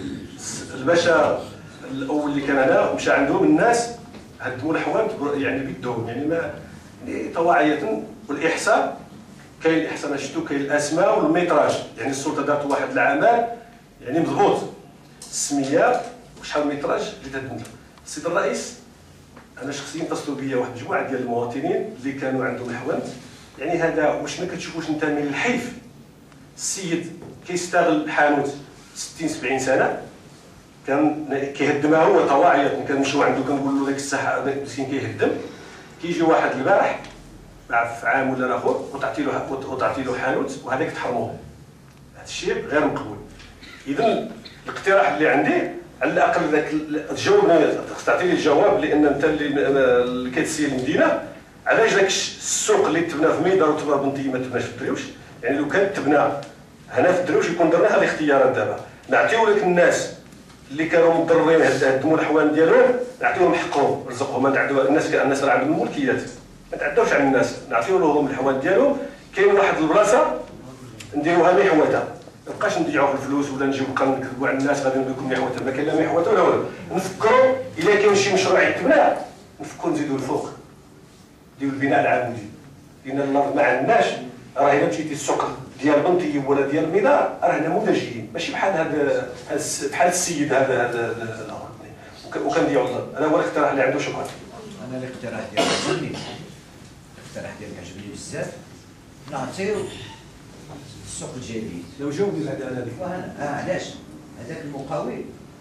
الباشا الاول اللي كان هنا مشى عندهم الناس هدموا الحوانت يعني بيدهم، يعني ما يعني طواعيه. والاحصاء كاين الاحصاء شفتو، كاين الاسماء والميتراج، يعني السلطه دارت واحد العمل يعني مضبوط، السميه وشحال الميتراج اللي تتبنى. السيد الرئيس، انا شخصيا اتصلوا بيا واحد المجموعه ديال المواطنين اللي كانوا عندهم الحوانت، يعني هذا واش ما كتشوفوش انت من الحيف السيد كيستغل حانوت 60 70 سنه، كان كيهدمها هو طواعيه، كنمشيو عنده كنقول له داك الساحه مسكين كيهدم، كيجي واحد البارح في عام ولا الاخر وتعطي له حانوت وهذاك تحرموه. هذا الشيء غير مقبول. اذا الاقتراح اللي عندي على الاقل ذاك تجاوبني، تعطي لي الجواب، لان انت اللي كتسير المدينه، علاش ذاك السوق اللي تبنى في ميدان وتبنى بنطيه ما تبناش في الدريوش؟ يعني لو كان تبنى هنا في الدريوش يكون درنا هذه الاختيارات. دابا نعطيو لك الناس اللي كانوا مضرين هدموا الحوان ديالهم، نعطيوهم حقهم، رزقهم. الناس راه عندهم ملكيات، ما تعداوش على الناس، نعطيو لهم الحوان ديالهم. كاين واحد البلاصه نديروها محوته، ما نبقاش نضيعوا في الفلوس ولا نجيو نبقى نكذبوا على الناس غادي ندير لكم محوته، ما كاين لا محوته ولا والو. نفكروا الا كاين شي مشروع يتبنى نفكروا نزيدوا الفوق، نديروا البناء العمودي، لان الارض ما عندناش. راه الا مشيتي السوق ديال بنطيه ولا ديال الميدان راه نموذجيين، ماشي بحال هذا بحال السيد هذا وكنديروا. انا هو الاقتراح اللي عنده. شكرا. انا الاقتراح ديالي عجبني، الاقتراح ديالك عجبني بزاف. نعطيو السوق الجديد. لو جاوبني هذا انا علاش هذاك المقاول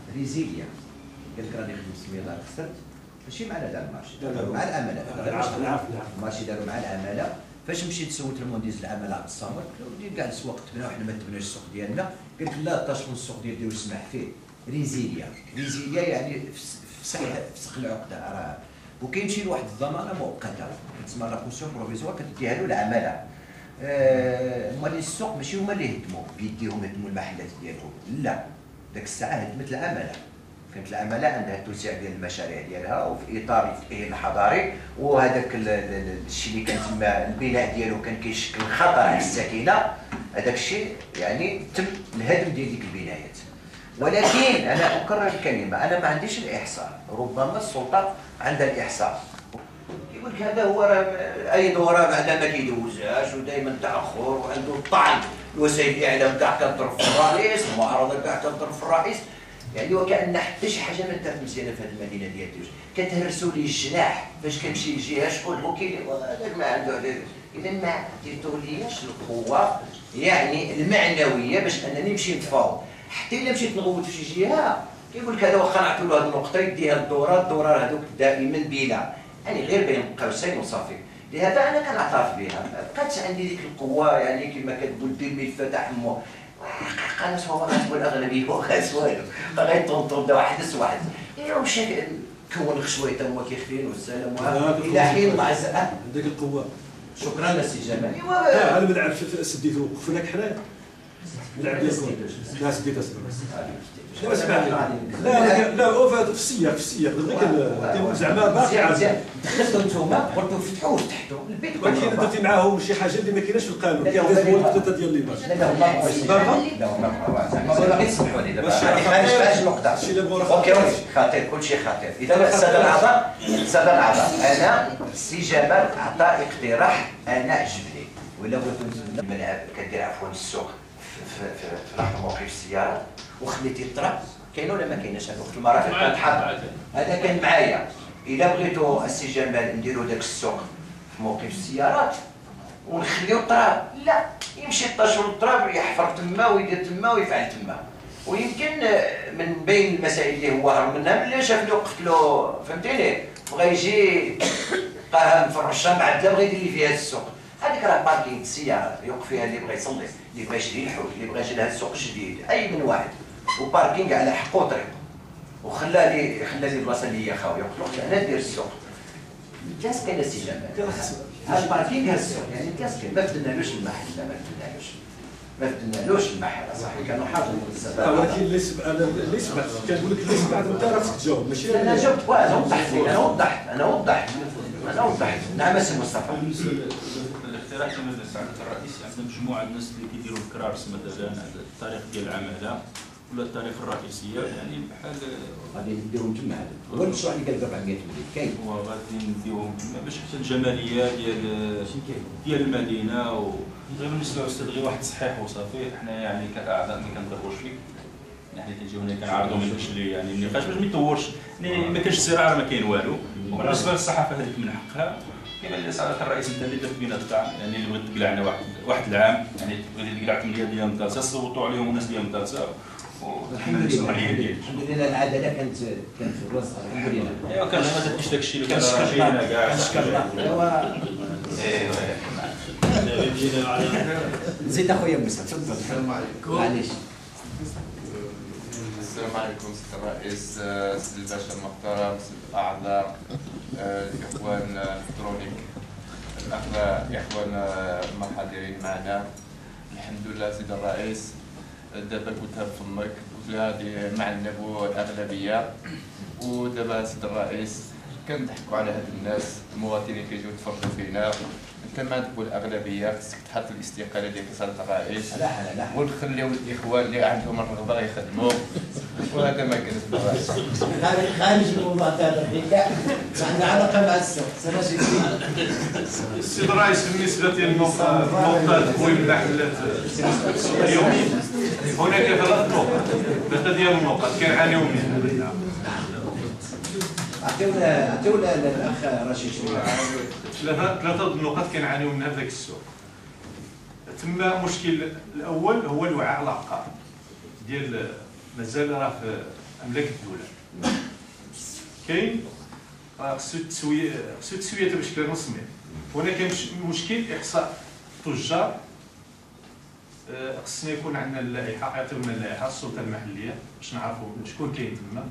ريزيليا قال لك راني خدمت 600 دار خسرت ماشي مع دار المارشي داروا مع العماله المارشي داروا مع العماله. فاش مشيت سولت المهندس العماله عبد الصمد قال لي كاع السواق تبناو حنا ما تبناش السوق ديالنا. قال لك لا تاشفوا السوق ديالي وسمح فيه ريزيليا. ريزيليا يعني فسخ العقده راه وكيمشي لواحد الضمانه مؤقته كتسمى لا كوسيون بروفيزوار كتديها له العماله. هما السوق ماشي هما اللي يهدموا بيديهم يهدموا المحلات ديالهم لا داك الساعه هدمت العماله. كانت العماله عندها توسيع ديال المشاريع ديالها وفي اطار الحضاري وهذاك الشيء اللي كان تما البناء ديالو كان كيشكل خطر على السكينه. هذاك الشيء يعني تم الهدم ديال ديك البنايات. ولكن انا اكرر الكلمه انا ما عنديش الاحصاء ربما السلطه عندها الاحصاء. يقول لك هذا هو اي دوره بعدا ما كيدوزهاش ودائما تاخر وعنده الطعن الوسائل الاعلام كاع كتضرب في الرئيس المعارضه كاع كتضرب في الرئيس. يعني وكأن حتى شي حاجه ما دارت مزيانه في هذه المدينه ديال ديوش. كتهرسوا لي الجناح فاش كنمشي لجهه شكون الوكيل هذاك ما عنده اذا ما عطيتولياش القوه يعني المعنويه باش انني نمشي نتفاوض. حتى الا مشيت نغوت في شي جهه كيقول لك هذا واخا نعطيو له هذه النقطه يديها الدورار هذوك دائما بلا يعني غير بين قوسين وصافي. لهذا انا كنعترف بها ما بقاتش عندي ديك القوه يعني كما كتقول دير ملفات حمو انا سوا غتقول الاغلبيه وغاز والو غيطونطون بدا واحد واحد ايوا مشى كون خشويته هما كيخفين والسلام الى حين الله عز وجل عندك القوه. شكرا للسي جمال. ايوا انا ما لعبش سديتو وقفناك حنايا لعب لا سديتها لا سمعتني لا في السياق زعما باقي عاد دخلتوا نتوما قلتوا فتحوا وفتحتوا البيت ولكن درتي معاهم شي حاجه اللي ما كايناش في القانون كيديروا النقطه ديال الليباج. لا هما زعما باغي تسمحوا لي دابا هذه النقطه اوكي خطير كلشي خطير. اذا الساده الاعضاء انا السي جمال عطى اقتراح انا عجبني ولا بغيتو الملعب كدير عفوا السوق في لحظه موقف السيارات وخليتي الطراب كاين ولا ما كايناش؟ هذا وقت المرافق كانت حاضر هذا كان معايا. الا بغيتو السي جمال نديرو داك السوق في موقف السيارات ونخليو الطراب لا يمشي يطاشوا الطراب يحفر تما ويدير تما ويفعل تما. ويمكن من بين المسائل اللي هو هرب منها ملي شاف لي وقفت له فهمتيني بغا يجي لقاها مفرشه معدله بغا يدير لي فيها السوق. هذيك راه باركينغ السيارات يوقف فيها اللي بغا يصلي اللي بغا يشري الحوت اللي بغا يجي لهذا السوق الجديد اي من واحد وباركينغ على حقه وطريقه وخلى لي بلاصه اللي هي خاويه وقلت له انا ندير السوق. الكاس كاين السي جمال هذا الباركينغ هذا السوق يعني الكاس كاين ما بدلنالوش المحل لا ما بدلنالوش المحل صحيح كانوا حاضرين السبب. ولكن اللي سمعت كنقول لك اللي سمعت انت راه خصك تجاوب ماشي انا جاوبت انا وضحت انا وضحت نعم السي مصطفى. الاقتراح كما سعاده الرئيس عندنا مجموعه الناس اللي كيديروا الكرارس مثلا على الطريق ديال العماله ولا الطريق الرئيسيه يعني بحال غادي نديرهم تما هذا هو المشروع اللي قال 400 مليون كاين وغادي نديوهم تما باش حتى الجماليه ديال المدينه وغير بالنسبه للاستاذ غير واحد صحيح وصافي. حنا يعني كاعضاء ما كنضربوش فيك يعني كنجيو هنا كنعرضوا من اللي يعني النقاش باش ما يطورش يعني ما كاينش صراع ما كاين والو. وبالنسبه للصحافه هذيك من حقها كما اللي سعاده الرئيس انت اللي درت بينا القطاع يعني اللي بغيت تقلعنا واحد العام يعني بغيتي تقلع 8 ديال المدرسه صوتوا عليهم الناس ديال المدرسه الحمد لله العداله كانت في الوسط الحمد لله. ايوا كان ما درتيش داك الشيء اللي كان راجعين كاع زيد اخويا موسى تفضل. السلام عليكم. معليش. السلام عليكم سيد الرئيس سيد الباشا المحترم سيد الاعضاء الاخوان الالكترونيك الاخوان المحاضرين معنا. الحمد لله سيد الرئيس دابا قلتها بفمك قلت لها هذه مع النبوة الأغلبية ودابا سيد الرئيس كنضحكوا على هاد الناس المواطنين كيجيو يتفرجوا فينا. انت ما تقول الاغلبيه خصك تحط الاستقاله ديال سياده الرئيس ونخليو الاخوان اللي عندهم الرغبه يخدموا وهذا ما كان سيد الرئيس. خارج الموضوع تاع لا عندنا علاقه مع السوق السيد الرئيس بالنسبه للنقطه تكوين المحلات اليوميه هناك 3 ديال النقط كنعانيو منها. عطيونا الاخ رشيد شويه. 3 النقط كنعانيو منها في ذاك السوق. تما المشكل الاول هو الوعاء العقاري ديال مازال راه املاك الدوله. كاين خصو تسويه بشكل رسمي. هنا كاين مشكل احصاء التجار. خصنا يكون عندنا اللائحه، يعطيونا اللائحه السلطه المحليه باش نعرفوا شكون كاين تما.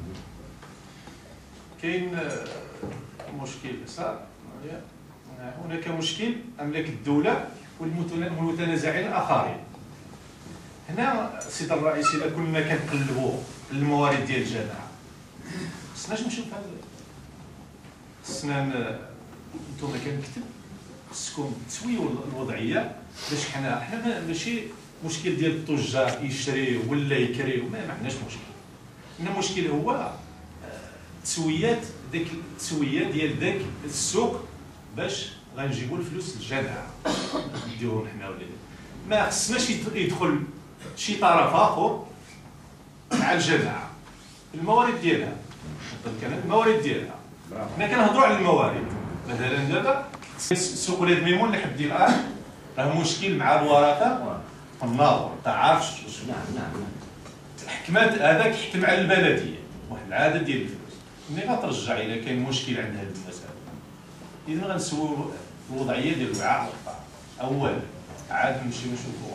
كاين مشكل صار هناك مشكل املاك الدوله والمتنازعين الاخرين. هنا سيد الرئيس اذا كنا كنقلبوا الموارد ديال الجامعه خصناش نمشيو بحال خصنا نتوما كنكتب خصكم تسويوا الوضعيه باش حنا ماشي مشكل ديال التجار يشريو ولا يكريو، ما عندناش مشكل. إن المشكل هو تسويات ديك التسويه ديال داك السوق باش غنجيبوا الفلوس للجامعه نديوهم حنا ولا ما خصناش يدخل شي طرف اخر مع الجامعه الموارد ديالها. الموارد ديالها حنا كنهضروا على الموارد. مثلا دابا سوق ولاد ميمون اللي حد الان راه مشكل مع الورثه في الناظور، ما عارفش. نعم حكمات هذاك حكم على البلديه واحد العدد ديال الفلوس. ملي غترجع الا كاين مشكل عند هاد المسائل اذا غنسووا الوضعيه ديال الوعاء والطعام اولا، عاد نمشيو نشوفوا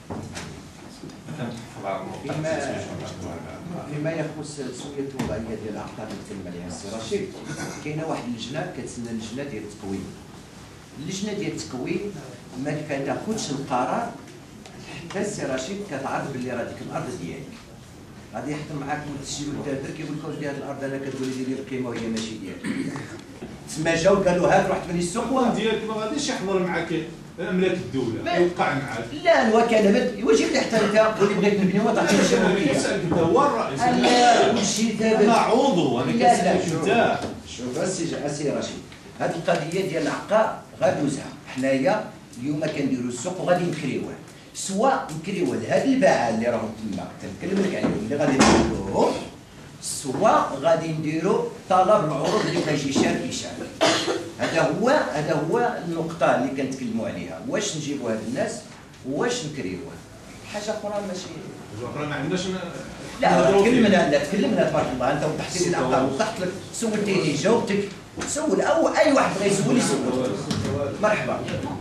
فيما يخص تسويه الوضعيه ديال العقار اللي تكلم عليها السي رشيد. كاينه واحد اللجنه كتسمى اللجنه ديال التقويم. اللجنه ديال التقويم ما كتاخذش القرار حتى السي رشيد كتعرف باللي راه ديك الارض ديالك. غادي يحضر معاك متسجل الدردر كيقول لك ودي هذه الارض انا كتقول لي ديري القيمه وهي ماشي ديالك. تما جاو قالوا هات روح تبني السوق ديالك ما غاديش يحضر معاك املاك الدوله يوقع معاك. لا الوكاله واجب لي حتى انت قول لي بغيت نبني وتعطيني شي ملكيه. انت هو الرئيس. لا كلشي دابا انا عضو انا كنسالك انت. شوف السي رشيد، هذه القضيه ديال العقار غادوزها حنايا اليوم كنديروا السوق وغادي نكريوه، سواء نكريوه لهاد الباعه اللي راهم تما كنتكلم لك عليهم اللي غادي نديروهم، سواء غادي نديروا طلب العروض اللي كيجي شارك يشارك. هذا هو النقطه اللي كنتكلموا عليها، واش نجيبوا هاد الناس واش نكريوه. حاجه اخرى ماشي ما عندناش. لا تكلمنا تبارك الله. انت وضحت لي العقار وضحت لك سولتيني جاوبتك. سول او اي واحد بغى يسول يسول. مرحبا.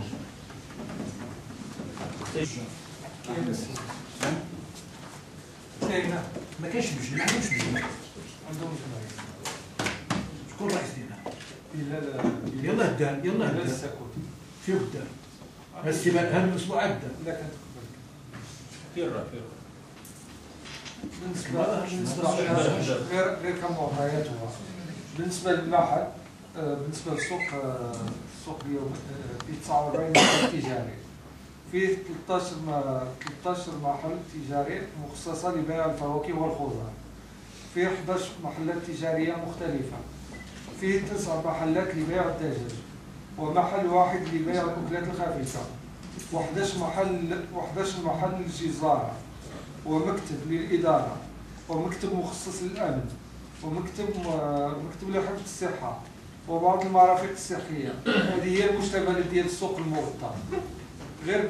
ما كاينش لجنه، ما عندهمش لجنه. عندهم شكون الرئيس ديالها؟ يلاه دار فيه دار هذا الاسبوع عاد دار. غير كمعطيات. بالنسبه للمعهد، بالنسبه للسوق، السوق اليوم فيه 49 محل تجاري، فيه 13 محل تجاري مخصصه لبيع الفواكه والخضار، فيه 11 محلات تجاريه مختلفه، فيه 9 محلات لبيع الدجاج، ومحل واحد لبيع الاكلات الخفيفه، و11 محل للجزاره، ومكتب للاداره، ومكتب مخصص للامن، ومكتب لحفظ الصحه، وبعض المرافق الصحيه. هذه هي المشتملات ديال السوق الموطن. غير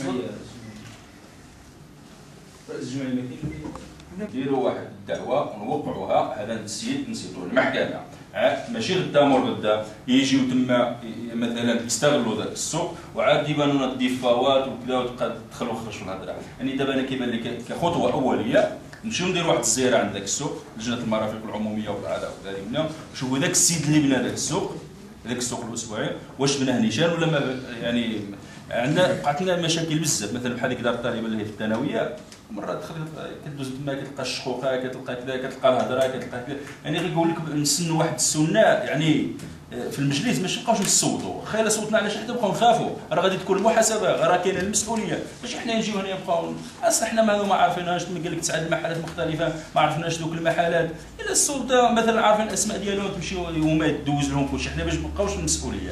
الجمعيه نديروا واحد الدعوه ونوقعوها. هذا السيد نسيتو المحكمه ماشي غدا مور غدا يجيو تما مثلا يستغلوا ذاك السوق وعاد يبانوا لنا الدفاوات وكذا وتبقى تدخل وخرج في الهضره. يعني دابا انا كيبان لي كخطوه اوليه نمشيو نديروا واحد الزياره عند ذاك السوق، لجنه المرافق العموميه والاعضاء وكذا، نشوفوا ذاك السيد اللي بنى ذاك السوق الاسبوعي واش بناه نيشان ولا ما. يعني عندنا بقات لنا مشاكل بزاف، مثلا بحال ديك دار الطالبه اللي هي في الثانويه مرات تدخل كدوز تما كتلقى الشقوقه كتلقى كذا كتلقى الهضره كتلقى كذا. يعني غيقول لك نسنوا واحد السنه يعني في المجلس باش نبقاوش نصوتوا. خايله صوتنا على شي حد نبقاو نخافوا، راه غادي تكون المحاسبه، راه كاينه المسؤوليه. ماشي حنا نجيو هنا نبقاو اصلا حنا ما عارفينهاش. قال لك 9 المحلات مختلفه ما عرفناش دوك المحلات. الا السلطه مثلا عارفين الاسماء ديالهم تمشيو هما يدوز لهم كلشي، حنا باش نبقاوش المسؤوليه.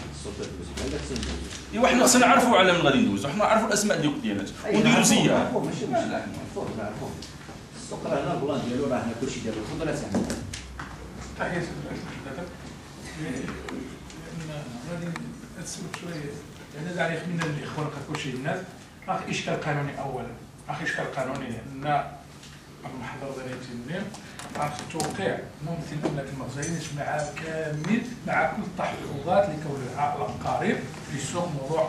ايوا حنا خصنا نعرفوا على من غادي ندوزو، حنا نعرفوا الاسماء ديال الديانات ونديروا زياره. ماشي مشكل نعرفوه. السوق راه هنا البلان ديالو راه هنا كلشي ديالو. تفضل اسامه. غادي نتسولف شويه يعني على خمينا الاخوان كلشي الناس. اشكال قانوني اولا، اشكال قانوني لان المحضر ديال التنمية عن توقيع ممثل المملكة المغربية مع كامل مع كل التحفظات لكون العائلة قريب لسوق موضوع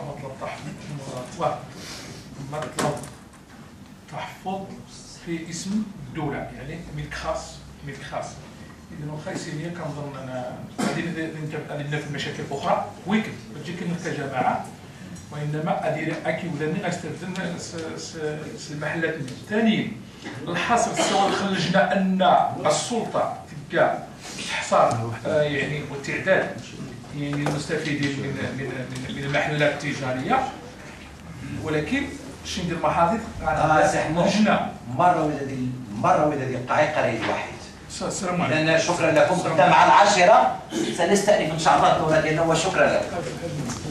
مطلب تحفظ في اسم الدولة، يعني ملك خاص إذا واخا يسيريا كنظن أنا غادي ندير في المشاكل الأخرى ويكند ماشي كلمة كجماعة، وإنما أدير أكي ولاني غنستخدم المحلات. ثانيا الحصر سواء خرجنا أن السلطة تبقى استحصار يعني والتعداد يعني المستفيدين من المحلات التجارية، ولكن شي ندير محاضر خرجنا مرة ولا يبقى قريب واحد. السلام عليكم. إذن شكرا لكم. مع العاشرة سنستأنف إن شاء الله الدورة ديالنا وشكرا لكم.